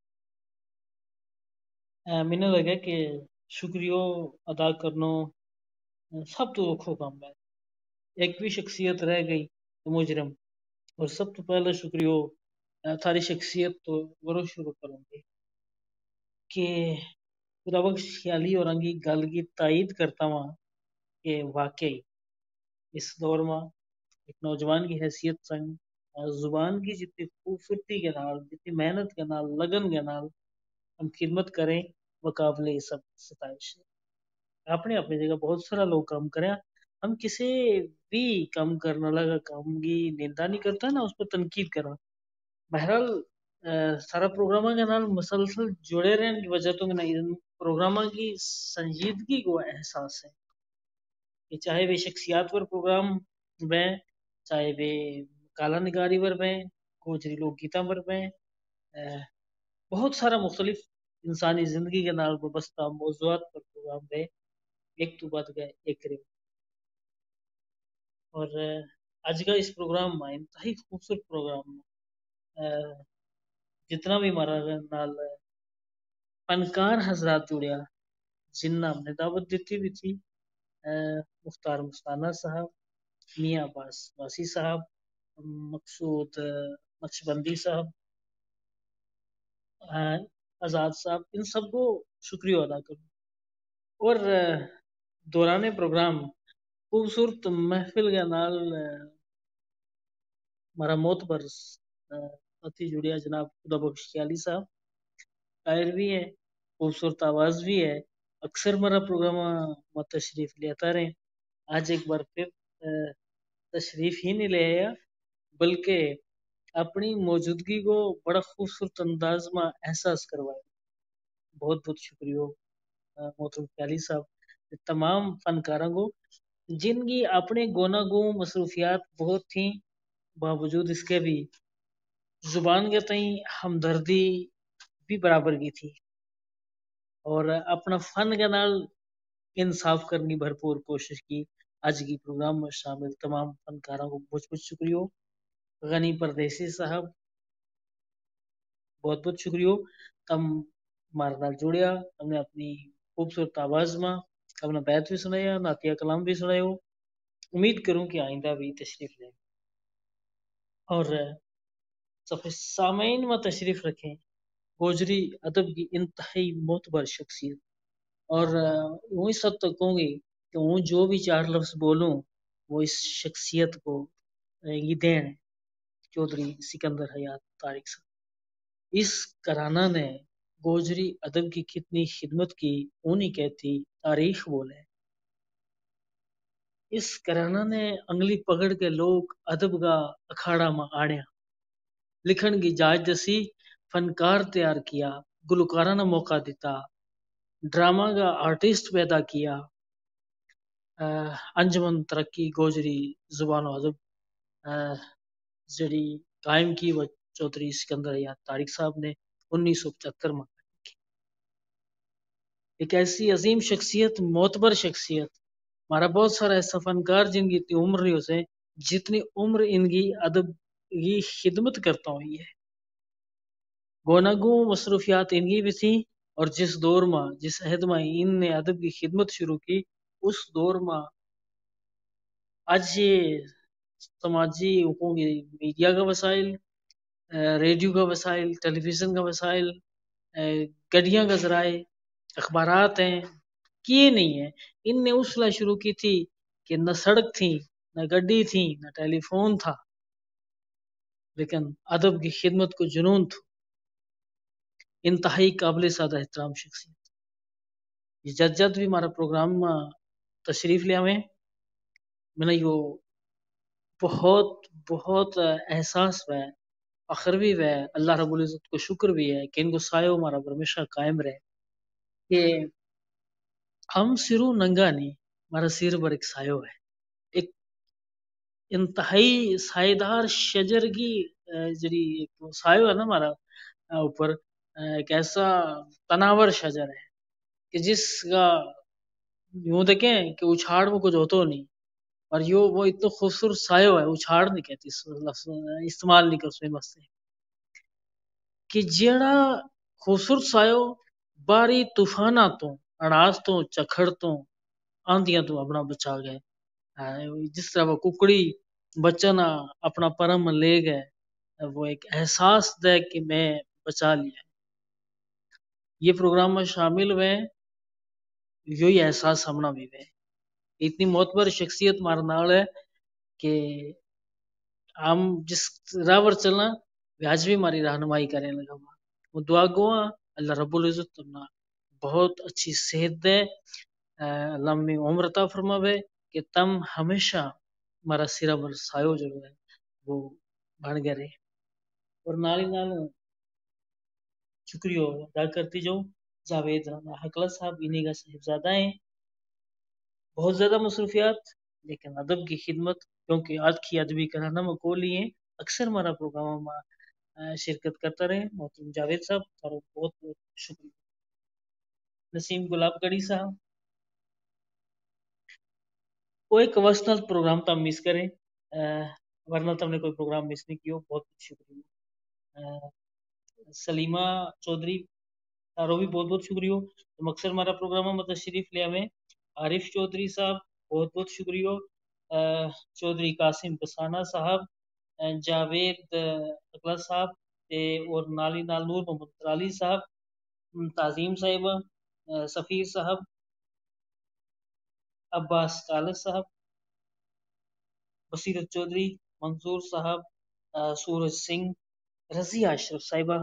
अ, मैंने लगा कि शुक्रिया अदा करना अ, सब तो औखो काम है। एक भी शख्सियत रह गई तो मुजरम और सब तो पहला शुक्रिया अ, थारी शख्सियत तो वरो शुरू करूंगी कि खुदाबख्श ख्याली और अंगी गल की तायद करता वहाँ कि वाकई इस दौर में एक नौजवान की हैसियत संग अ, जुबान की जितनी खूबसूरती के नाल जितनी मेहनत के नाल लगन के नाल हम खिदमत करें मुकाबले ये सब सताइश अपने अपनी जगह बहुत सारा लोग काम करें। हम किसी भी काम करने लगा काम की निंदा नहीं करता ना उस पर तनकीद करा। बहरहाल अ, सारा प्रोग्राम के नाल मुसलसल जुड़े रहने की वजह तो नहीं प्रोग्राम की संजीदगी को एहसास है कि चाहे वे शख्सियात पर प्रोग्राम में चाहे वे काला निगारी पर में गोजरी लोकगीता पर में अ, बहुत सारा मुख्तलिफ इंसानी ज़िंदगी के नाल वाबस्ता मौज़ूआत पर प्रोग्राम रहे ایک تو بات گئے ایک کرے اور اج کا اس پروگرام میں انتہائی خوبصورت پروگرام جتنا بھی ہمارا نال فنکار حضرات جڑیا جنہ ہم نے دعوت دیتی بھی تھی مختار مستانہ صاحب، میاں عباس واسی صاحب، مقصود نقشبندی صاحب، آزاد صاحب، ان سب کو شکریہ ادا کروں اور دوران پروگرام خوبصورت محفل کے نال ہمارا موتبر ساتھی جڑیا جناب خدا بخش خیالی صاحب، شاعر بھی ہے، خوبصورت آواز بھی ہے، اکثر ہمارا پروگرام میں تشریف لیتا رہے، آج ایک بار پھر تشریف ہی نہیں لے آیا بلکہ اپنی موجودگی کو بڑا خوبصورت انداز میں احساس کروایا۔ بہت بہت شکریہ محترم خیالی صاحب، تمام فنکاروں کو جن کی اپنے گونا گو مصروفیات بہت تھیں، باوجود اس کے بھی زبان کے تئیں ہمدردی بھی برابر کی تھی اور اپنا فن کے نال انصاف کرنے کی بھرپور کوشش کی۔ آج کی پروگرام میں شامل تمام فنکاروں کو بہت بہت شکریہ۔ غنی پردیسی صاحب بہت بہت شکریہ، تم ہمارے نال جڑیا، ہم نے اپنی خوبصورت آواز میں اپنا بیت بھی سنایا، نعتیہ کلام بھی سنایا، امید کروں کہ آئندہ بھی تشریف لیں اور صفحہ سامعین میں تشریف رکھیں۔ گوجری ادب کی انتہائی معتبر شخصیت اور وہی سب تک کہوں گی کہ وہ جو بھی چار لفظ بولوں وہ اس شخصیت کو یہ دین چودھری سکندر حیات طارق صاحب۔ اس کرانہ نے گوجری ادب کی کتنی خدمت کی وہ نہیں کہتی تاریخ بولے۔ اس کرانہ نے انگلی پکڑ کے لوگ ادب کا اکھاڑا میں آڑیا، لکھن کی جاج دسی، فنکار تیار کیا، گلوکارہ نے موقع دیتا، ڈرامہ کا آرٹسٹ پیدا کیا۔ انجمن ترقی گوجری زبان و ادب جڑی قائم کی وہ چودھری سکندر حیات طارق صاحب نے انیس سو پچہتر میں کی۔ ایک ایسی عظیم شخصیت، معتبر شخصیت، ہمارا بہت سارا ایسا فنکار جن کی اتنی عمر نہیں ہو سے جتنی عمر ان کی ادب کی خدمت کرتا ہوئی ہے۔ گوناگو مصروفیات ان کی بھی تھی اور جس دور میں جس عہد میں ان نے ادب کی خدمت شروع کی اس دور میں آج یہ سماجی حقوق میڈیا کا وسائل، ریڈیو کا وسائل، ٹیلی ویژن کا وسائل، گڈیاں کا ذرائع، اخبارات ہیں، کیے نہیں ہیں۔ ان نے اس لئے شروع کی تھی کہ نہ سڑک تھی، نہ گڈی تھی، نہ ٹیلی فون تھا، لیکن ادب کی خدمت کو جنون تھا۔ انتہائی قابل سادہ احترام شخصیت، یہ جد جد بھی ہمارا پروگرام میں تشریف لے آویں میں نے یہ بہت بہت احساس ہے، فخر بھی ہے، اللہ رب العزت کو شکر بھی ہے کہ ان کو سایہ ہمارا پر ہمیشہ قائم رہے کہ ہم سرو ننگا نہیں، ہمارا سر پر ایک سایہ ہے، ایک انتہائی سائیدار شجر کی جڑی سایہ ہے نا ہمارا اوپر، ایک ایسا تناور شجر ہے کہ جس کا یوں دیکھیں کہ اچھاڑ میں کچھ ہوتا نہیں اور یوں وہ اتنا خوبصورت سایہ ہے، اچھاڑ نہیں کہتی استعمال نہیں کر سکتے مسئلے کہ جیڑا خوبصورت سایہ باری طوفانہ تو اڑاس تو چکھڑ تو آندیاں تو اپنا بچا گئے، جس طرح وہ ککڑی بچہ نہ اپنا پرم لے گئے، وہ ایک احساس دے کہ میں بچا لیا۔ یہ پروگرام میں شامل ہوئے یہی احساس ہمنا بھی ہے۔ اتنی معتبر شخصیت ہمارے نال ہے کہ ہم جس راہ پر چلنا آج بھی ہماری رہنمائی کرنے لگا ہوا، وہ دعا گو اللہ رب العزت تمنا بہت اچھی صحت دے، لمبی عمر عطا فرماوے کہ تم ہمیشہ ہمارا سرا پر سایہ جو ہے وہ بن گئے رہے۔ اور نال ہی نال شکریہ ادا کرتی جاؤ جاوید رانا حقلہ صاحب، انہی کا صاحبزادہ ہیں، بہت زیادہ مصروفیات لیکن ادب کی خدمت، کیونکہ آج کی ادبی کرانہ میں کو لیے اکثر ہمارا پروگرام میں شرکت کرتا رہے۔ محترم جاوید صاحب بہت بہت شکریہ۔ نسیم گلاب گڑھی صاحب، वो एक वसनल प्रोग्राम तम मिस करें वरना तुमने कोई प्रोग्राम मिस नहीं किया, बहुत शुक्रिया। सलीमा चौधरी तारो भी बहुत बहुत शुक्रिया। तो मकसद हमारा प्रोग्राम मतलब शरीफ लिया में आरिफ चौधरी साहब बहुत बहुत शुक्रिया। चौधरी कासिम बसाना साहब, जावेद अकला साहब ते और नाली नाल नूर मोहम्मद अली साहब, ताजीम साहिबा, सफ़ीर साहब, अब्बास कालस साहब, बसीरत चौधरी, मंसूर साहब, सूरज सिंह, रजिया अशरफ साहिबा,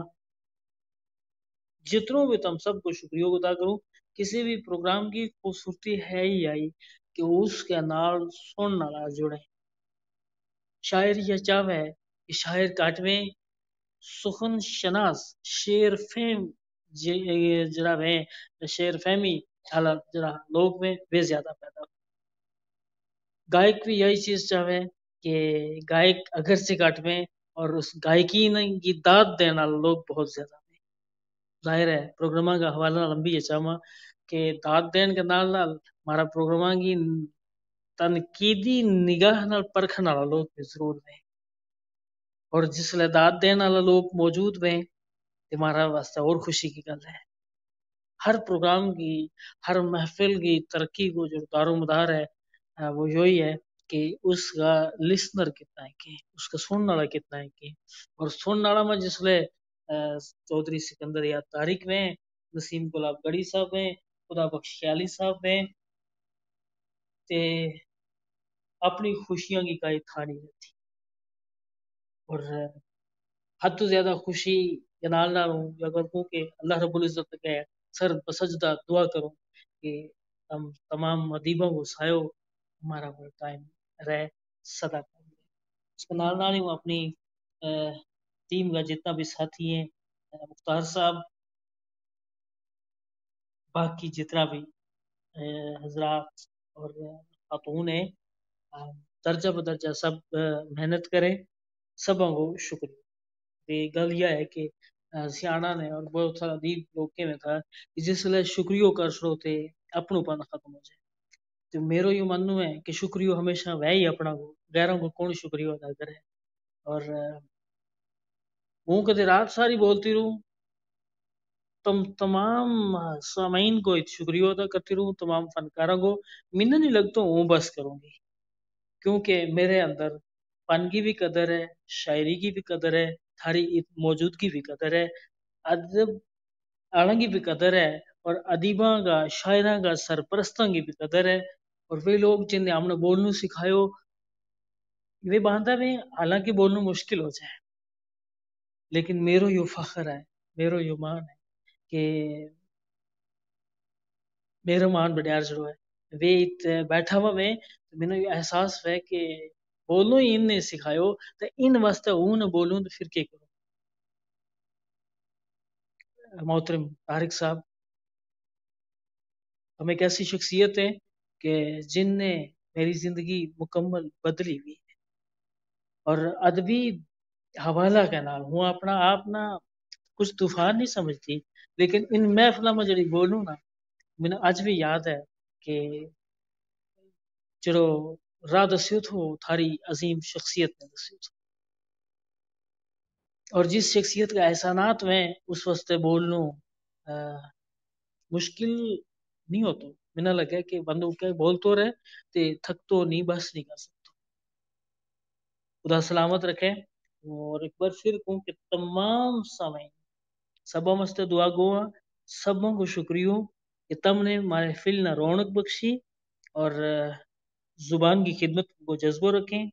जितनों भी तुम सबको शुक्रिया अदा करूं। किसी भी प्रोग्राम की खूबसूरती है ही आई कि उसके नाल सुनने वाला जुड़े। शायर यह चाहे कि शायर काट में सुखन शनास शेर फेम जरा है शेर फहमी हालत जरा लोग में वे ज्यादा पैदा। गायक भी यही चीज चाहे कि गायक अगर से काट में और उस गायकी की दाद देने वाले लोग बहुत ज्यादा। जाहिर है प्रोग्राम का हवाला लंबी है चामा कि दाद देन के नाल नाल हमारा प्रोग्राम की तनकीदी निगाह नाल परखन वाला लोग भी जरूर हैं और जिसले दाद देने वाला लोग मौजूद हैं तो हमारा वास्ते और खुशी की गल है। हर प्रोग्राम की हर महफिल की तरक्की को जो दारोमदार है वो यही है कि उसका लिसनर कितना है कि उसका सुनने वाला कितना है कि और सुनने वाला में जिसले चौधरी सिकंदर या तारिक में नसीम गुलाब गढ़ी साहब हैं, खुदा बख्श ख्याली साहब हैं ते अपनी खुशियां की काई थानी रहती और हद तो ज्यादा खुशी के नाल नाल हूं अगर कहूं कि अल्लाह रब्बुल इज्जत के सर बसजदा दुआ करूं कि हम तमाम अदीबों को सायो हमारा वो टाइम रहे सदा। उसके नाल नाल ही हूं अपनी टीम का जितना भी साथी हैं मुख्तार साहब बाकी जितना भी हजरात और खातून है दर्जा बदर्जा सब मेहनत करें सबों को शुक्रिया। ये गल यह है कि सियाना ने और बहुत सारा अदीब लोग के में था कि जिसले शुक्रियो कर श्रोते अपनोपन खत्म हो जाए। तो मेरो ये मानना है कि शुक्रियो हमेशा वह ही अपना को गैरों को कौन शुक्रिया अदा करे। और वो कदे रात सारी बोलती रहूं तुम तमाम सामीन को शुक्रिया अदा करती रहूं तमाम फनकारों को मिन्ना नहीं लगता हूँ बस करूंगी क्योंकि मेरे अंदर फन की भी कदर है, शायरी की भी कदर है, थारी मौजूदगी भी कदर है, अदब आला की भी कदर है और अदीबा का शायरा का सरपरस्तां की भी कदर है। और वे लोग जिन्हें हमने बोलना सिखायो वे बांधा में हालांकि बोलना मुश्किल हो जाए लेकिन मेरो यो फखर है मेरो यो मान है कि मेरो मान बड़ियार जरूर है वे इत बैठा हुआ में तो मैंने ये एहसास है कि बोलो ही इनने सिखायो तो इन वास्ते हूं न बोलूं तो फिर क्या करूं। मोहतरम तारिक साहब हम एक ऐसी शख्सियत है कि जिनने मेरी जिंदगी मुकम्मल बदली हुई है और अदबी हवाला के नाल हूँ अपना आप ना कुछ तूफान नहीं समझती लेकिन इन महफिलों में जड़ी बोलूं ना मैंने आज भी याद है कि जड़ो राह दस्यो थो थारी अजीम शख्सियत ने दस्यो थो और जिस शख्सियत का एहसानात में उस वास्ते बोलनू मुश्किल नहीं होता। मैंने लगा कि बंदो के बोल तो रहे ते थक तो नहीं बस नहीं कर सकता। खुदा सलामत रखे और एक बार फिर कहूँ कि तमाम समय सब मस्ते दुआ गोआ सबों को शुक्रिया कि तुमने महफिल ना रौनक बख्शी और जुबान की खिदमत को जज्बो रखें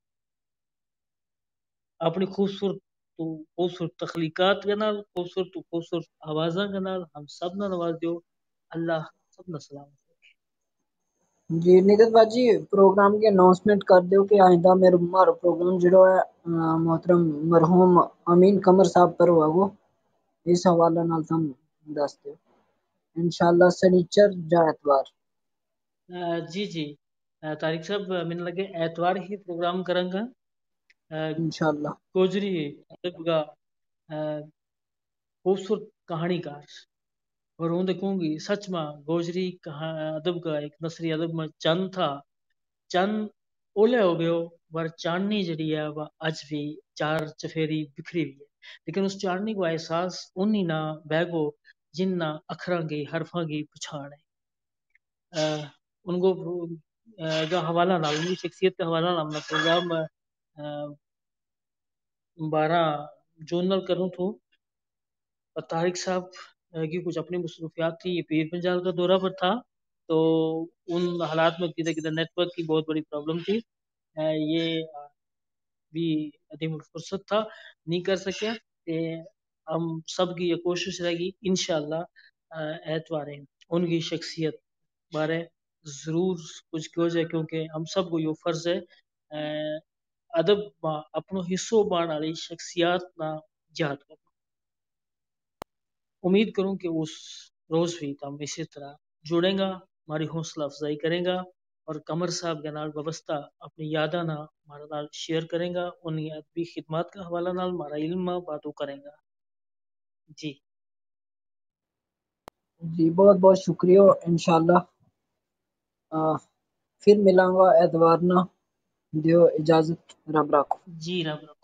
अपनी खूबसूरत तो खूबसूरत तख्लीकात के नाल खूबसूरत तो खूबसूरत आवाज़ा के नाल हम सब ना नवाज दियो। अल्लाह सब ना सलामत जी निगत बाजी प्रोग्राम की अनाउंसमेंट कर दो कि आइंदा मेरे हमारा प्रोग्राम जो है मोहतरम मरहूम अमीन कमर साहब पर होगा इस हवाले नाल तुम दस दो इंशाल्लाह शनिचर या एतवार। जी जी तारिक साहब मैंने लगे एतवार ही प्रोग्राम करेंगे इंशाल्लाह। गोजरी अदब का खूबसूरत कहानीकार और हूँ देखूंगी सच में गोजरी कहा अदब का एक नसरी अदब में चंद था ਚੰਨ ਓਲੇ ਹੋ ਗਏ ਪਰ ਚਾਨਣੀ ਜਿਹੜੀ ਹੈ ਵह ਅੱਜ भी चार चफेरी बिखरी हुई है लेकिन उस चाननी को एहसास उन्नी ना बैगो जिन्ना अखरां की हरफां की पछाण है अ, उनको अ, जो हवाला नाल उनकी शख्सियत का हवाला नाल मैं प्रोग्राम बारह जून नल करूँ तो और तारिक साहब अ, की कुछ अपनी मसरूफियात थी, ये पीर पंजाल का दौरा पर था, तो उन हालात में किधर किधर नेटवर्क की बहुत बड़ी प्रॉब्लम थी। अ, ये अ, भी अदीम फुर्सत था, नहीं कर सके। ते हम सब की ये कोशिश रहेगी इंशाअल्लाह एतवारें उनकी शख्सियत बारे ज़रूर कुछ कहो जाए, क्योंकि हम सब को यो फर्ज है अ, अदब मां अपनो हिस्सो बाण वाली शख्सियात ना याद करना। उम्मीद करूं कि उस रोज भी हम इसी तरह जुड़ेगा, हमारी हौसला अफजाई करेगा और कमर साहब के नाल वाबस्ता अपनी यादा ना हमारे नाल शेयर करेगा, उन्हीं अदबी खिदमत का हवाला नाल हमारा इल्म बातों करेगा। जी जी बहुत बहुत शुक्रिया। इंशाल्लाह अ, फिर मिलांगा एतवार ना, दियो इजाजत, रब राखो। जी रब